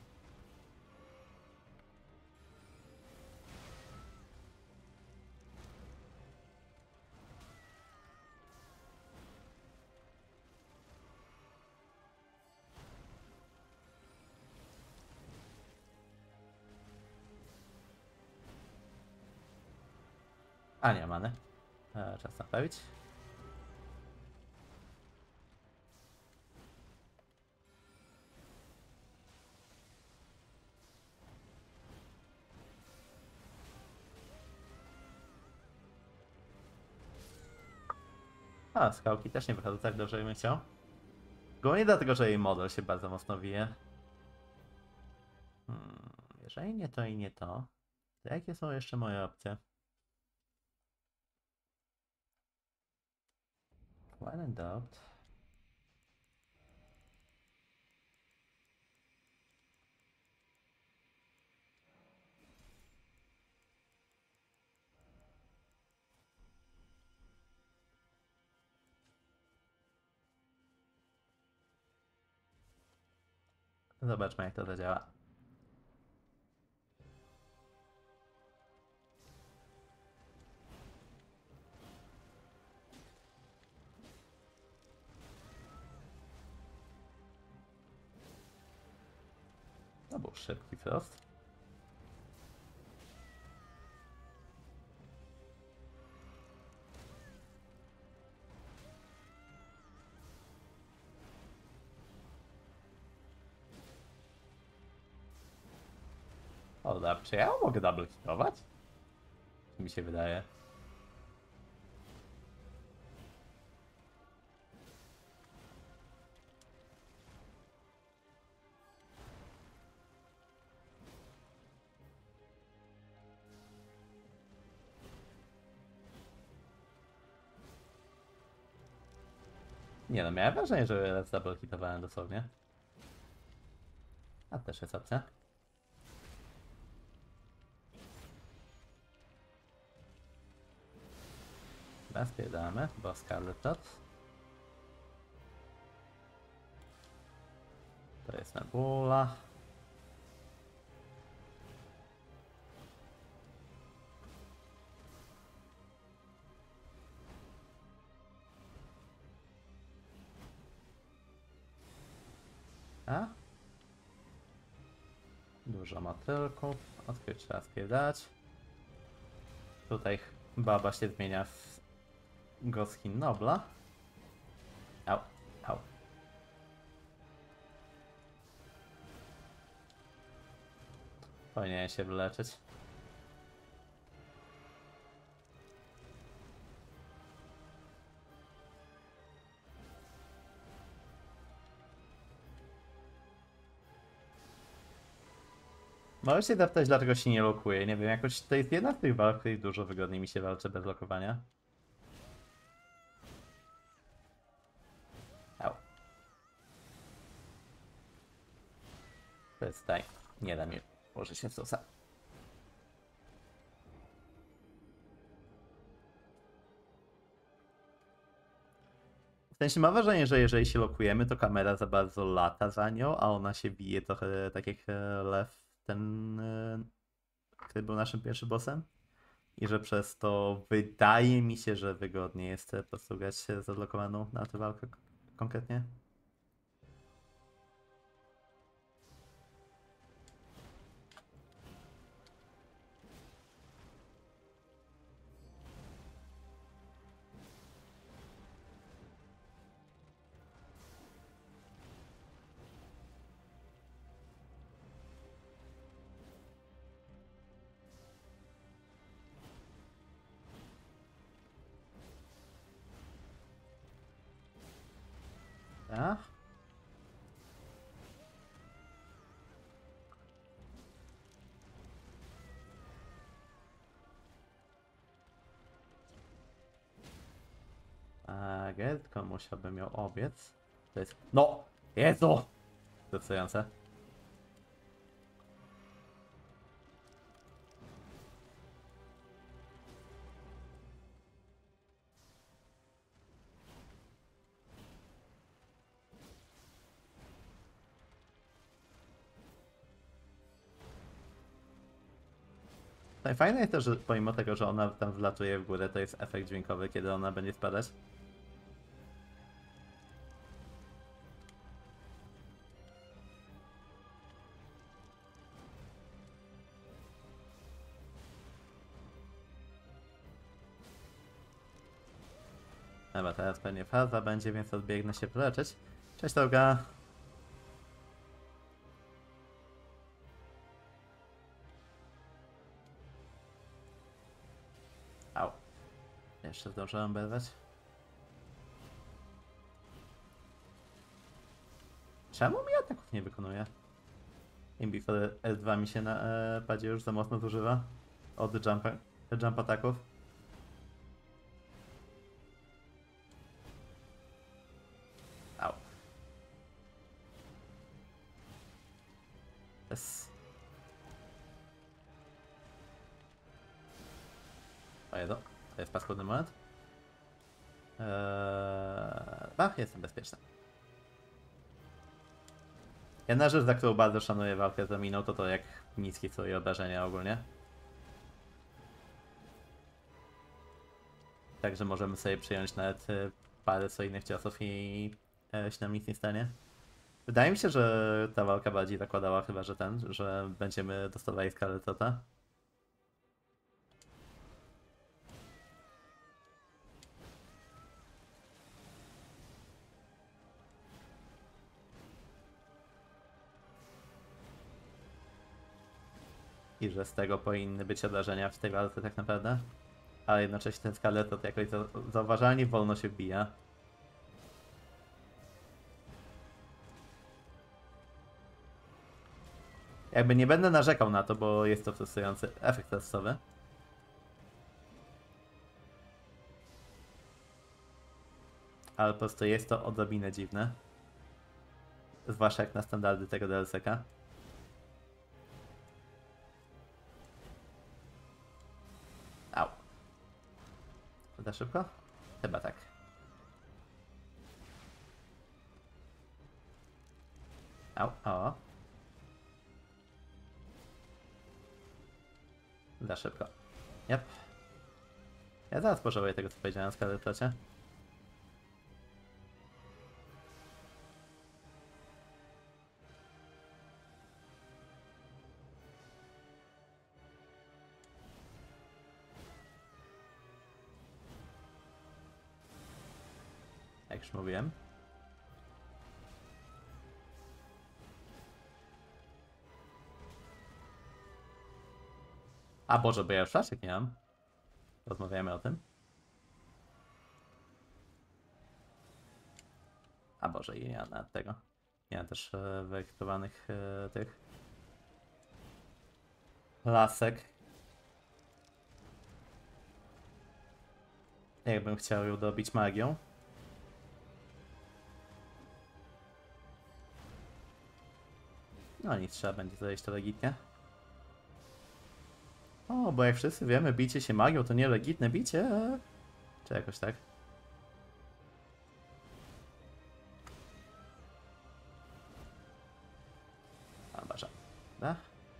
Speaker 1: A nie, many. E, czas naprawić. A, skałki też nie wychodzą tak dobrze, jakbym chciał. Głównie dlatego, że jej model się bardzo mocno wije. Hmm, jeżeli nie to i nie to, to jakie są jeszcze moje opcje? When in doubt. Zobaczmy, jak to zadziała. To był szybki frost. O, dobra, czy ja mogę double hitować? Mi się wydaje. Nie no, miałem wrażenie, że raz double hitowałem dosłownie. A też jest opcja. Bezpiedamy, bo Scarlet Dot. To jest Nebula. A? Dużo motylków. Odkryć trzeba spierdać. Tutaj baba się zmienia w Goskin Nobla. Au. Powinien się wyleczyć. Możesz się zapytać, dlaczego się nie lokuje. Nie wiem, jakoś to jest jedna z tych walk, w których dużo wygodniej mi się walczy bez lokowania. Au. Przestań. Nie da mi położyć się w sosa. W sensie mam wrażenie, że jeżeli się lokujemy, to kamera za bardzo lata za nią, a ona się bije trochę tak jak e, Lew, ten, e, który był naszym pierwszym bossem. I że przez to wydaje mi się, że wygodniej jest e, po prostu grać się z odlokowaną na tę walkę k- konkretnie. Tak? A Gertko musiałbym ją obiec. To jest... No! Jezu! Decydujące. No i fajne jest to, że pomimo tego, że ona tam wlatuje w górę, to jest efekt dźwiękowy, kiedy ona będzie spadać. Dobra, teraz pewnie faza będzie, więc odbiegnę się wyleczyć. Cześć droga. Au. Jeszcze zdążyłem berwać. Czemu mi ataków nie wykonuje? Imbify L dwa mi się na e, padzie już za mocno zużywa. Od jump, jump ataków. Au. Yes. O jedno. To jest paskudny moment. Eee... Ach, jestem bezpieczny. Jedna rzecz, za którą bardzo szanuję walkę z Aminą, to to jak niskie są jej obrażenia ogólnie. Także możemy sobie przyjąć nawet e, parę swoich ciosów i e, się nam nic nie stanie. Wydaje mi się, że ta walka bardziej zakładała chyba, że ten, że będziemy dostawali Scarletota. I że z tego powinny być obrażenia w tej walce tak naprawdę. Ale jednocześnie ten Scarletot jakoś za zauważalnie wolno się wbija. Jakby nie będę narzekał na to, bo jest to frustrujący efekt testowy. Ale po prostu jest to odrobinę dziwne. Zwłaszcza jak na standardy tego D L C ka. Au. Za szybko? Chyba tak. Au, o. Za szybko. Yep. Ja zaraz pożałuję tego, co powiedziałem o Scarletocie. Jak już mówiłem. A Boże, bo ja już flaszek nie mam. Rozmawiamy o tym. A Boże, i nie mam nawet tego. Nie mam też e, wyekwipowanych e, tych lasek. Jakbym chciał ją dobić magią. No nic, trzeba będzie zejść to legitnie. O, bo jak wszyscy wiemy, bicie się magią to nie legitne bicie. Czy jakoś tak? A, barza. Da?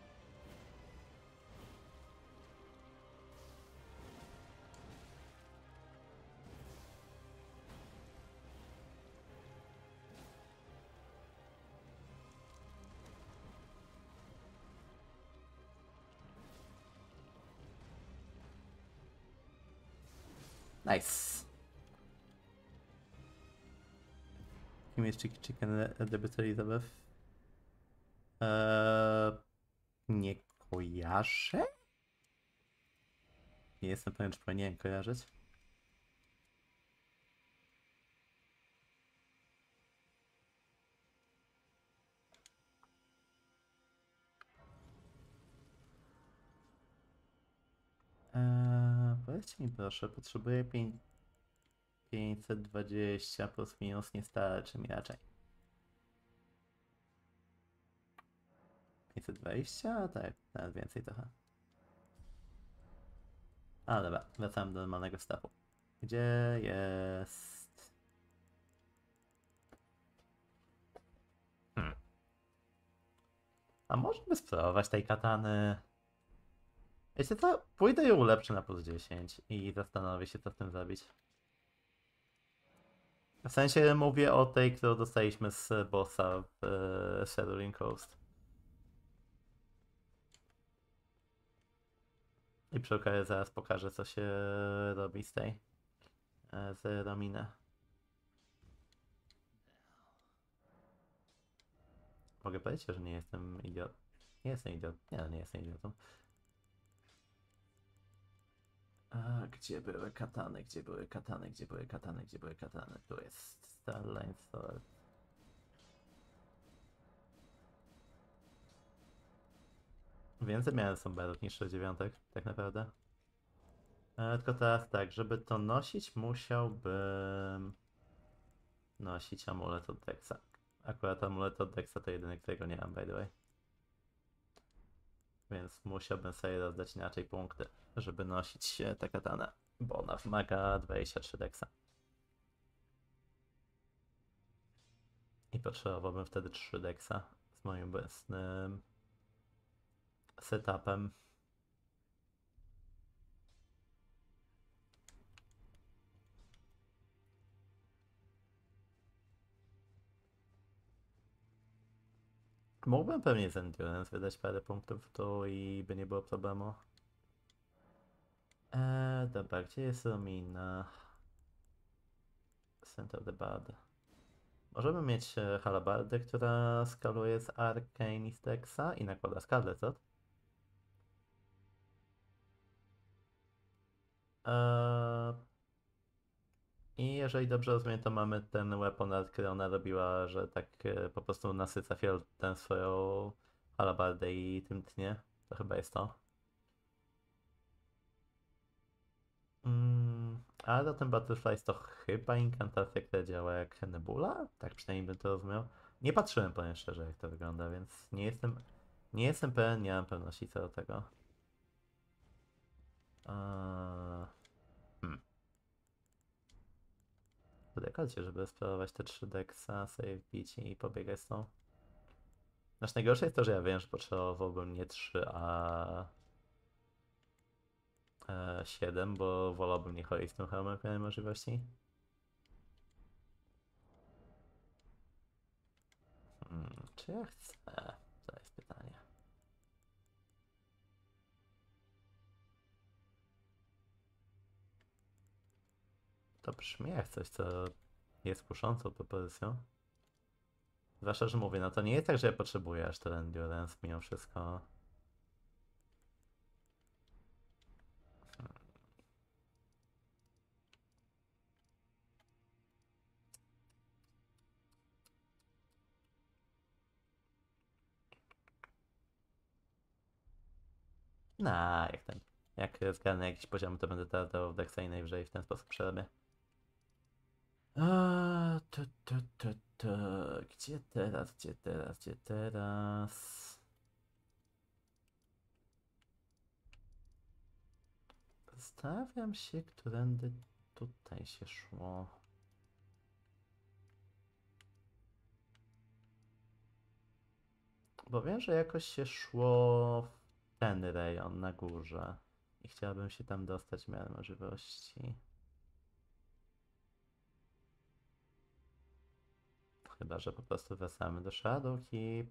Speaker 1: Nice. Kim jest Chicky Chicken Debuter Elizabeth? Eee, nie kojarzę? Nie jestem pewien, czy powinienem kojarzyć. Eee, powiedzcie mi proszę, potrzebuję pięć pięćset dwadzieścia plus minus nie starczy mi raczej. pięćset dwadzieścia? Tak, nawet więcej trochę. A dobra, wracamy do normalnego stapu. Gdzie jest... Hmm. A może by spróbować tej katany? Wiecie co? Pójdę ją ulepszę na plus dziesięć i zastanowię się, co z tym zrobić. W sensie mówię o tej, którą dostaliśmy z bossa w e, Shadowing Coast. I przy okazji zaraz pokażę, co się robi z tej. e, Z Romina. Mogę powiedzieć, że nie jestem idiot. Nie jestem idiot. Nie, nie jestem idiotą. A gdzie były katany? Gdzie były katany? Gdzie były katany? Gdzie były katany? Tu jest Starline Sword. Więcej miałem somberów niż dziewiątek, tak naprawdę. E, tylko teraz tak, żeby to nosić, musiałbym nosić amulet od Dexa. Akurat amulet od Dexa to jedyny, którego nie mam, by the way. Więc musiałbym sobie rozdać inaczej punkty, żeby nosić tę katanę, bo ona wymaga dwadzieścia trzy Dexa. I potrzebowałbym wtedy trzy Dexa z moim obecnym setupem. Mógłbym pewnie z Endurance wydać parę punktów tu i by nie było problemu. Eee, dobra, gdzie jest Romina? Center the Bad. Możemy mieć e, halabardę, która skaluje z Arcane i z Dexa i nakłada Scarlet, co? Eee, I jeżeli dobrze rozumiem, to mamy ten weapon art, który ona robiła, że tak e, po prostu nasyca fiol ten swoją halabardę i tym tnie. To chyba jest to. Mm, ale ten Butterflies to chyba inkantacja, która działa jak Nebula? Tak przynajmniej bym to rozumiał. Nie patrzyłem, powiem szczerze, jak to wygląda, więc nie jestem, nie jestem pewien, nie mam pewności co do tego. Eee, hmm. W dekolcie, żeby spróbować te trzy Dexa, save bić i pobiegać z tą. Znaczy najgorsze jest to, że ja wiem, że potrzebowałbym nie trzy, a e, siedem, bo wolałbym nie chodzić z tym hełmem w miarę możliwości. Hmm, czy ja chcę? To jest pytanie. To brzmi jak coś, co jest kuszącą propozycją. Zwłaszcza, że mówię, no to nie jest tak, że ja potrzebuję aż tyle endurance mimo wszystko. No, jak ten. Jak zgarnę jakiś poziom, to będę teraz dał w Dexa i najwyżej w ten sposób przerobię. A, to, to, to, to. Gdzie teraz, gdzie teraz, gdzie teraz? Zastanawiam się, którędy tutaj się szło. Bo wiem, że jakoś się szło w ten rejon na górze. I chciałbym się tam dostać w miarę możliwości. Chyba, że po prostu wracamy do Shadowkeep.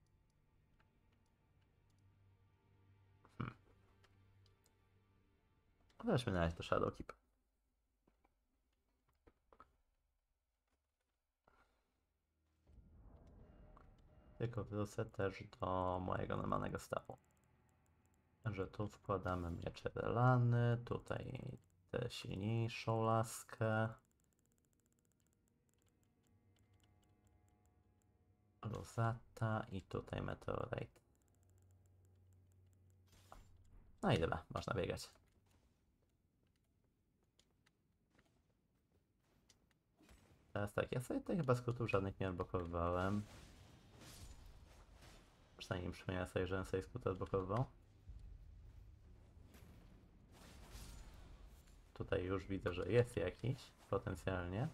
Speaker 1: Hmm. Weźmy na razie do Shadowkeep. Tylko wrócę też do mojego normalnego stawu. Że tu wkładamy miecze Relany, tutaj tę silniejszą laskę. Rosata i tutaj Meteorite. No i dobra, można biegać. Teraz tak, ja sobie tutaj chyba skrótów żadnych nie odblokowywałem. Przynajmniej przypomniałem sobie, że sobie skróty odblokowywał. Tutaj już widzę, że jest jakiś potencjalnie.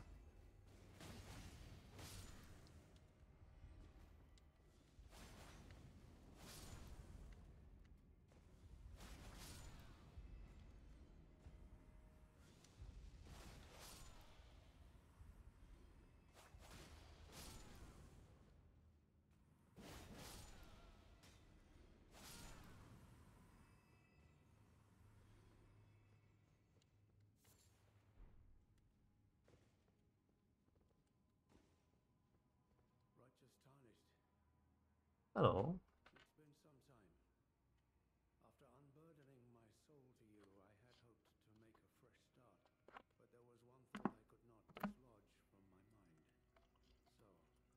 Speaker 1: Hello.
Speaker 2: It's been some time. After unburdening my soul to you, I had hoped to make a fresh start, but there was one thought I could not dislodge from my mind. So,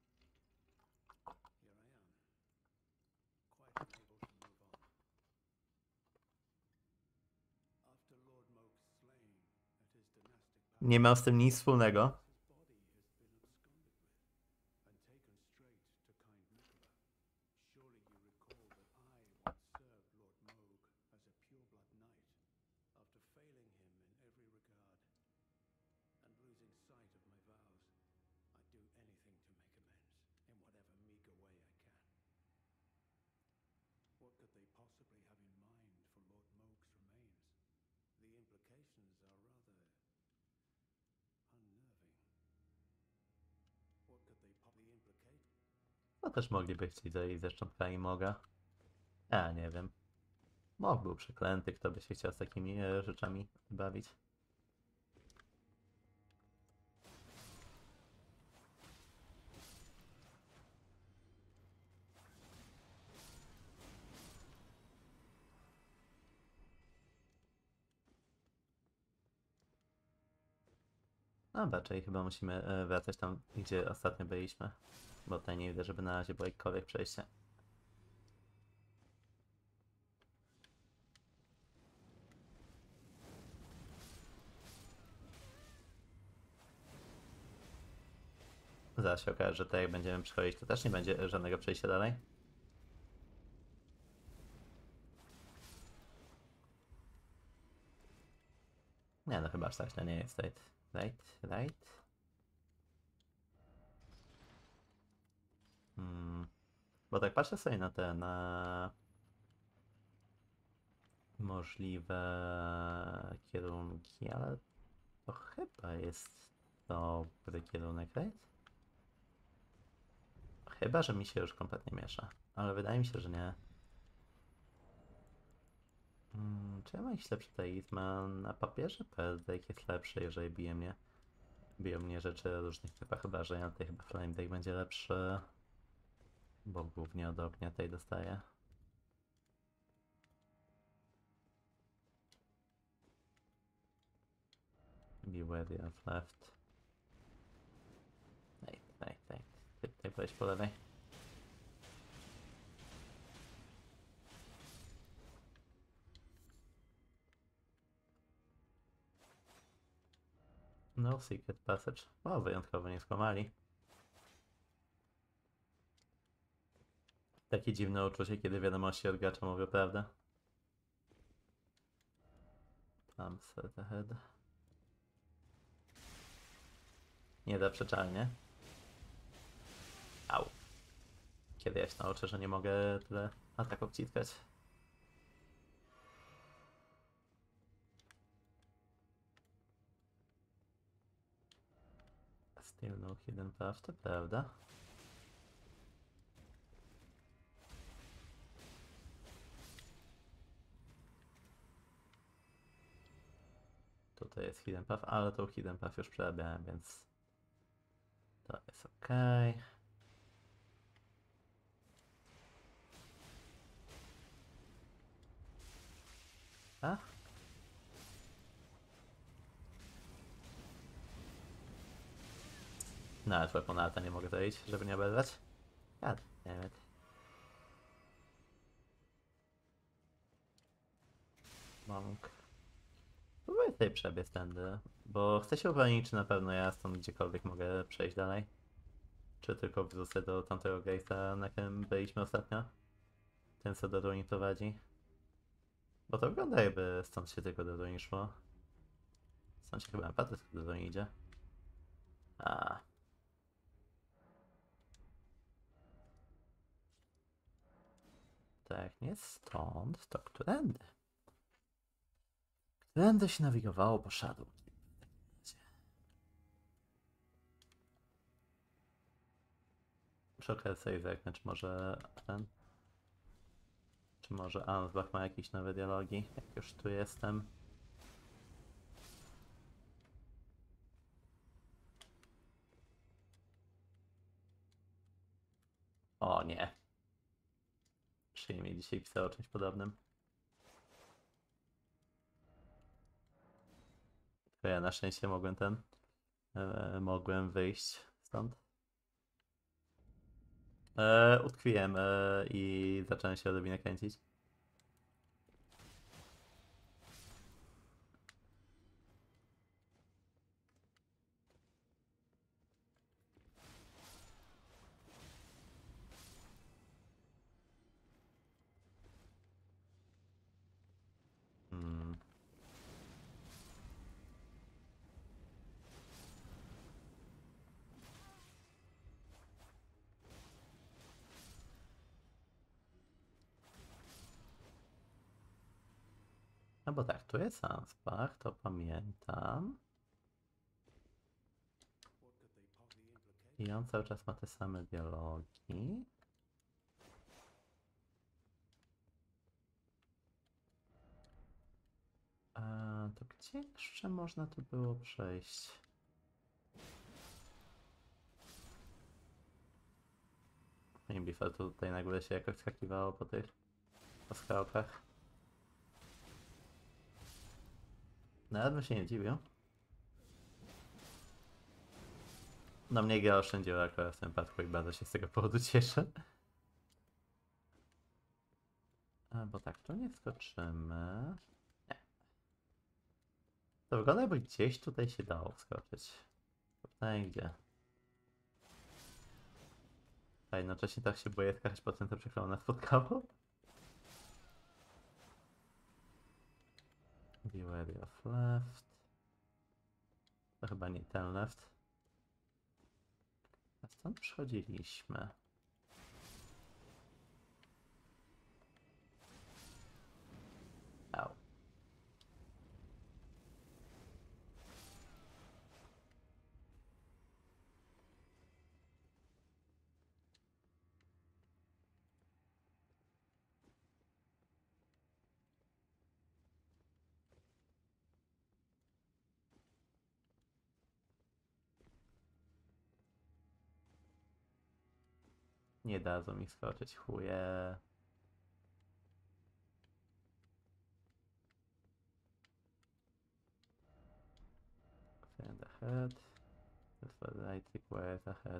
Speaker 2: here I am, quite unable to move on. After Lord Moke's slaying at his dynastic palace,
Speaker 1: Nie mam z tym nic wspólnego.
Speaker 2: his body has been absconded with and taken straight to kind Nicola. Surely you recall that I once served Lord Moog as a pureblood knight. After failing him in every regard and losing sight of my vows, I'd do anything to make amends in whatever meager way I can. What could they possibly have in mind for Lord Moog's remains? The implications are rather unnerving. What could they possibly implicate?
Speaker 1: No też mogliby chcieć zajść ze szczątkami Moga. Ja nie wiem. Mog był przeklęty, kto by się chciał z takimi e, rzeczami bawić. Dobra, czyli chyba musimy e, wracać tam, gdzie ostatnio byliśmy. Bo tutaj nie widzę, żeby na razie było jakiekolwiek przejście. Zaraz się okaże, że tak jak będziemy przechodzić, to też nie będzie żadnego przejścia dalej. Nie no, chyba aż tak źle nie jest. Right, right, right. Hmm. Bo tak patrzę sobie na te, na możliwe kierunki, ale to chyba jest dobry kierunek, right? Chyba, że mi się już kompletnie miesza, ale wydaje mi się, że nie. Hmm, czy ja mam jakiś lepszy talizman? Na papierze P D jest lepszy, jeżeli bije mnie. Biją mnie rzeczy o różnych typach, chyba że ja tutaj chyba Flame Deck będzie lepszy. Bo głównie od ognia tej dostaję. Be wary of left. Nej, nej, nej. Ty tutaj byłeś po lewej. No Secret Passage. O, wyjątkowo nie skłamali. Takie dziwne uczucie, kiedy wiadomości od gracza mówią prawdę. Tam set ahead. Niezaprzeczalnie. Au. Kiedy ja się nauczę, że nie mogę tyle ataków wciskać. Still no hidden path, to prawda. Tutaj jest hidden path, ale tą hidden path już przerabiałem, więc to jest ok. A? Nawet weaponata nie mogę zejść, żeby nie oberwać. God damn it. Monk. Próbuję tutaj przebiec tędy, bo chcę się upewnić, czy na pewno ja stąd gdziekolwiek mogę przejść dalej. Czy tylko wrócę do tamtego gate'a, na którym byliśmy ostatnio. Ten, co do ruin prowadzi. Bo to wygląda, jakby stąd się tylko do ruin szło. Stąd się chyba naprawdę do ruin idzie. A. Tak, nie stąd, to którędy? Którędy się nawigowało po Shadow? Przy okazji sobie zerknę, czy może ten... Czy może Ansbach ma jakieś nowe dialogi, jak już tu jestem. O nie. Przyjmie dzisiaj pisał o czymś podobnym. To ja na szczęście mogłem ten... E, mogłem wyjść stąd. E, utkwiłem e, i zacząłem się odrobinę kręcić. Hmm. No bo tak, tu jest Ansbach, to pamiętam. I on cały czas ma te same dialogi. A to gdzie jeszcze można tu było przejść? Nie Bifa, to tutaj na górę się jakoś skakiwało po tych po skałkach. Nawet bym się nie dziwił. No mnie gra oszczędziła akurat w tym przypadku i bardzo się z tego powodu cieszę. A, bo tak, tu nie wskoczymy. Nie. To wygląda, jakby gdzieś tutaj się dało wskoczyć. Pytanie gdzie? A jednocześnie tak się boję skakać po tym, co przed chwilą nas spotkało. Be wary of left. To chyba nie ten left. A stąd przychodziliśmy. Au. Nie dadzą mi skoczyć, chuje. Stand ahead. That's what I require ahead.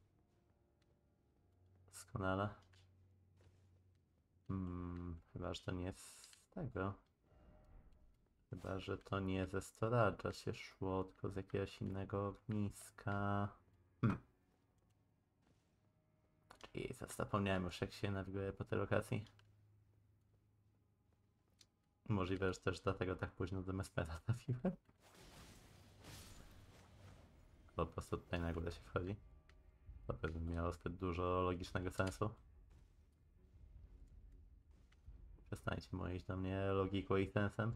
Speaker 1: Doskonale. Hmm, chyba, że to nie jest z tego. Chyba, że to nie ze storage'a się szło, tylko z jakiegoś innego ogniska. Hmm. Jesus, zapomniałem już jak się nawiguje po tej lokacji. Możliwe, że też dlatego tak późno do Mespera trafiłem. Po prostu tutaj na górę się wchodzi. To by miało zbyt dużo logicznego sensu. Przestańcie mówić do mnie logiką i sensem.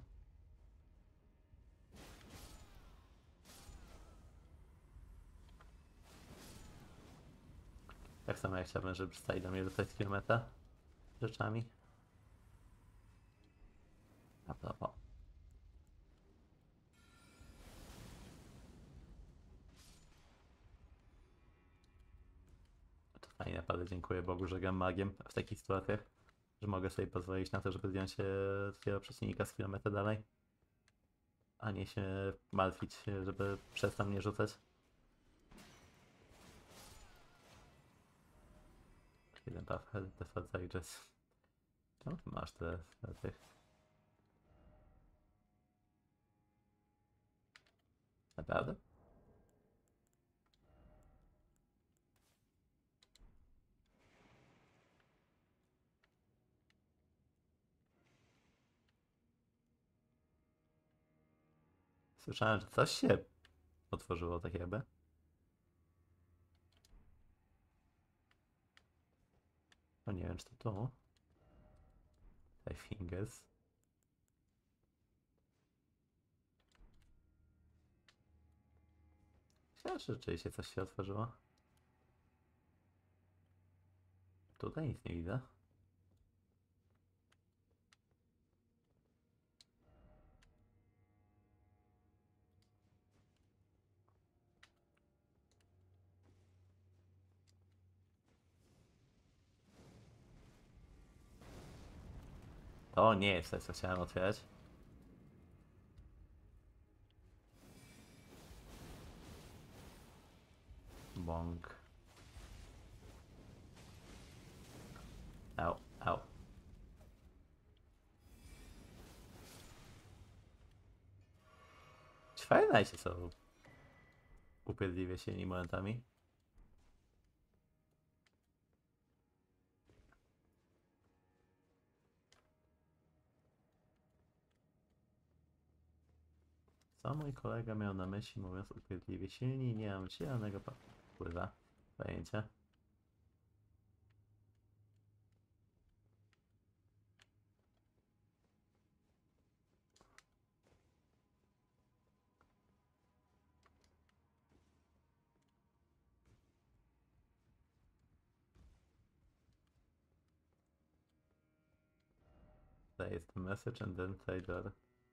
Speaker 1: Tak samo jak chciałbym, żeby przestali do mnie rzucać kilometra rzeczami. A propos. To fajnie, naprawdę dziękuję Bogu, że gram magiem w takich sytuacjach, że mogę sobie pozwolić na to, żeby zdjąć się swojego przeciwnika z kilometra dalej, a nie się martwić, żeby przestał mnie rzucać. Jeden buff, default Aegis. Czemu ty masz te, te tych? Naprawdę? Słyszałem, że coś się otworzyło tak jakby. No nie wiem, czy to tu. Five fingers. Myślałem, że rzeczywiście coś się otworzyło. Tutaj nic nie widzę. To nie jest coś, co chciałem otwierać. Bąk. Au, au. Fajnie są upierdliwie silni momentami. Co mój kolega miał na myśli, mówiąc upierdliwie silni? Nie mam zielonego pływa. Pojęcia. To jest message and then trader.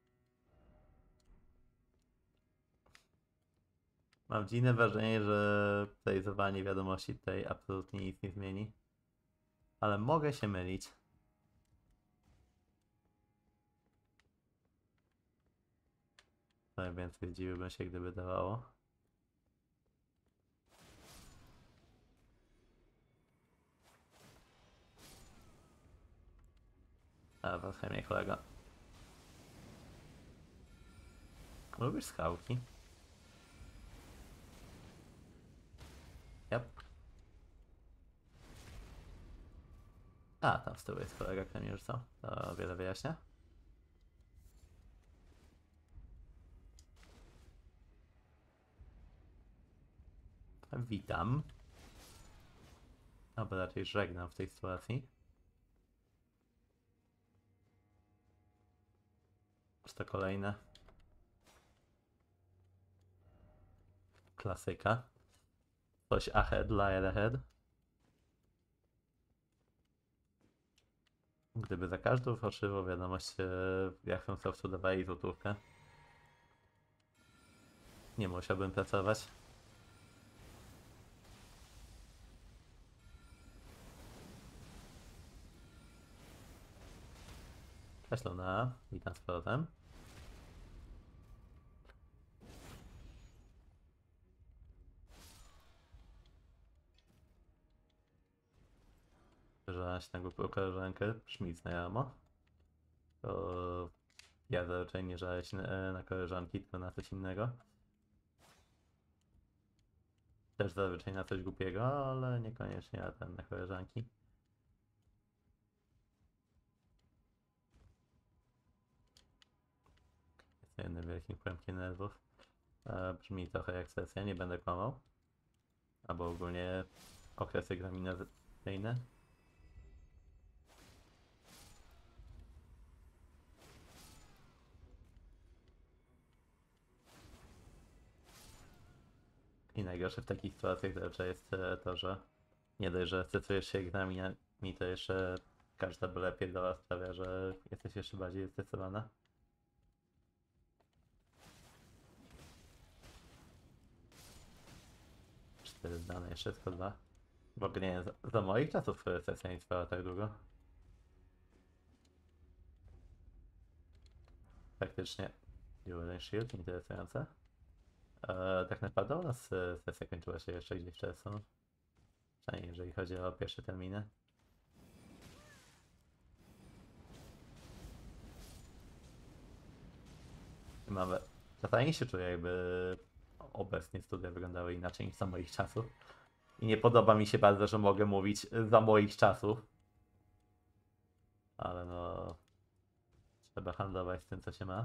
Speaker 1: Mam dziwne wrażenie, że tradeowanie wiadomości tutaj absolutnie nic nie zmieni. Ale mogę się mylić. No więc zdziwiłbym się, gdyby dawało. A, was chemie kolega. Lubisz skałki? Yep. A, tam z tyłu jest kolega, który mnie rzucał. To wiele wyjaśnia. Witam. Albo raczej żegnam w tej sytuacji. Czy to kolejne? Klasyka. Coś ahead, liar ahead. Gdyby za każdą fałszywą wiadomość jak są softu dawali złotówkę, nie musiałbym pracować. Cześć Luna, witam z powrotem. Żeś na głupią koleżankę, brzmi znajomo. To Ja zazwyczaj nie żalę się na, na koleżanki, tylko na coś innego. Też zazwyczaj na coś głupiego, ale niekoniecznie na ten, na koleżanki. Jest jednym wielkim kłębkiem nerwów. E, brzmi trochę jak sesja, nie będę kłamał. Albo ogólnie okres egzaminacyjny. I najgorsze w takich sytuacjach zazwyczaj jest e, to, że nie dość, że stresujesz się egzaminami, to jeszcze każda byle pierdoła sprawia, że jesteś jeszcze bardziej zestresowana. cztery zdane, jeszcze tylko dwa. W ogóle nie, za, za moich czasów e, sesja nie trwała tak długo. Faktycznie. Dual Shield, interesujące. E, tak naprawdę u nas e, sesja kończyła się jeszcze gdzieś w czerwcu. Przynajmniej jeżeli chodzi o pierwsze terminy. I mamy... Czasami się czuję, jakby obecnie studia wyglądały inaczej niż za moich czasów. I nie podoba mi się bardzo, że mogę mówić za moich czasów. Ale no... Trzeba handlować z tym, co się ma.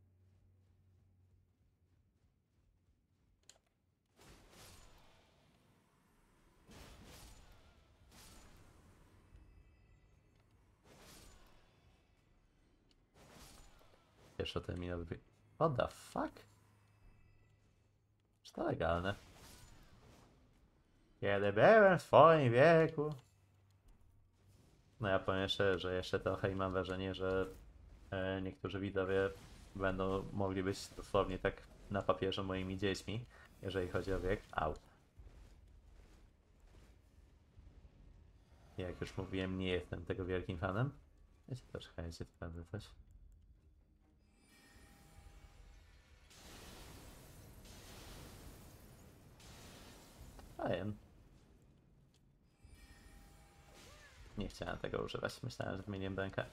Speaker 1: Pierwszy terminowy... What the fuck? Czy to legalne? Kiedy byłem w swoim wieku... No ja powiem szczerze, że jeszcze trochę i mam wrażenie, że e, niektórzy widzowie będą mogli być dosłownie tak na papierze moimi dziećmi, jeżeli chodzi o wiek. Au. Jak już mówiłem, nie jestem tego wielkim fanem. Wiecie, też chętnie sprawdzę coś. Fajem. Nie chciałem tego używać. Myślałem, że zmieniłem rękę.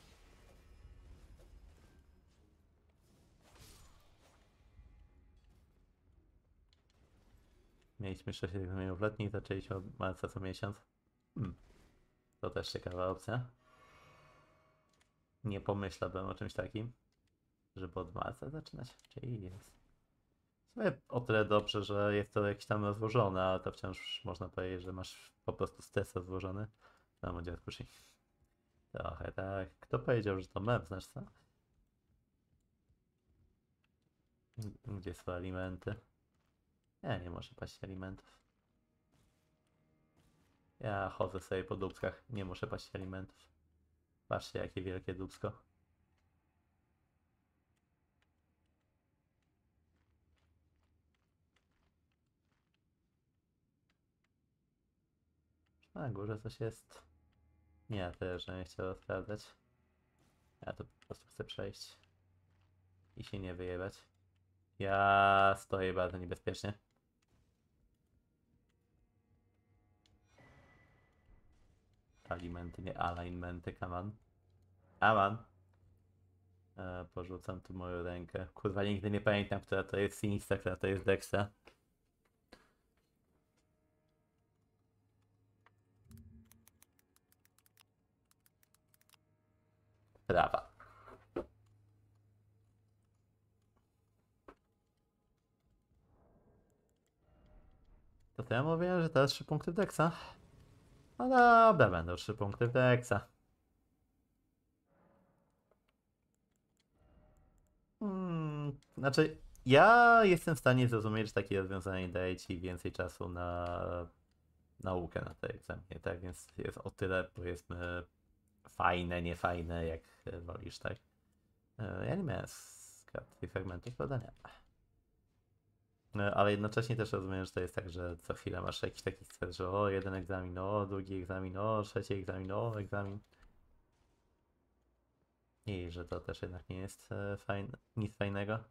Speaker 1: Mieliśmy sześć egzaminów letnich, zaczęliśmy od marca co miesiąc. Hmm. To też ciekawa opcja. Nie pomyślałbym o czymś takim, żeby od marca zaczynać. Czyli jest. W sumie o tyle dobrze, że jest to jakieś tam rozłożone, ale to wciąż można powiedzieć, że masz po prostu stres rozłożony. Tam o dziadku Shi. Trochę tak. Kto powiedział, że to mem, znasz co? Gdzie są alimenty? Nie, nie muszę paść alimentów. Ja chodzę sobie po dubskach, nie muszę paść alimentów. Patrzcie, jakie wielkie dubsko. Na górze coś jest. Nie, ja też nie chciałem sprawdzać. Ja to po prostu chcę przejść. I się nie wyjebać. Ja stoję bardzo niebezpiecznie. Alimenty, nie alignmenty, come on. Come on. E, porzucam tu moją rękę. Kurwa, nigdy nie pamiętam, która to jest Sinistra, która to jest Dexa. Prawa. To to ja mówiłem, że teraz trzy punkty w Dexa. No dobra, będą trzy punkty w Dexa. Hmm, znaczy, ja jestem w stanie zrozumieć, że takie rozwiązanie daje ci więcej czasu na naukę na tej egzaminie, tak? Więc jest o tyle, powiedzmy, fajne, niefajne, jak wolisz, tak? E, Ja nie miałem z kart tych fragmentów, prawda? Nie. E, Ale jednocześnie też rozumiem, że to jest tak, że co chwilę masz jakiś taki stres, że o, jeden egzamin, o, drugi egzamin, o, trzeci egzamin, o, egzamin. I że to też jednak nie jest e, fajne, nic fajnego.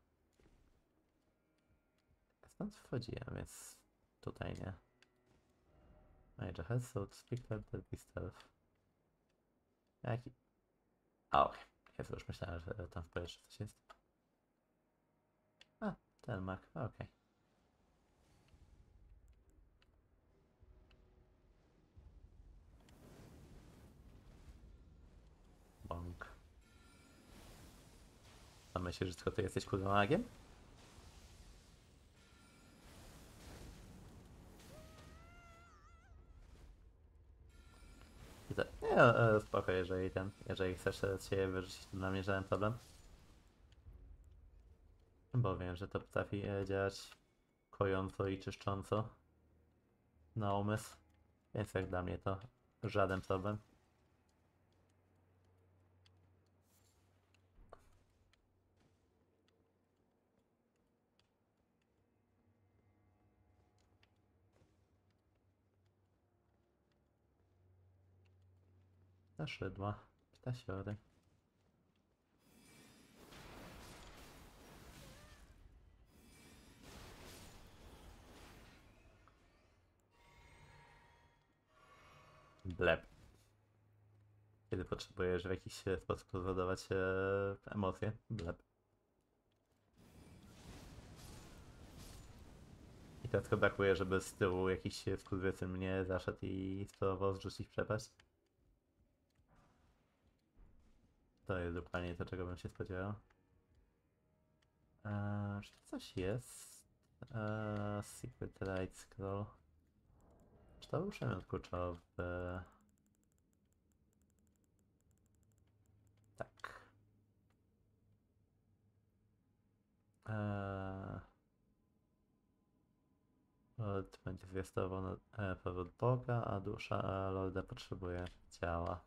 Speaker 1: Stąd wchodziłem, więc tutaj nie. Major Headshot, Speaker, Deadly Stealth. Jaki? A okej, Jezu, już myślałem, że tam w powietrzu coś jest. A, ten mak, okej. Bąk. A myślisz, że tylko ty jesteś kurwa magiem? I tak, nie, e, spoko, jeżeli ten, jeżeli chcesz z siebie wyrzucić, to dla mnie żaden problem. Bo wiem, że to potrafi e, działać kojąco i czyszcząco na umysł. Więc jak dla mnie to żaden problem. Na szydła, ptasiory. Bleb. Kiedy potrzebujesz w jakiś e, sposób rozładować e, emocje? Bleb. I teraz tylko brakuje, żeby z tyłu jakiś skurwysyn mnie zaszedł i spróbował zrzucić w przepaść. To jest dokładnie to, czego bym się spodziewał. Eee, czy to coś jest? Eee, Secret Right Scroll. Czy to był przedmiot kluczowy? Tak. Eee, Lord będzie zwiastował na e, powrót Boga, a dusza Lorda potrzebuje ciała.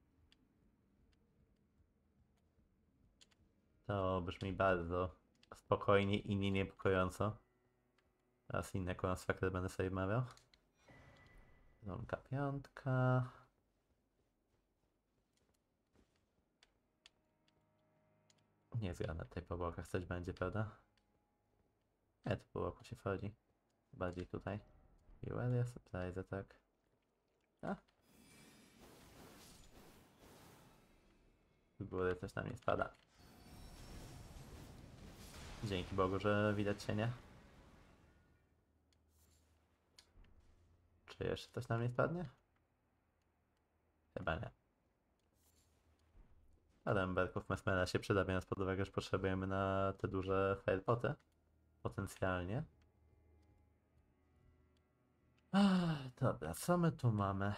Speaker 1: To brzmi bardzo spokojnie i nie niepokojąco. Teraz inne kłamstwa, które będę sobie mawiał. Zonka piątka. Nie zgadnę tutaj po bokach, coś będzie, prawda? Nie, to po boku się wchodzi. Bardziej tutaj. Juwelia, surprise, tak. A? Z góry coś nam nie spada. Dzięki Bogu, że widać cienie. Czy jeszcze coś nam nie spadnie? Chyba nie. Ale berków Mesmera się przyda, biorąc pod uwagę, że potrzebujemy na te duże firepoty. Potencjalnie. Ach, dobra, co my tu mamy?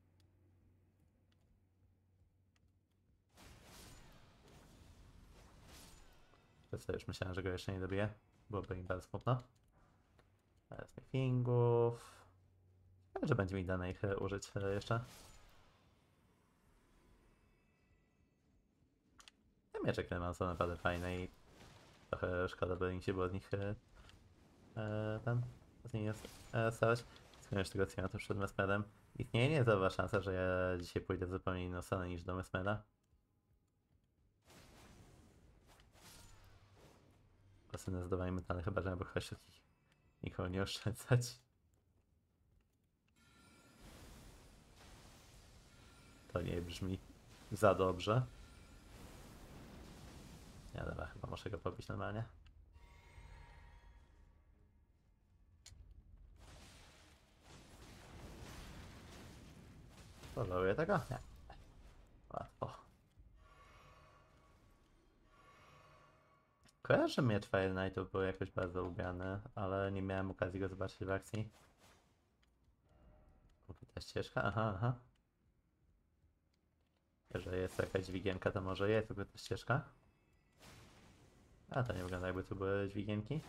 Speaker 1: To co, już myślałem, że go jeszcze nie dobiję. Byłoby mi bardzo smutno. Teraz mi fingów. Wiem, że będzie mi dane ich e, użyć e, jeszcze. Te miecze, które mam, są naprawdę fajne i trochę szkoda, by mi się było z nich e, e, ten, z nich e, stać. Skoro tego cimatu przed Mesmerem. Istnieje niezła szansa, że ja dzisiaj pójdę w zupełnie inną stronę niż do Mesmera. Właśnie zdawajmy dane, chyba że na bohaterów nikogo nie oszczędzać. To nie brzmi za dobrze. Ja dobra, chyba muszę go pobić normalnie. Pożałuję tego? Nie. Łatwo. Kojarzę, że miecz Fire Knightów był jakoś bardzo lubiany, ale nie miałem okazji go zobaczyć w akcji. Ta ścieżka? Aha, aha. Jeżeli jest jakaś dźwigienka, to może jest tylko ta ścieżka. A to nie wygląda, jakby tu były dźwigienki.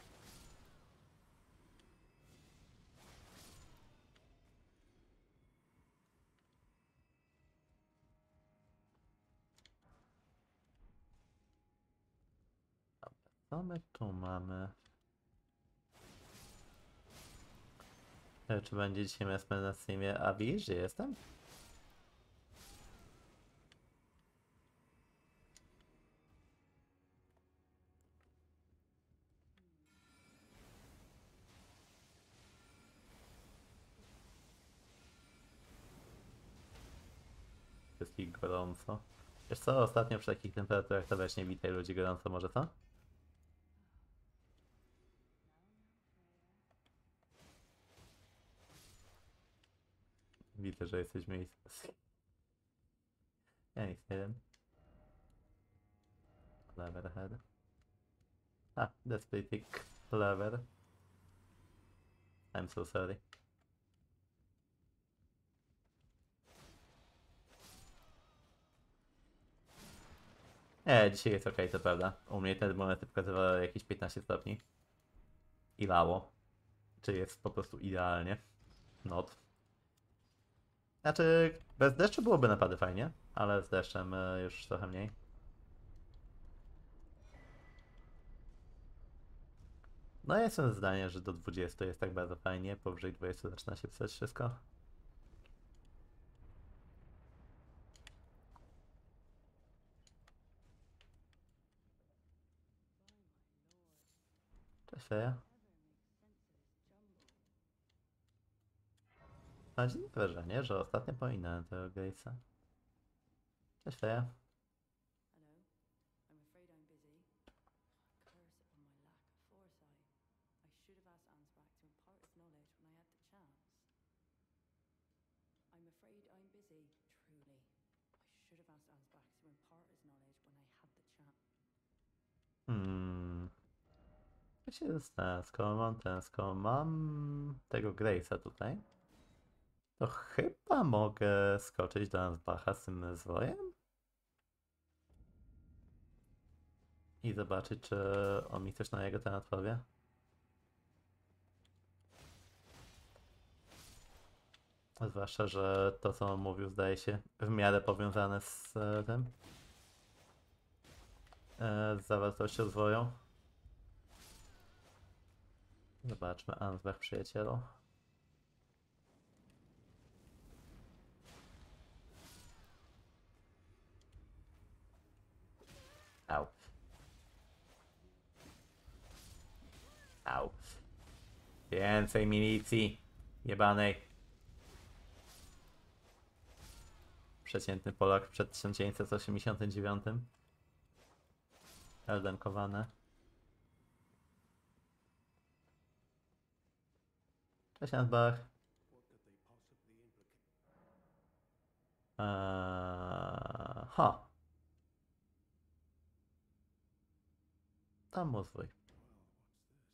Speaker 1: Dobra, co my tu mamy? E, Czy będzie dzisiaj Mesmer na streamie? A widzisz, gdzie jestem? Wszystkich gorąco. Wiesz co, ostatnio przy takich temperaturach to weź nie witaj ludzi gorąco, może co? Widzę, że jesteś w miejscu. Ja nic nie wiem. Clever head. Ah, that's pretty clever. I'm so sorry. Nie, dzisiaj jest ok, to prawda. U mnie te momenty pokazywały jakieś piętnaście stopni. I lało. Czy jest po prostu idealnie. Not. Znaczy, bez deszczu byłoby naprawdę fajnie, ale z deszczem e, już trochę mniej. No ja jestem zdania, że do dwudziestu jest tak bardzo fajnie, powyżej dwudziestu zaczyna się psać wszystko. Cześć Feja. Mam dziwne wrażenie, że ostatnio pominąłem tego Gatesa. Cześć Feja.
Speaker 3: Hello. I'm afraid I'm busy. Curse upon my lack of foresight. I should have asked Ansbach to impart his knowledge when I had the chance. I'm afraid I'm busy, truly. I should have asked Ansbach to impart his knowledge when I had the chance.
Speaker 1: Hmm. Ja się zastanawiam, skoro mam ten, skoro mam tego Grace'a tutaj, to chyba mogę skoczyć do Ansbacha z tym zwojem i zobaczyć, czy on mi coś na jego temat powie. Zwłaszcza, że to, co on mówił, zdaje się w miarę powiązane z e, tym, e, z zawartością zwoju. Zobaczmy, Ansbach, przyjacielu. Au. Au. Więcej milicji. Jebanej. Przeciętny Polak przed tysiąc dziewięćset osiemdziesiątym dziewiątym. Eldenkowane. Cześć Ansbach.
Speaker 2: What could they possibly implicate?
Speaker 1: Eee, ha. Tam mu zwój.
Speaker 2: Well, what's this?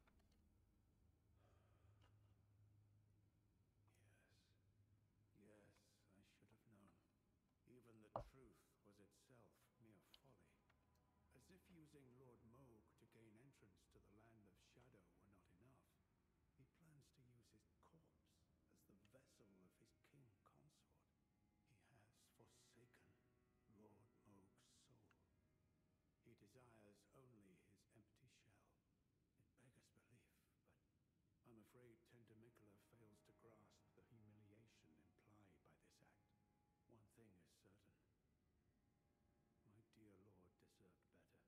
Speaker 2: Yes, yes, I should have known. Even the truth was itself mere folly. As if using Lord Moog to gain entrance to the land of shadow were not enough, he plans to use his corpse as the vessel of his king consort. He has forsaken Lord Moog's soul. He desires only his empty shell. It beggars belief, but I'm afraid Tender Mikula fails to grasp the humiliation implied by this act. One thing is certain. My dear lord deserved better.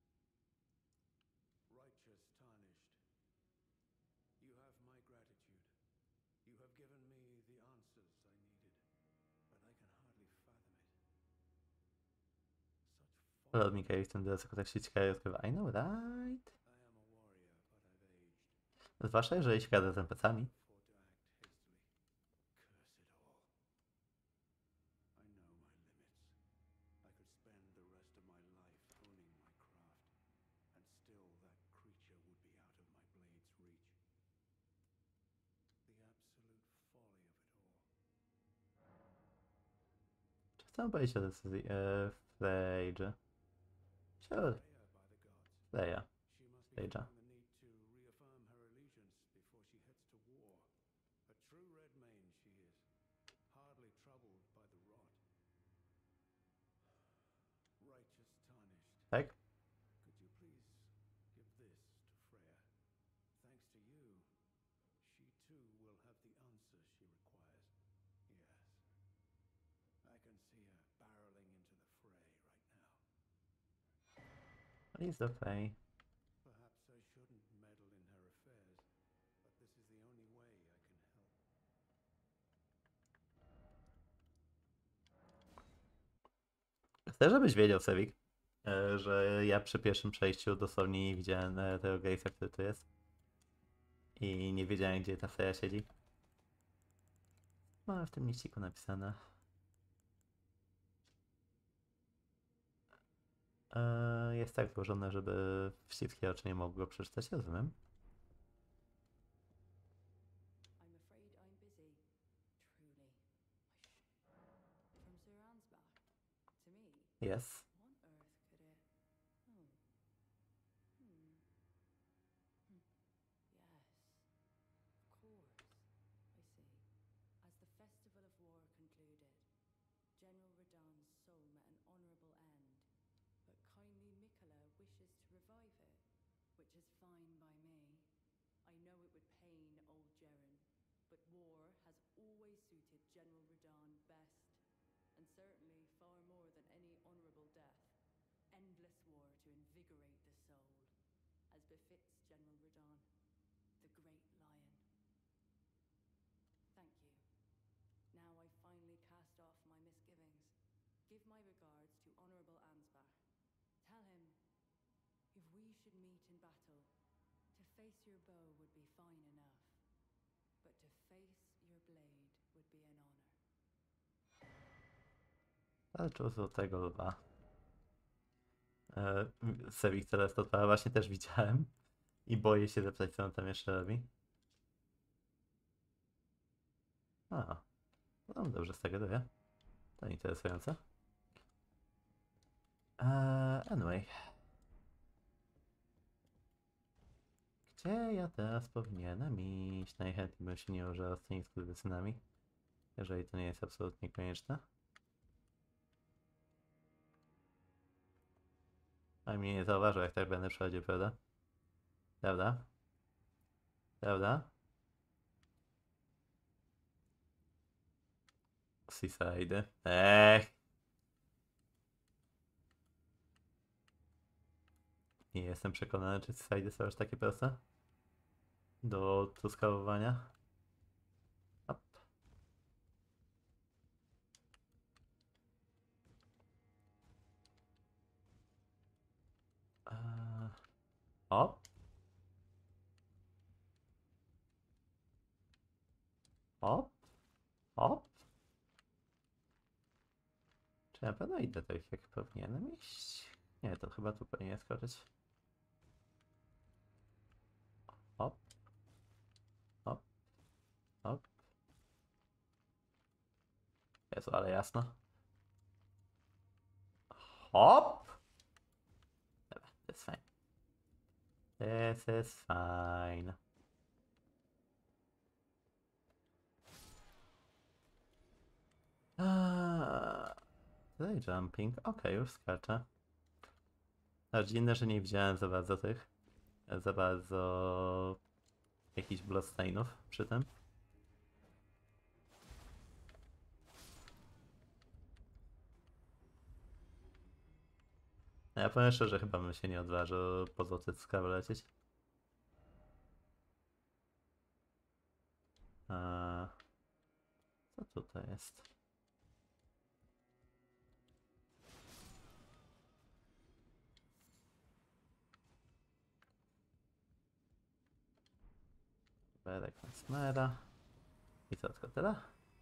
Speaker 2: Righteous tarnished. You have my gratitude. You have given me the answers I needed, but I can hardly fathom it. Such folly.
Speaker 1: Lord Mikael, ten desek tak się ciekawie odkrywa. I know, right?
Speaker 2: I am a warrior, but I've aged.
Speaker 1: Zwłaszcza jeżeli się gada z en pe ce ami.
Speaker 2: For to act hastily. Curse it all. I know my limits. I could spend the rest of my life honing my craft, and still that creature would be out of my blade's reach. The absolute folly of it all.
Speaker 1: Czy chcę powiedzieć o decyzji e, Freydże? Sure,
Speaker 2: Freya, by the gods.
Speaker 1: Freya.
Speaker 2: She must be
Speaker 1: Freydża.
Speaker 2: feeling the need to reaffirm her allegiance before she heads to war. A true Redmane she is, hardly troubled by the rot. Righteous tarnished.
Speaker 1: Tak?
Speaker 2: Could you please give this to Freya? Thanks to you, she too will have the answer she requires. Yes. I can see her barreling into the fray right now.
Speaker 1: Please do Frey.
Speaker 2: Perhaps I shouldn't meddle in her affairs, but this is the only way I can help.
Speaker 1: Chcę, żebyś wiedział, Sewik, e, że ja przy pierwszym przejściu dosłownie nie widziałem e, tego Grace'a, który tu jest. I nie wiedziałem, gdzie ta Freya siedzi. Mamy w tym liściku napisane. E, jest tak złożone, żeby wszystkie oczy nie mogły go przeczytać, rozumiem.
Speaker 3: I'm afraid I'm busy. Truly. From Sir Ansbach? To me?
Speaker 1: Jest.
Speaker 3: What on earth could it... Oh. Hmm. Hmm. Yes. Of course. I see. As the festival of war concluded, General Radahn's soul met an honourable end, but kindly Mikola wishes to revive it, which is fine by me. I know it would pain old Jeren, but war has always suited General Radahn best, and certainly far more than any honourable death. Endless war to invigorate the soul, as befits General Radahn, the great lion. Thank you. Now I finally cast off my misgivings. Give my regards to Honourable Ansbach. Tell him, if we should meet in battle, to face your bow would be fine enough, but to face your blade would be an honour.
Speaker 1: Walczył złotego lwa. E, Sewik Celestota właśnie też widziałem. I boję się zapytać, co on tam jeszcze robi. A, no dobrze z tego dowie. To interesujące. Eee, anyway. Gdzie ja teraz powinienem iść? Najchętniej bym się nie używał z tymi skurwysynami. Jeżeli to nie jest absolutnie konieczne. A mnie nie zauważył, jak tak będę przechodził, prawda? Prawda? Prawda? Seaside. Ech! Nie jestem przekonany, czy Seaside są aż takie proste do truskałowania. Hop. Eee, Hop. Hop. Hop. Czy na pewno idę tak, jak powinienem iść? Nie, to chyba tu powinien skoczyć. Hop. Hop. Hop. Jezu, ale jasno. Hop! Dobra, to jest fine. This is fine. Eee, Tutaj jumping. Okej, już skaczę. Aż dziwne, że nie widziałem za bardzo tych. Za bardzo jakichś bloodstainów przy tym. Ja powiem szczerze, chyba bym się nie odważył po złoty skrawę lecieć. A... Co tutaj jest? Berek na smera. I co, tylko tyle?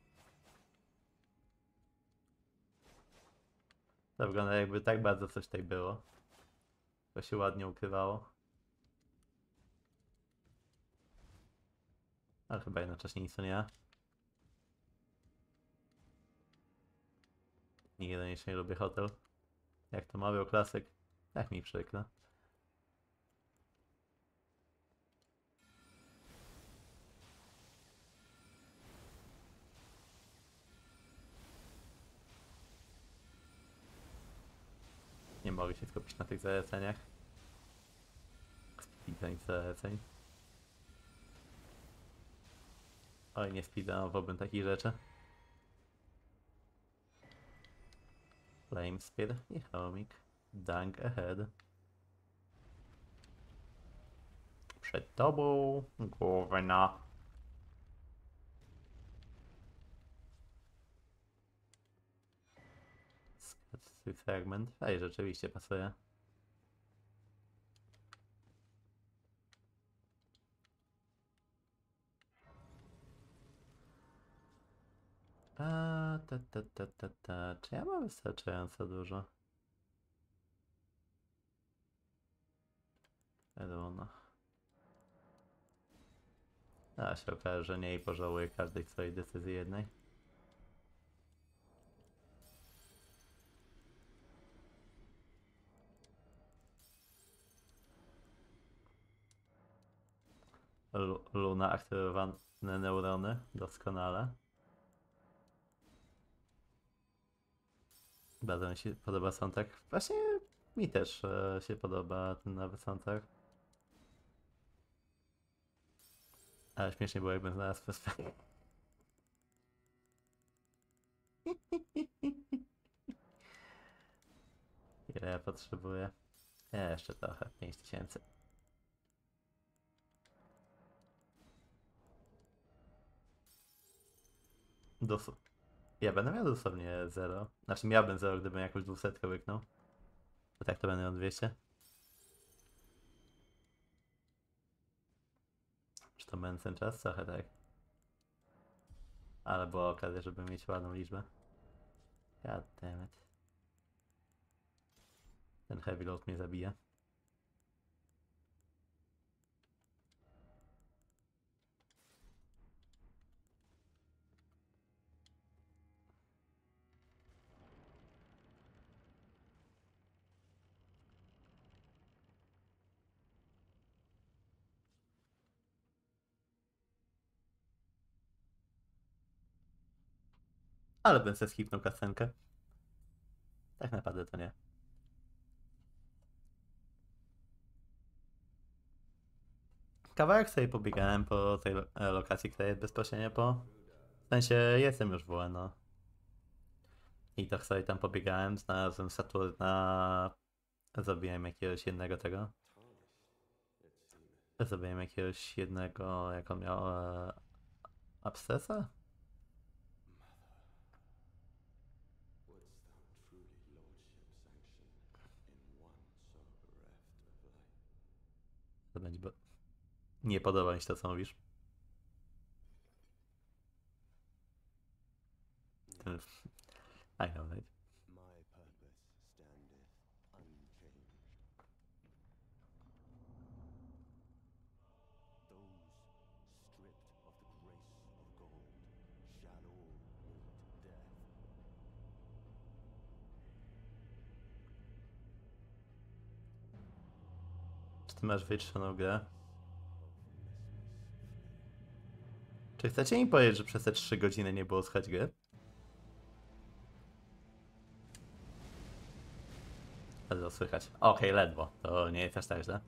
Speaker 1: To wygląda, jakby tak bardzo coś tutaj było. To się ładnie ukrywało. Ale chyba jednocześnie nic tu nie ma. Nigdy jeszcze nie lubię hotel. Jak to mawiał klasyk. Tak mi przykro. Nie mogę się skupić na tych zaleceniach. Speedrun zaleceń. Oj, nie speedrunowałbym takich rzeczy. Flame Spear i Homik. Dunk ahead. Przed tobą, gówno. swój fragment. Ej, rzeczywiście pasuje. A, ta, ta, ta, ta, ta. Czy ja mam wystarczająco dużo? Wiadomo. A się okaże, że nie i pożałuję każdej swojej decyzji jednej. Lu- Luna aktywowane neurony, doskonale. Bardzo mi się podoba soundtrack. Właśnie mi też e, się podoba ten nowy soundtrack. Ale śmiesznie było, jakbym znalazł perspektywę. Ile ja potrzebuję? Jeszcze trochę, pięć tysięcy. Dos ja będę miał dosłownie zero. Znaczy miałbym zero, gdybym jakąś dwusetkę łyknął. A tak to będę miał dwieście. Czy to męcen czas? Trochę tak. Ale była okazja, żeby mieć ładną liczbę. God damn it. Ten heavy load mnie zabija. Ale bym se skipnął kasenkę. Tak naprawdę to nie. Kawałek sobie pobiegałem po tej lo- e, lokacji, która jest bezpośrednio po... W sensie jestem już w Ueno. I tak sobie tam pobiegałem, znalazłem Saturna... Zabiłem jakiegoś jednego tego. Zabiłem jakiegoś jednego, jak on miał... E, abscesa? To będzie, bo... Nie podoba mi się to, co mówisz. Ten... I know, right?
Speaker 2: My purpose standeth unchanged. Those stripped of the grace of gold shall all meet death.
Speaker 1: Czy ty masz wytrzoną grę? Czy chcecie mi powiedzieć, że przez te trzy godziny nie było słychać gry? Ledwo słychać. Okej, ledwo. To nie jest aż tak źle.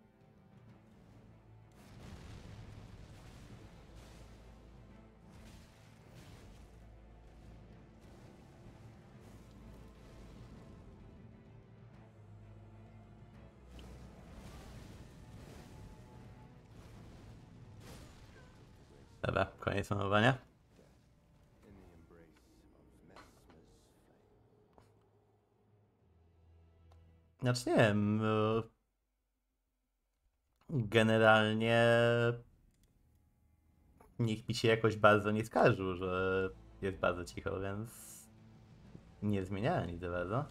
Speaker 1: Dobra, koniec malowania.
Speaker 2: In the embrace of Messmer's flame.
Speaker 1: Znaczy nie wiem. e, Generalnie nikt mi się jakoś bardzo nie skarżył, że jest bardzo cicho, więc nie zmieniałem nic za bardzo.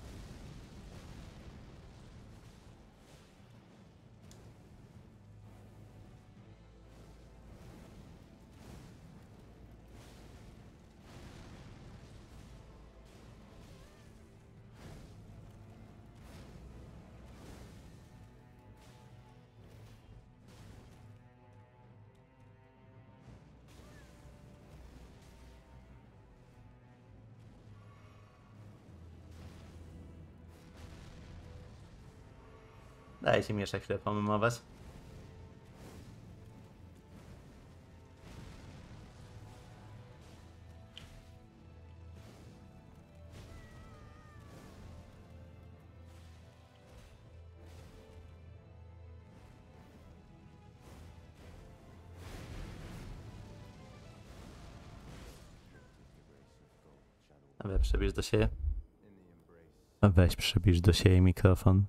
Speaker 1: Dajcie mi jeszcze chwilę pomymować. Dobra, przebierz do siebie.
Speaker 2: In the embrace
Speaker 1: Weź przybliż do siebie mikrofon.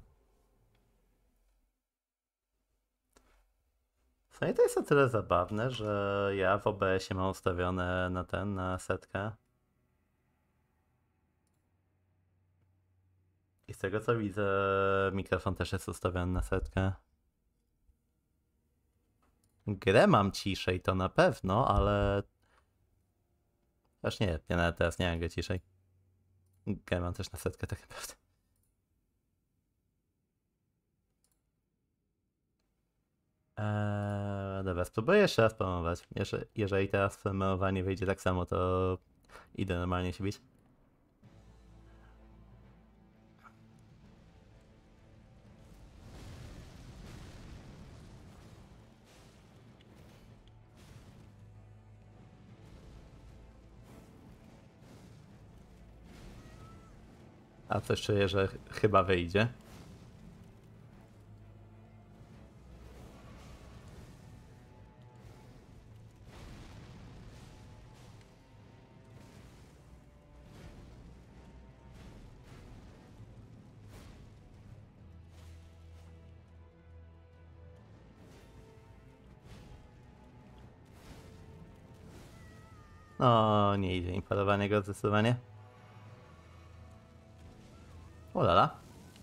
Speaker 1: No i to jest o tyle zabawne, że ja w O B S-ie mam ustawione na ten, na setkę. I z tego co widzę, mikrofon też jest ustawiony na setkę. Grę mam ciszej, to na pewno, ale... Aż nie, ja nawet teraz nie mam grę ciszej. Grę mam też na setkę tak naprawdę. Eee, dobra, spróbuję jeszcze raz promować. Jeżeli, jeżeli teraz promowanie wyjdzie tak samo, to idę normalnie się bić. A coś czuję, że ch- chyba wyjdzie. O, nie idzie im parowanie go zdecydowanie. Olala.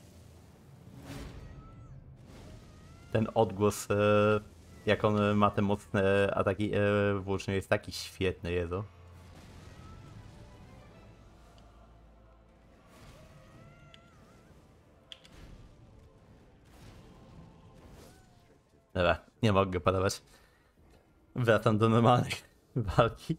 Speaker 1: Ten odgłos, e, jak on ma te mocne ataki e, włócznie, jest taki świetny, Jezu. Dobra, nie mogę go parować. Wracam do normalnej walki.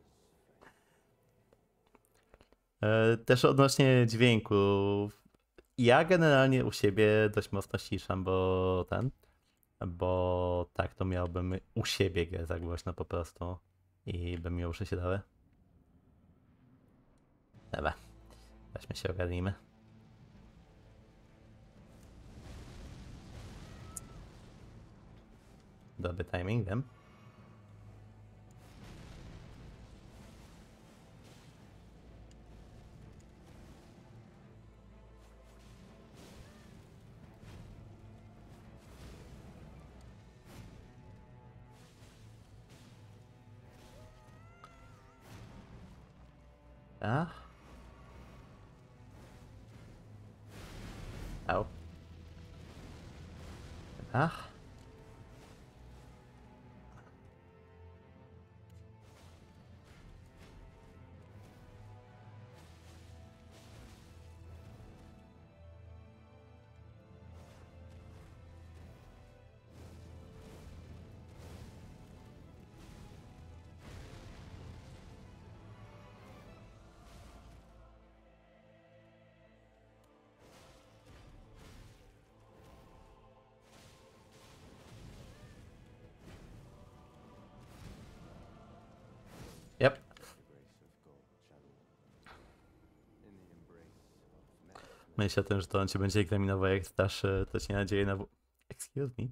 Speaker 1: E, też odnośnie dźwięku. Ja generalnie u siebie dość mocno ściszam, bo ten... Bo tak to miałbym u siebie grę za głośno po prostu. I by mi uszy się dały. Dobra. Weźmy się ogarnijmy. Dobry timing, wiem. A? Au. Ach. Yep. Myślę o tym, że to on cię będzie egzaminował jak starszy, to ci nadzieję na... w- Excuse me.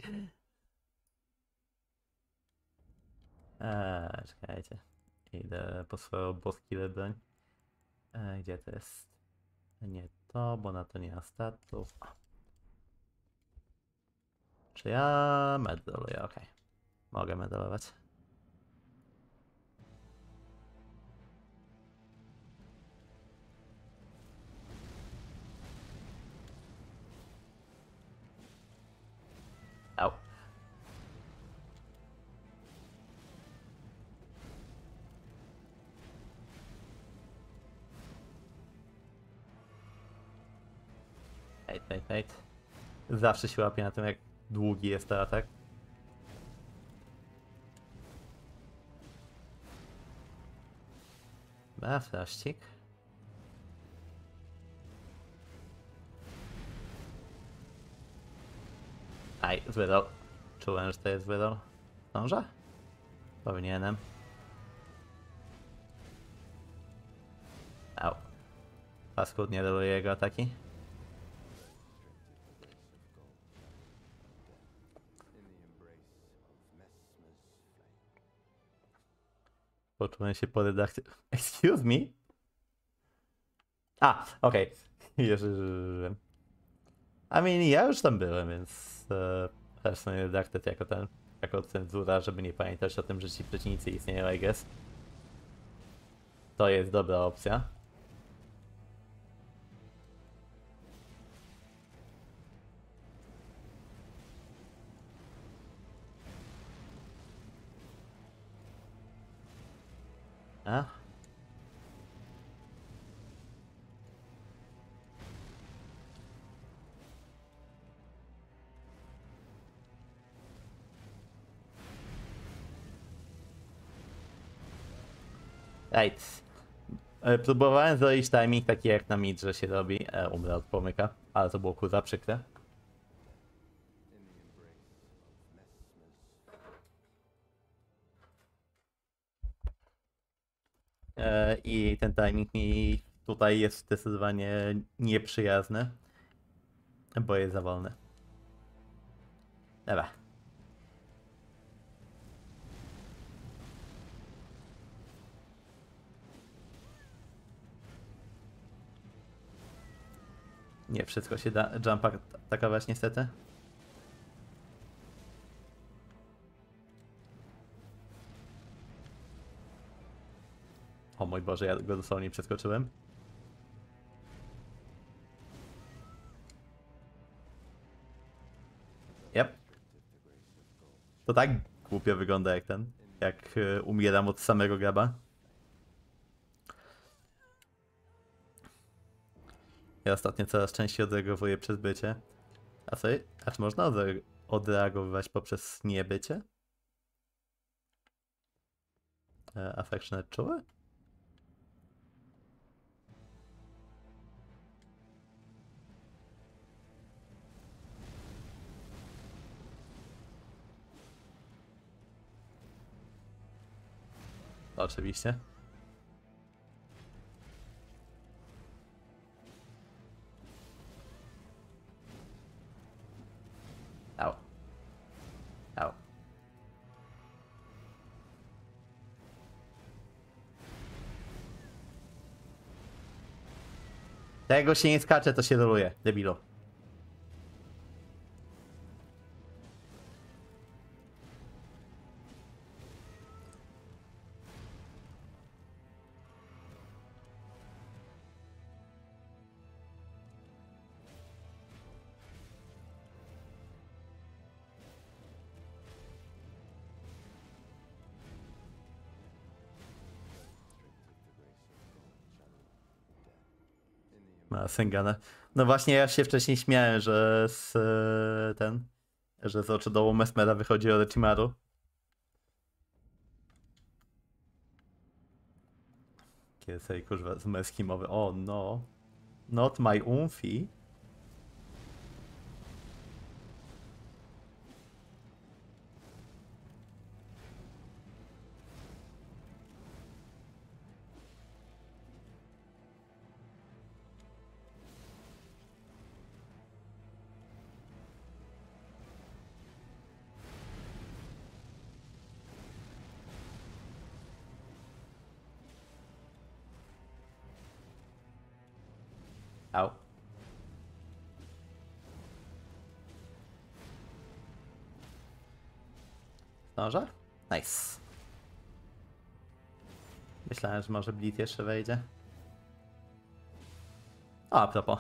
Speaker 1: Eee, czekajcie. Idę po swoją boski broń. Eee, gdzie to jest? Nie to, bo na to nie ma statów. Czy ja medoluję? Okej. Mogę medalować. Au. Hejt, hejt, hejt. Zawsze się łapię na tym, jak długi jest ten atak. A, flaszcik. Aj, wydał. Czułem, że to jest wydał. Zdążę? Powinienem. Au. Paskudnie doluje jego ataki. Poczułem się po redakcji. Excuse me? A, okej. Okay. Jeżeli... I mean, ja już tam byłem, więc e, personally redacted jako ten, jako cenzura, żeby nie pamiętać o tym, że ci przeciwnicy istnieją, I guess. To jest dobra opcja. A? Right. E, Próbowałem zrobić timing taki jak na mid, że się robi. E, umrę od pomyka, ale to było kurwa przykre. E, I ten timing mi tutaj jest zdecydowanie nieprzyjazny, bo jest za wolny. Dobra. Nie wszystko się da jump atakować niestety. O mój Boże, ja go dosłownie przeskoczyłem. Yep. To tak głupio wygląda jak ten, jak y, umieram od samego graba. Ja ostatnio coraz częściej odreagowuję przez bycie. A co? A czy można odre odreagowywać poprzez niebycie? E, affectionate czuły? Oczywiście. Au. Au. Tego się nie skacze, to się roluje, debilu. Ma Sengana. No właśnie, ja się wcześniej śmiałem, że z e, ten, że z oczodołu Mesmera wychodzi Orochimaru. Kiedy sobie kurwa z męskiej mowy. O no. Not my umfi. Au. Zdążę? Nice. Myślałem, że może Bleed jeszcze wejdzie. O, a propos.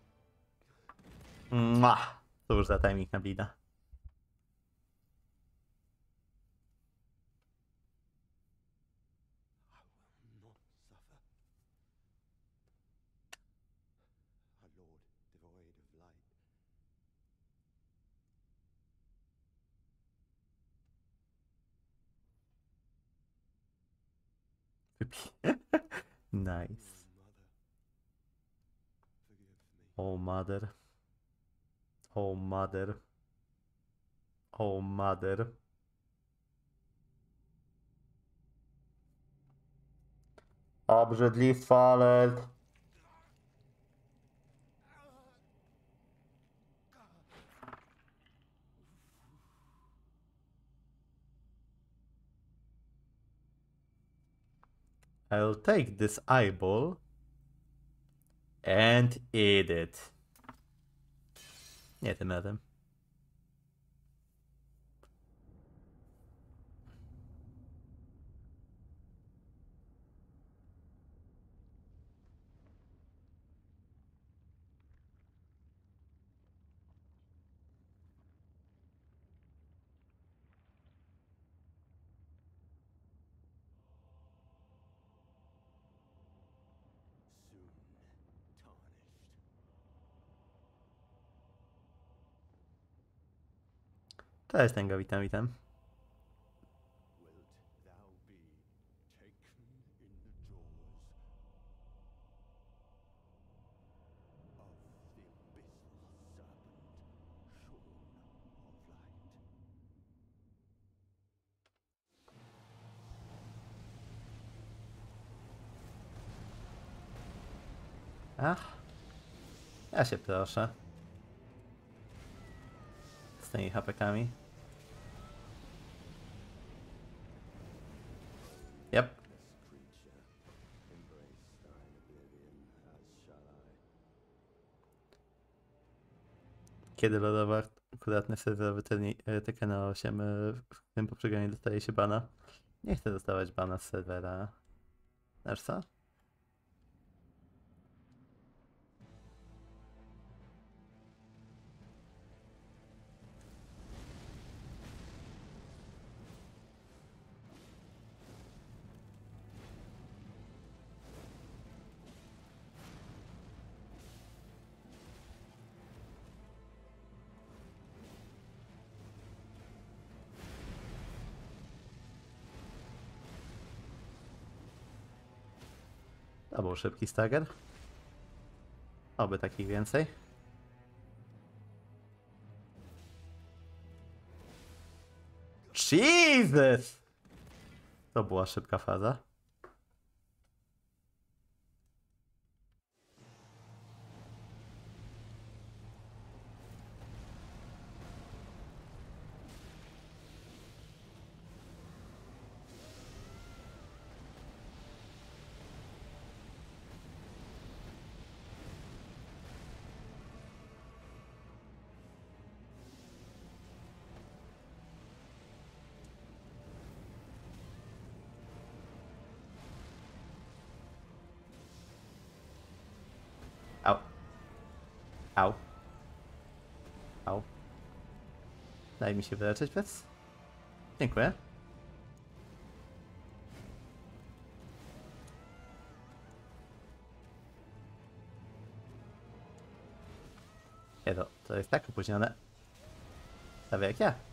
Speaker 1: Mua. Cóż za timing na Bleeda.
Speaker 2: Not suffer. A lord devoid of light.
Speaker 1: Nice.
Speaker 2: Mother, forgive me.
Speaker 1: Oh mother. Oh mother. Oh mother. Obrzydlistwo, ale... I'll take this eyeball. And eat it. Nie tym razem.
Speaker 2: Soon tarnished.
Speaker 1: Cześć, Tęgo, witam, witam.
Speaker 2: Wilt thou be taken in the jaws of the abyssal serpent, shorn of light?
Speaker 1: Ach. Ja się proszę. Z tymi hapekami. Yep.
Speaker 2: Creature, embrace thine oblivion, as shall I.
Speaker 1: Kiedy lodowa akuratny serwerowy Tekken osiem w tym poprzednim dostaje się bana. Nie chcę dostawać bana z serwera. Znasz co? To był szybki stagger. Oby takich więcej. Jesus! To była szybka faza. Au. Au. Au. Daj mi się wyleczyć, więc. Dziękuję. Nie to, to jest tak opóźnione. Prawie jak ja.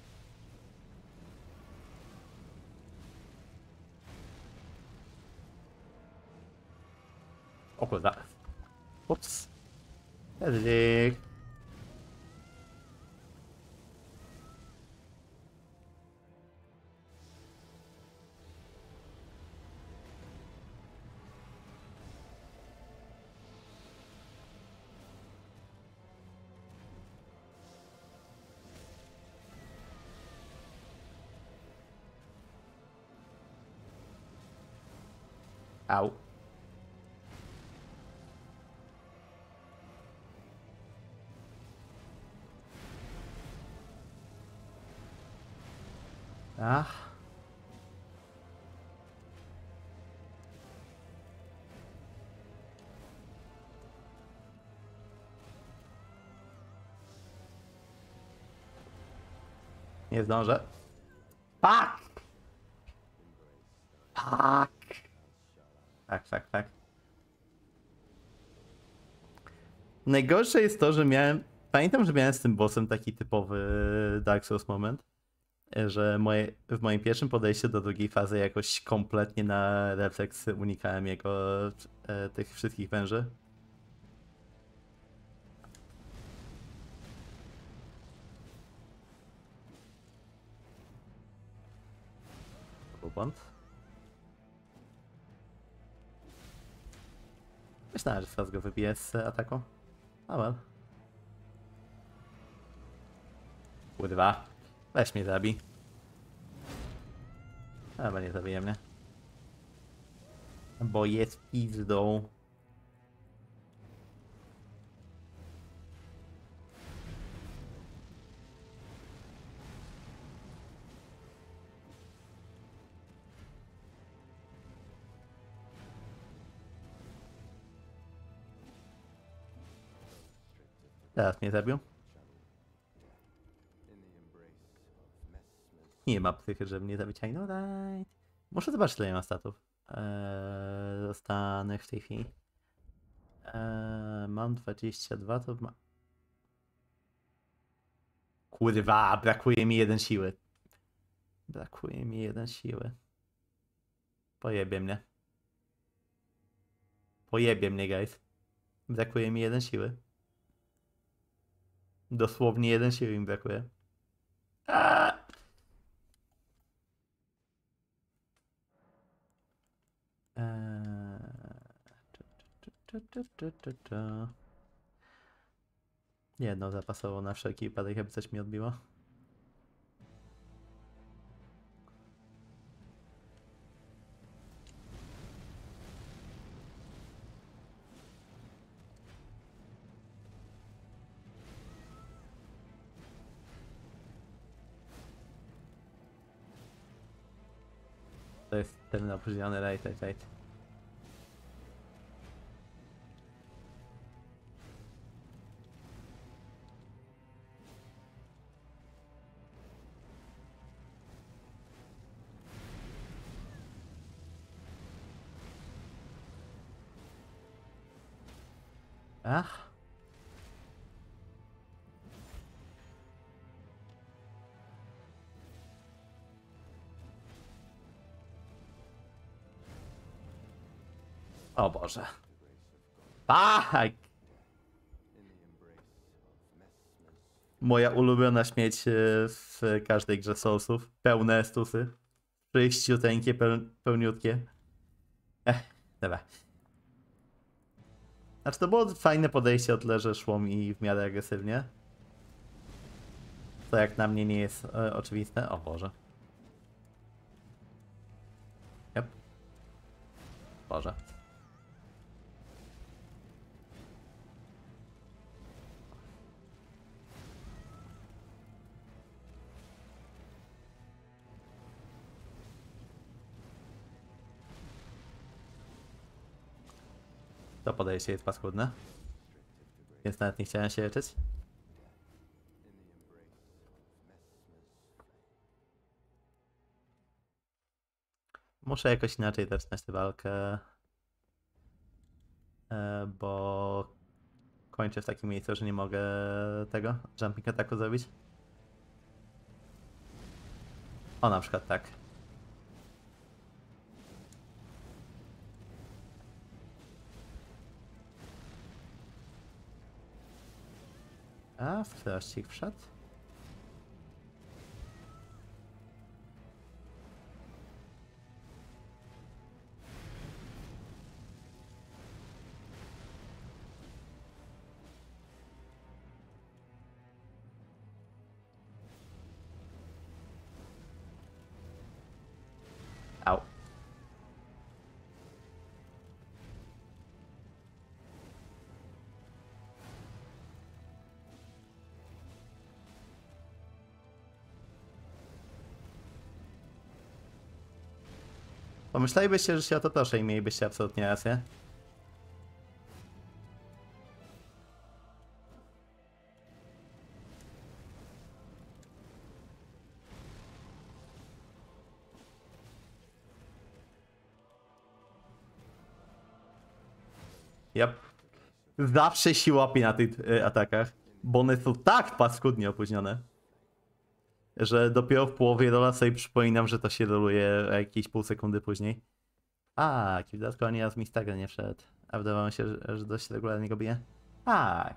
Speaker 1: O kurwa. Ups. Ezik. Au. Ach. Nie zdążę. Fuck! Fuck! Tak, tak, tak. Najgorsze jest to, że miałem... Pamiętam, że miałem z tym bossem taki typowy Dark Souls moment, że moje, w moim pierwszym podejściu do drugiej fazy jakoś kompletnie na refleks unikałem jego e, tych wszystkich węży. To był błąd. Myślałem, że teraz go wybiję z ataku. A well. Kurwa. Weź mnie zabij. Chyba nie zabije mnie. Bo jest pizdą. Teraz mnie zabił. Nie ma psychy, żeby mnie zabić. I know right. Muszę zobaczyć, ile ja mam statów. Eee, dostanę w tej chwili. Eee, mam dwadzieścia dwa, to ma... Kurwa, brakuje mi jeden siły. Brakuje mi jeden siły. Pojebie mnie. Pojebie mnie, guys. Brakuje mi jeden siły. Dosłownie jeden siły mi brakuje. Aaaa! Eee... tu, tu, tu, tu, tu. Jedno zapasowo na wszelki wypadek, jakby coś mi odbiło. To jest ten opóźniony, right, right, right. Ach. O Boże. Tak! Moja ulubiona śmieć e, w każdej grze Soulsów. Pełne stusy. Czyściuteńkie, peł, pełniutkie. Ech, dobra. Znaczy to było fajne podejście o tyle, że szło mi w miarę agresywnie. To jak na mnie nie jest e, oczywiste. O Boże. Yep. Boże. To podejście jest paskudne. Więc nawet nie chciałem się leczyć. Muszę jakoś inaczej zaczynać tę walkę. E, bo kończę w takim miejscu, że nie mogę tego jumping attacku zrobić. O, na przykład tak. A, w trościk wszedł. Au. Pomyślelibyście, że się o to proszę i mielibyście absolutnie rację. Yep. Zawsze się łapie na tych y, atakach, bo one są tak paskudnie opóźnione, że dopiero w połowie rola sobie przypominam, że to się roluje jakieś pół sekundy później. A, jakiś dodatkowo ani raz mi stagger nie wszedł. A wydawało mi się, że, że dość regularnie go bije. Tak.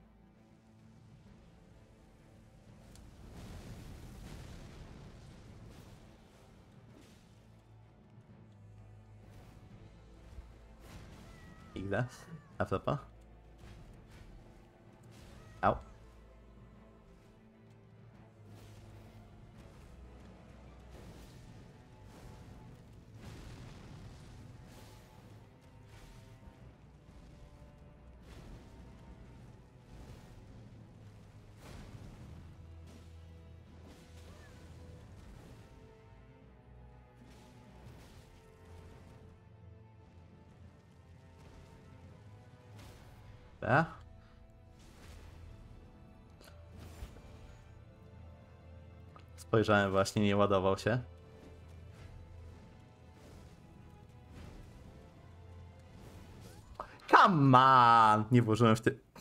Speaker 1: Igda. A propos. Au. Dobra. Spojrzałem właśnie, nie ładował się. Come on! Nie włożyłem w ty...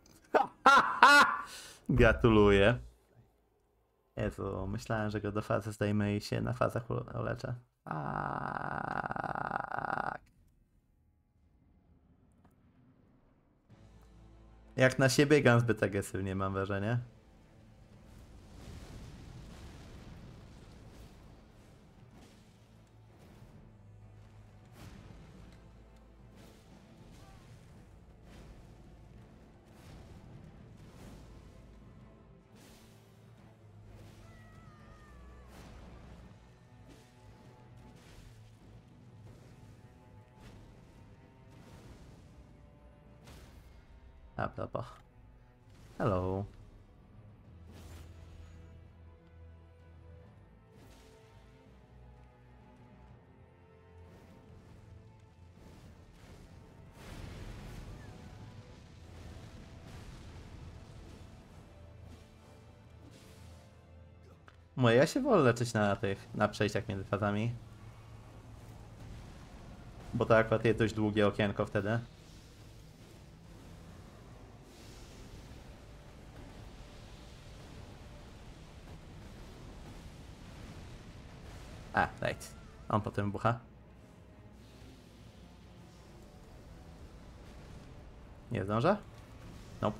Speaker 1: Gratuluję. Jezu, myślałem, że go do fazy zdejmę i się na fazach ule- uleczę. Aaaa. Jak na siebie biegam zbyt agresywnie, mam wrażenie. A propos. Hello. Moje, ja się wolę leczyć na tych, na przejściach między fazami. Bo to akurat jest dość długie okienko wtedy. A, right. On potem bucha. Nie zdążę? Nope.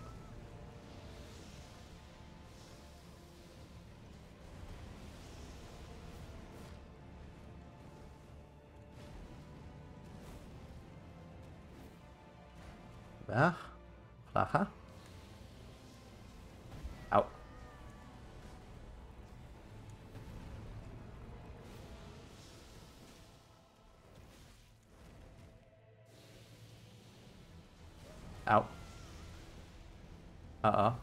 Speaker 1: Dobra. Flacha. Au. Au. O, o.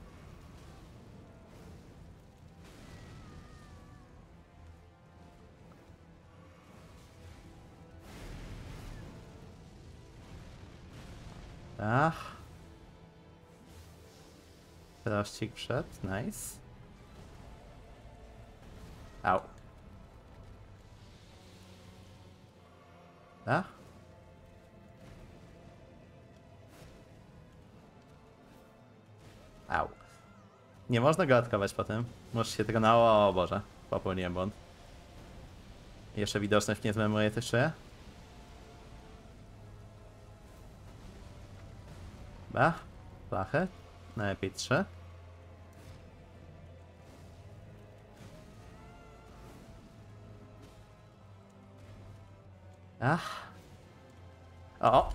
Speaker 1: Ach. Prościk przed, nice. Au. Ach. Au. Nie można go atkować po tym. Możesz się tego na... O Boże. Popełniłem błąd. Jeszcze widoczność nie zmemoruję też czuję. Ba. Flachę. Najlepiej trzy. Ach. O!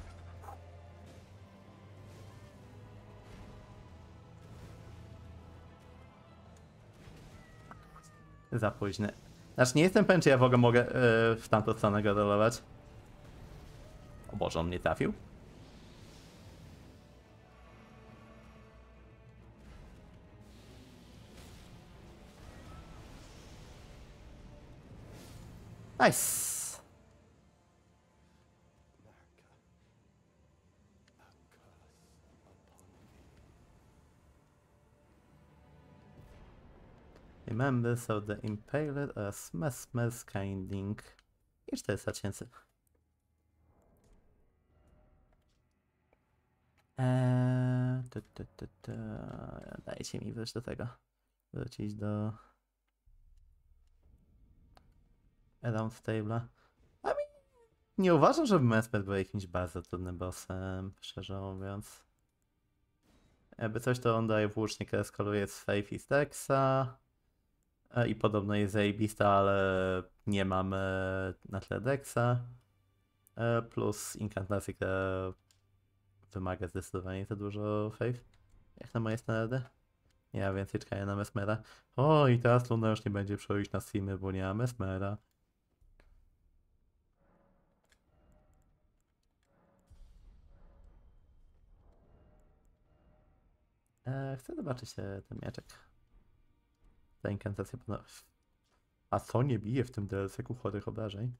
Speaker 1: Za późny. Znaczy nie jestem pewien, czy ja w ogóle mogę yy, w tamtą stronę go rolować. O Boże, on mnie trafił? Nice! Members of the Impaled oraz Mesmer's Kinding. I czterysta tysięcy. Eee, tu, tu, tu, tu. Dajcie mi wrócić do tego. Wrócić do... Round Table'a. A mi... Nie uważam, że Mesmer był jakimś bardzo trudnym bossem, szczerze mówiąc. Jakby coś, to on daje włócznik, który skoluje z Faith i Stexa. I podobno jest zajebista, ale nie mamy na tle Dexa. Plus inkantacji, która wymaga zdecydowanie za dużo Faith. Jak na moje standardy? Ja więcej czekałem na Mesmera. O, i teraz Luna już nie będzie przechodzić na streamy, bo nie ma Mesmera. Eee, chcę zobaczyć e, ten mieczek. Ta inkantacja podobno... A co nie bije w tym D L C-ku chorych obrażeń?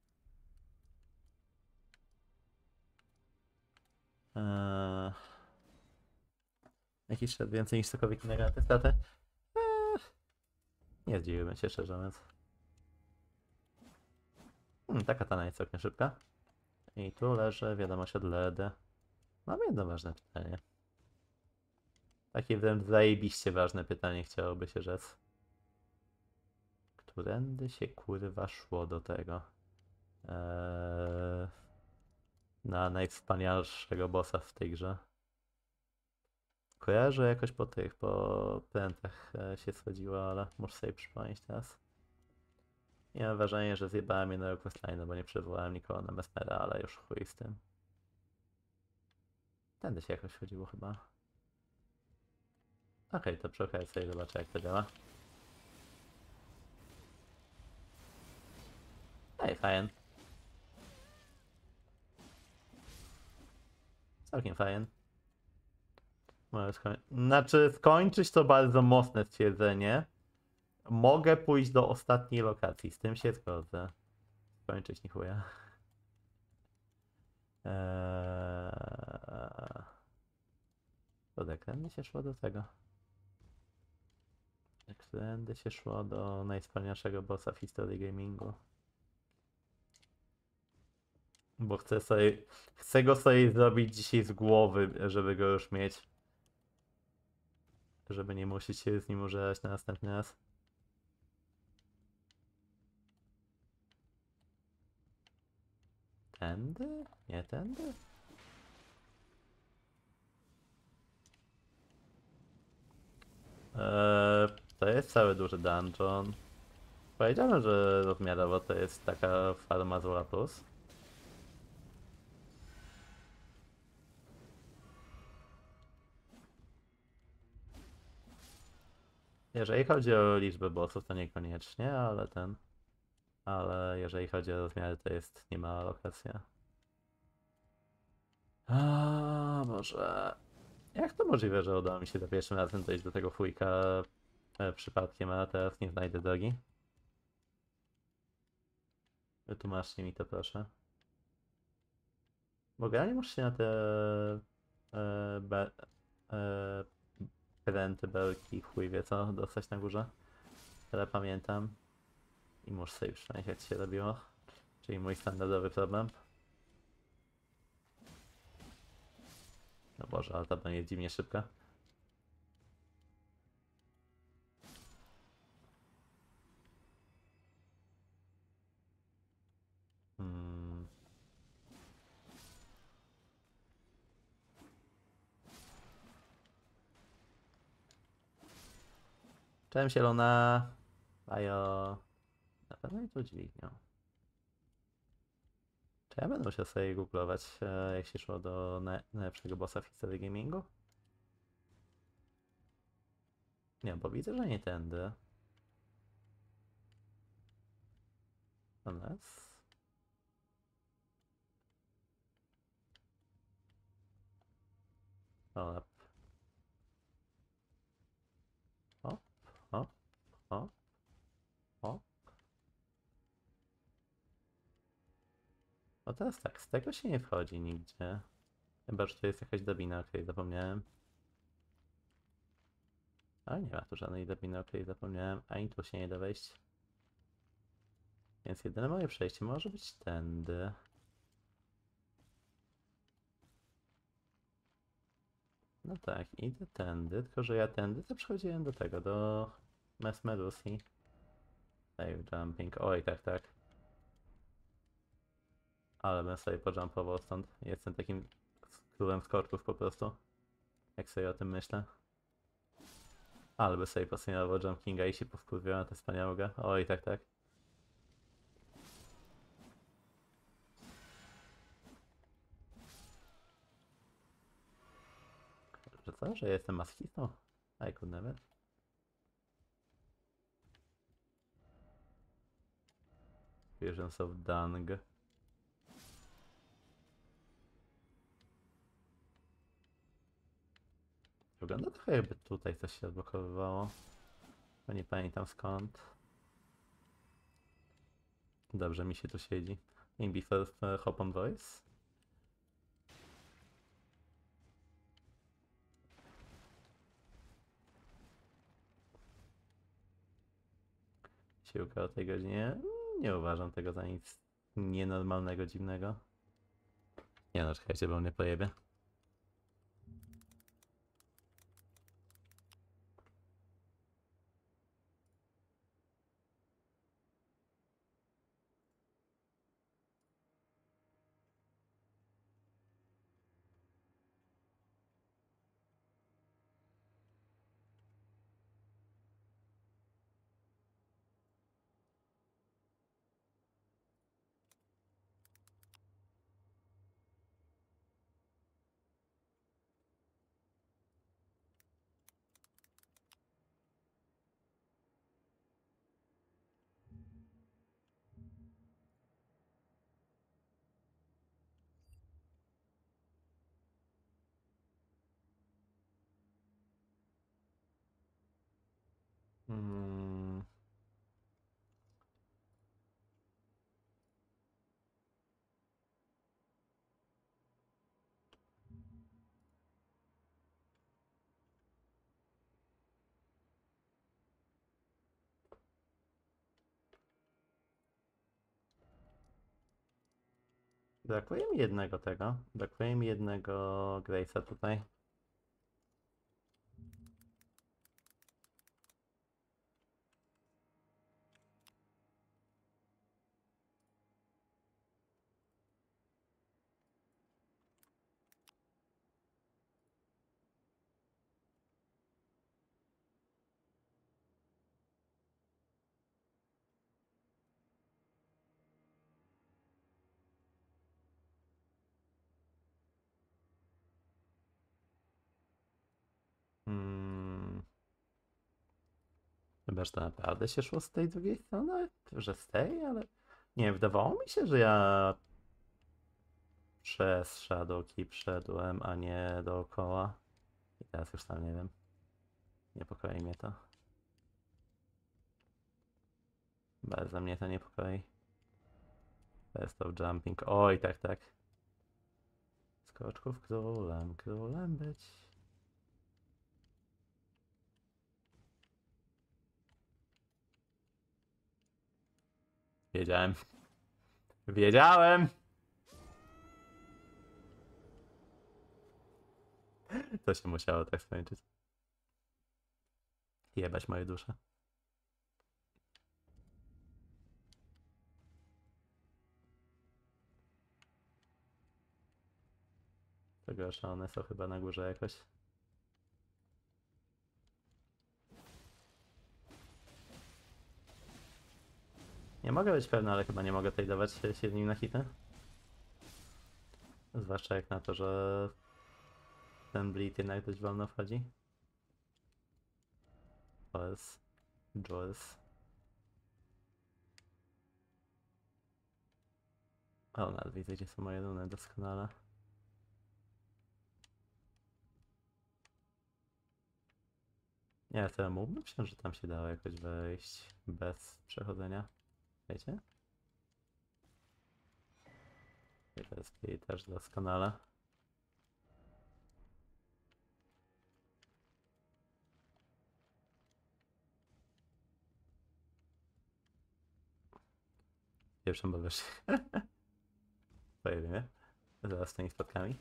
Speaker 1: Eee... Jakiś szedł więcej niż cokolwiek innego na te staty? Eee... Nie zdziwiłbym się szczerze mówiąc. Hmm, ta katana jest całkiem szybka. I tu leży wiadomość od Ledy. Mam jedno ważne pytanie. Takie wręcz zajebiście ważne pytanie chciałoby się rzec. Którędy się kurwa szło do tego? Eee, na najwspanialszego bossa w tej grze. Kojarzę jakoś po tych, po prętach e, się schodziło, ale muszę sobie przypomnieć teraz. Nie mam wrażenia, że zjebałem jednego questline'a, bo nie przywołałem nikogo na Mesmera, ale już chuj z tym. Tędy się jakoś chodziło chyba. Okej, okay, to przy okazji sobie zobaczę jak to działa. Ej, fajnie. Całkiem fajnie. Mogę skoń... Znaczy, skończyć to bardzo mocne stwierdzenie. Mogę pójść do ostatniej lokacji, z tym się zgodzę. Skończyć nie chuja. Eee... To którędy się szło do tego? Którędy się szło do najwspanialszego bossa w historii gamingu? Bo chcę sobie, chcę go sobie zrobić dzisiaj z głowy, żeby go już mieć. Żeby nie musieć się z nim używać na następny raz. Tędy? Nie tędy? Eee, to jest cały duży dungeon. Powiedziałem, że rozmiarowo to jest taka farma zła plus. Jeżeli chodzi o liczbę bossów, to niekoniecznie, ale ten... Ale jeżeli chodzi o rozmiary, to jest niemała lokacja. A może... Jak to możliwe, że udało mi się za pierwszym razem dojść do tego fujka e, przypadkiem, a teraz nie znajdę drogi? Wytłumaczcie mi to proszę. Bo generalnie muszę się na te e, be, e, pręty, belki, chuj wie co, dostać na górze. Tyle pamiętam. I muszę sobie przynajmniej jak się robiło. Czyli mój standardowy problem. No Boże, ale ta broń jest dziwnie szybka. Hmm. Cześć zielona. Ajo. Na pewno i tu dźwignią. Czy ja będę musiał sobie googlować, e, jak się szło do na- najlepszego bossa w historii gamingu? Nie, bo widzę, że nie tędy. Unless... Hop. Hop, hop, hop, hop. No teraz tak, z tego się nie wchodzi nigdzie. Chyba, że to jest jakaś drabina, o której zapomniałem. Ale nie ma tu żadnej drabiny, o której zapomniałem, ani tu się nie da wejść. Więc jedyne moje przejście może być tędy. No tak, idę tędy, tylko że ja tędy to przechodziłem do tego, do Mesmerusi. Wave jumping, oj tak, tak. Ale bym sobie pojumpował stąd. Jestem takim królem skorków po prostu. Jak sobie o tym myślę. Ale by sobie posunęło Jump Kinga i się powkurwiła na tę wspaniałogę. Oj, tak, tak. Że co? Że jestem maskistą? I could never. Visions of Dung. Wygląda trochę jakby tutaj coś się odblokowywało. Bo nie pamiętam skąd. Dobrze mi się tu siedzi. In before uh, hop on voice. siłkę o tej godzinie. Nie uważam tego za nic nienormalnego, dziwnego. Nie no, czekajcie, bo mnie pojebie. Mm. Brakuje mi jednego tego. Brakuje mi jednego Grace'a tutaj. Hmm. Chyba, że to naprawdę się szło z tej drugiej strony, że z tej, ale nie wiem, wydawało mi się, że ja przez Shadowkeep wszedłem, a nie dookoła. I teraz już sam nie wiem. Niepokoi mnie to. Bardzo mnie to niepokoi. Best of jumping. Oj, tak, tak. Skoczków królem, królem być. Wiedziałem. Wiedziałem! To się musiało tak skończyć. Jebać moje dusze. Tego, że one są chyba na górze jakoś. Nie mogę być pewny, ale chyba nie mogę tej dawać się się w nim na hity. Zwłaszcza jak na to, że ten bleed jednak dość wolno wchodzi. To jest Jules. O, nawet widzę, gdzie są moje runy doskonale. Nie, to ja mógłbym się, że tam się dało jakoś wejść bez przechodzenia. Wiecie? I to jest jej też doskonale. Pierwszą, bo wiesz. Pojawimy. Zaraz z tymi spotkami.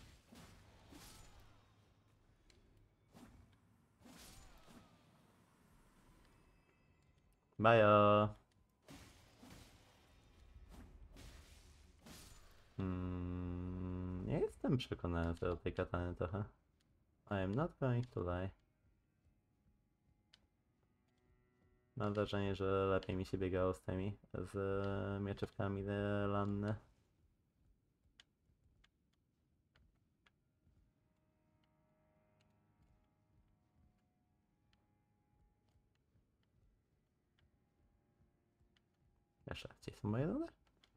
Speaker 1: Bajo! Hmm, nie jestem przekonany co do tej katany trochę. I am not going to lie. Mam wrażenie, że lepiej mi się biegało z tymi, z mieczywkami Lanny. Jeszcze, gdzie są moje runy?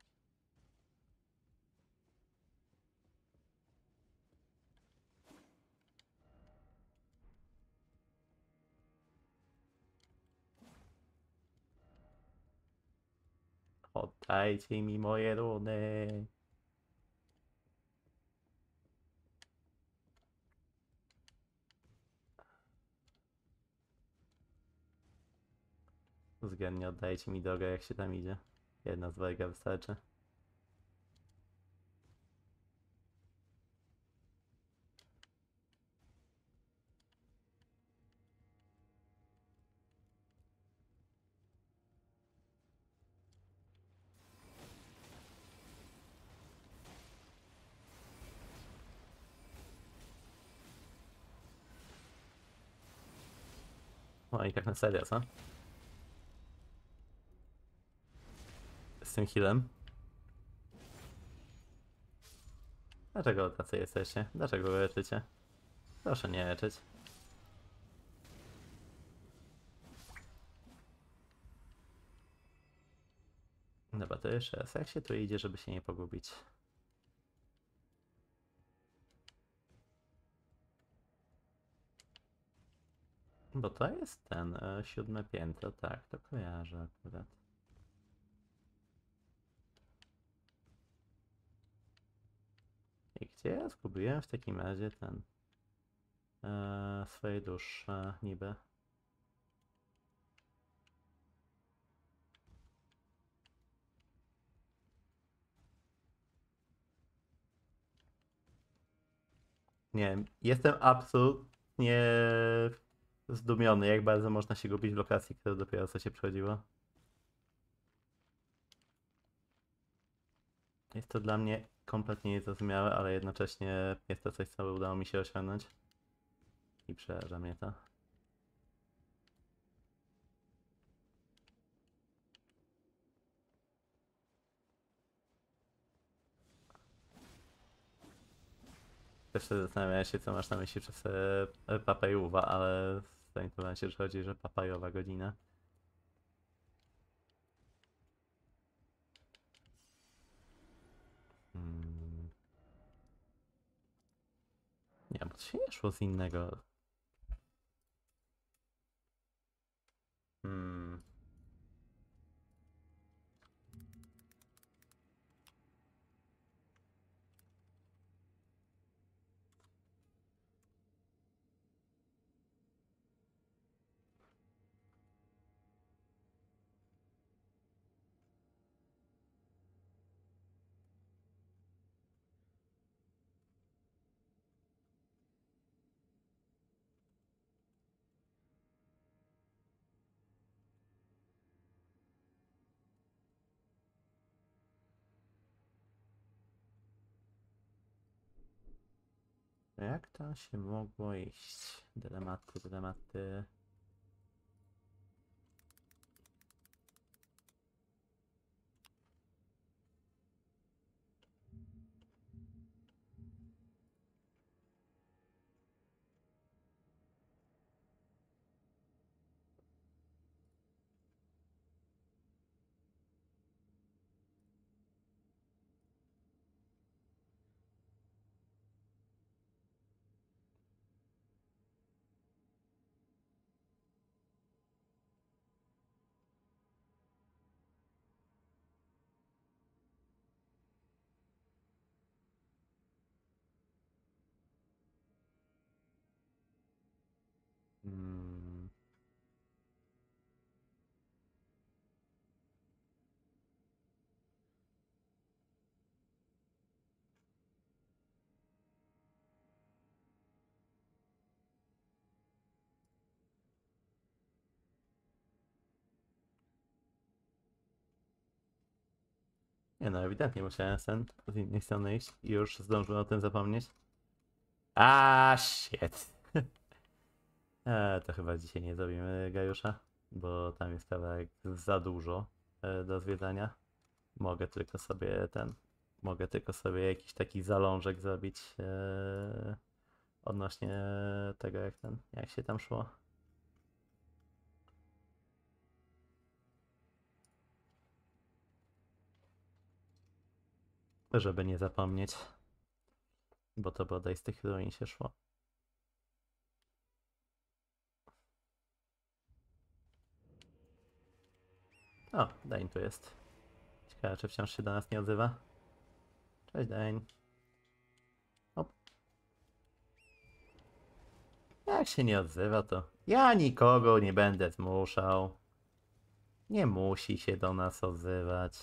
Speaker 1: Oddajcie mi moje runy. Względnie oddajcie mi drogę, jak się tam idzie. Jedna z dwojga wystarczy. No i tak na serio, co? Z tym healem? Dlaczego tacy jesteście? Dlaczego go leczycie? Proszę nie leczyć. Dobra, to jeszcze raz. Jak się tu idzie, żeby się nie pogubić? Bo to jest ten e, siódme piętro, tak, to kojarzę akurat. I gdzie ja zgubiłem w takim razie ten e, swoje dusze niby? Nie wiem, jestem absolutnie zdumiony, jak bardzo można się gubić w lokacji, która dopiero co się przechodziła. Jest to dla mnie kompletnie niezrozumiałe, ale jednocześnie jest to coś, co udało mi się osiągnąć. I przeraża mnie to. Też się zastanawiałem się, co masz na myśli przez e, papajuwa, ale zorientowałem się, że chodzi, że papajowa godzina. Hmm. Nie, bo to się nie szło z innego. Hmm. Jak to się mogło iść? Dylematy, dylematy. Hmm. Nie no, ewidentnie musiałem sen z innej strony iść i już zdążyłem o tym zapomnieć. A shit. E, to chyba dzisiaj nie zrobimy Gajusza, bo tam jest kawałek za dużo e, do zwiedzania. Mogę tylko sobie ten, mogę tylko sobie jakiś taki zalążek zrobić e, odnośnie tego, jak ten, jak się tam szło. Żeby nie zapomnieć, bo to bodaj z tych ruin się szło. O, Dain tu jest. Ciekawe, czy wciąż się do nas nie odzywa. Cześć, Dain. Hop. Jak się nie odzywa, to ja nikogo nie będę zmuszał. Nie musi się do nas odzywać.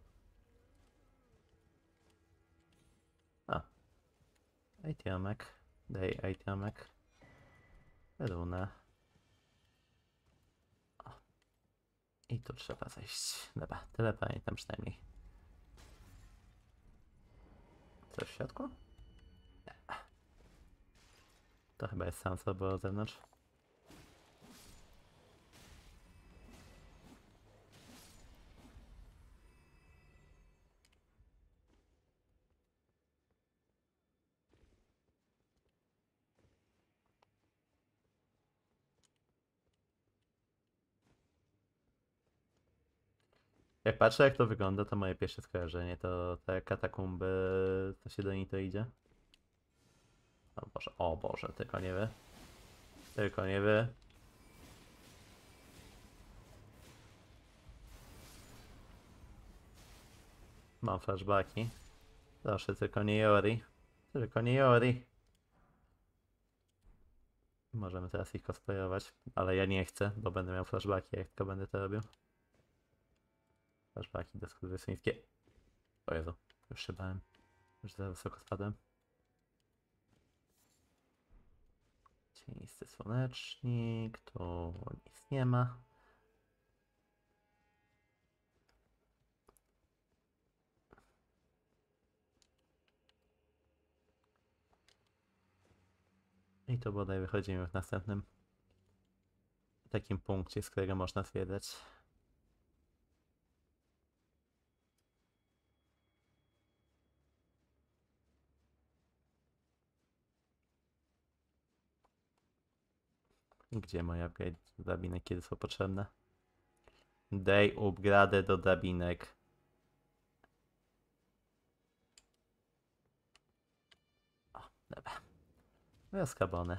Speaker 1: A. Ejtiomek. Daj ejtiomek. Runę. O. I tu trzeba zejść. Dobra, tyle pamiętam przynajmniej. Coś w środku? Nie. To chyba jest sam, co było z zewnątrz. Jak patrzę, jak to wygląda, to moje pierwsze skojarzenie to te katakumby, co się do niej to idzie. O Boże, o Boże, tylko nie wy. Tylko nie wy. Mam flashbacki. Proszę, tylko nie Yori. Tylko nie Yori. Możemy teraz ich cosplayować, ale ja nie chcę, bo będę miał flashbacki, jak tylko będę to robił. Flashbacki do skurwysyńskie. O Jezu, już się bałem. Już za wysoko spadłem. Cienisty słonecznik, tu nic nie ma. I to bodaj wychodzimy w następnym takim punkcie, z którego można zwiedzać. Gdzie moje upgrade do drabinek, kiedy są potrzebne? Daj upgrade do drabinek. O, dobra. Rozkabone.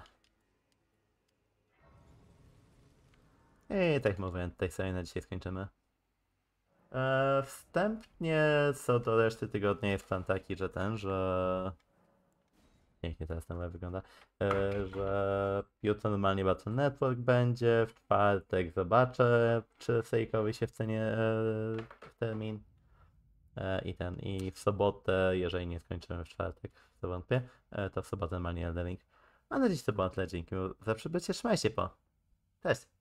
Speaker 1: I tak mówię, tutaj sobie na dzisiaj skończymy. Eee, wstępnie co do reszty tygodnia jest plan taki, że ten, że... Pięknie teraz ten web wygląda. Eee, że jutro normalnie Battle Network będzie, w czwartek zobaczę, czy Sejkowi się w cenie e, w termin. E, I ten, i w sobotę, jeżeli nie skończymy w czwartek, to wątpię, e, to w sobotę normalnie Elden Ring. A na dziś to było tyle, dzięki za przybycie, trzymajcie po. Cześć!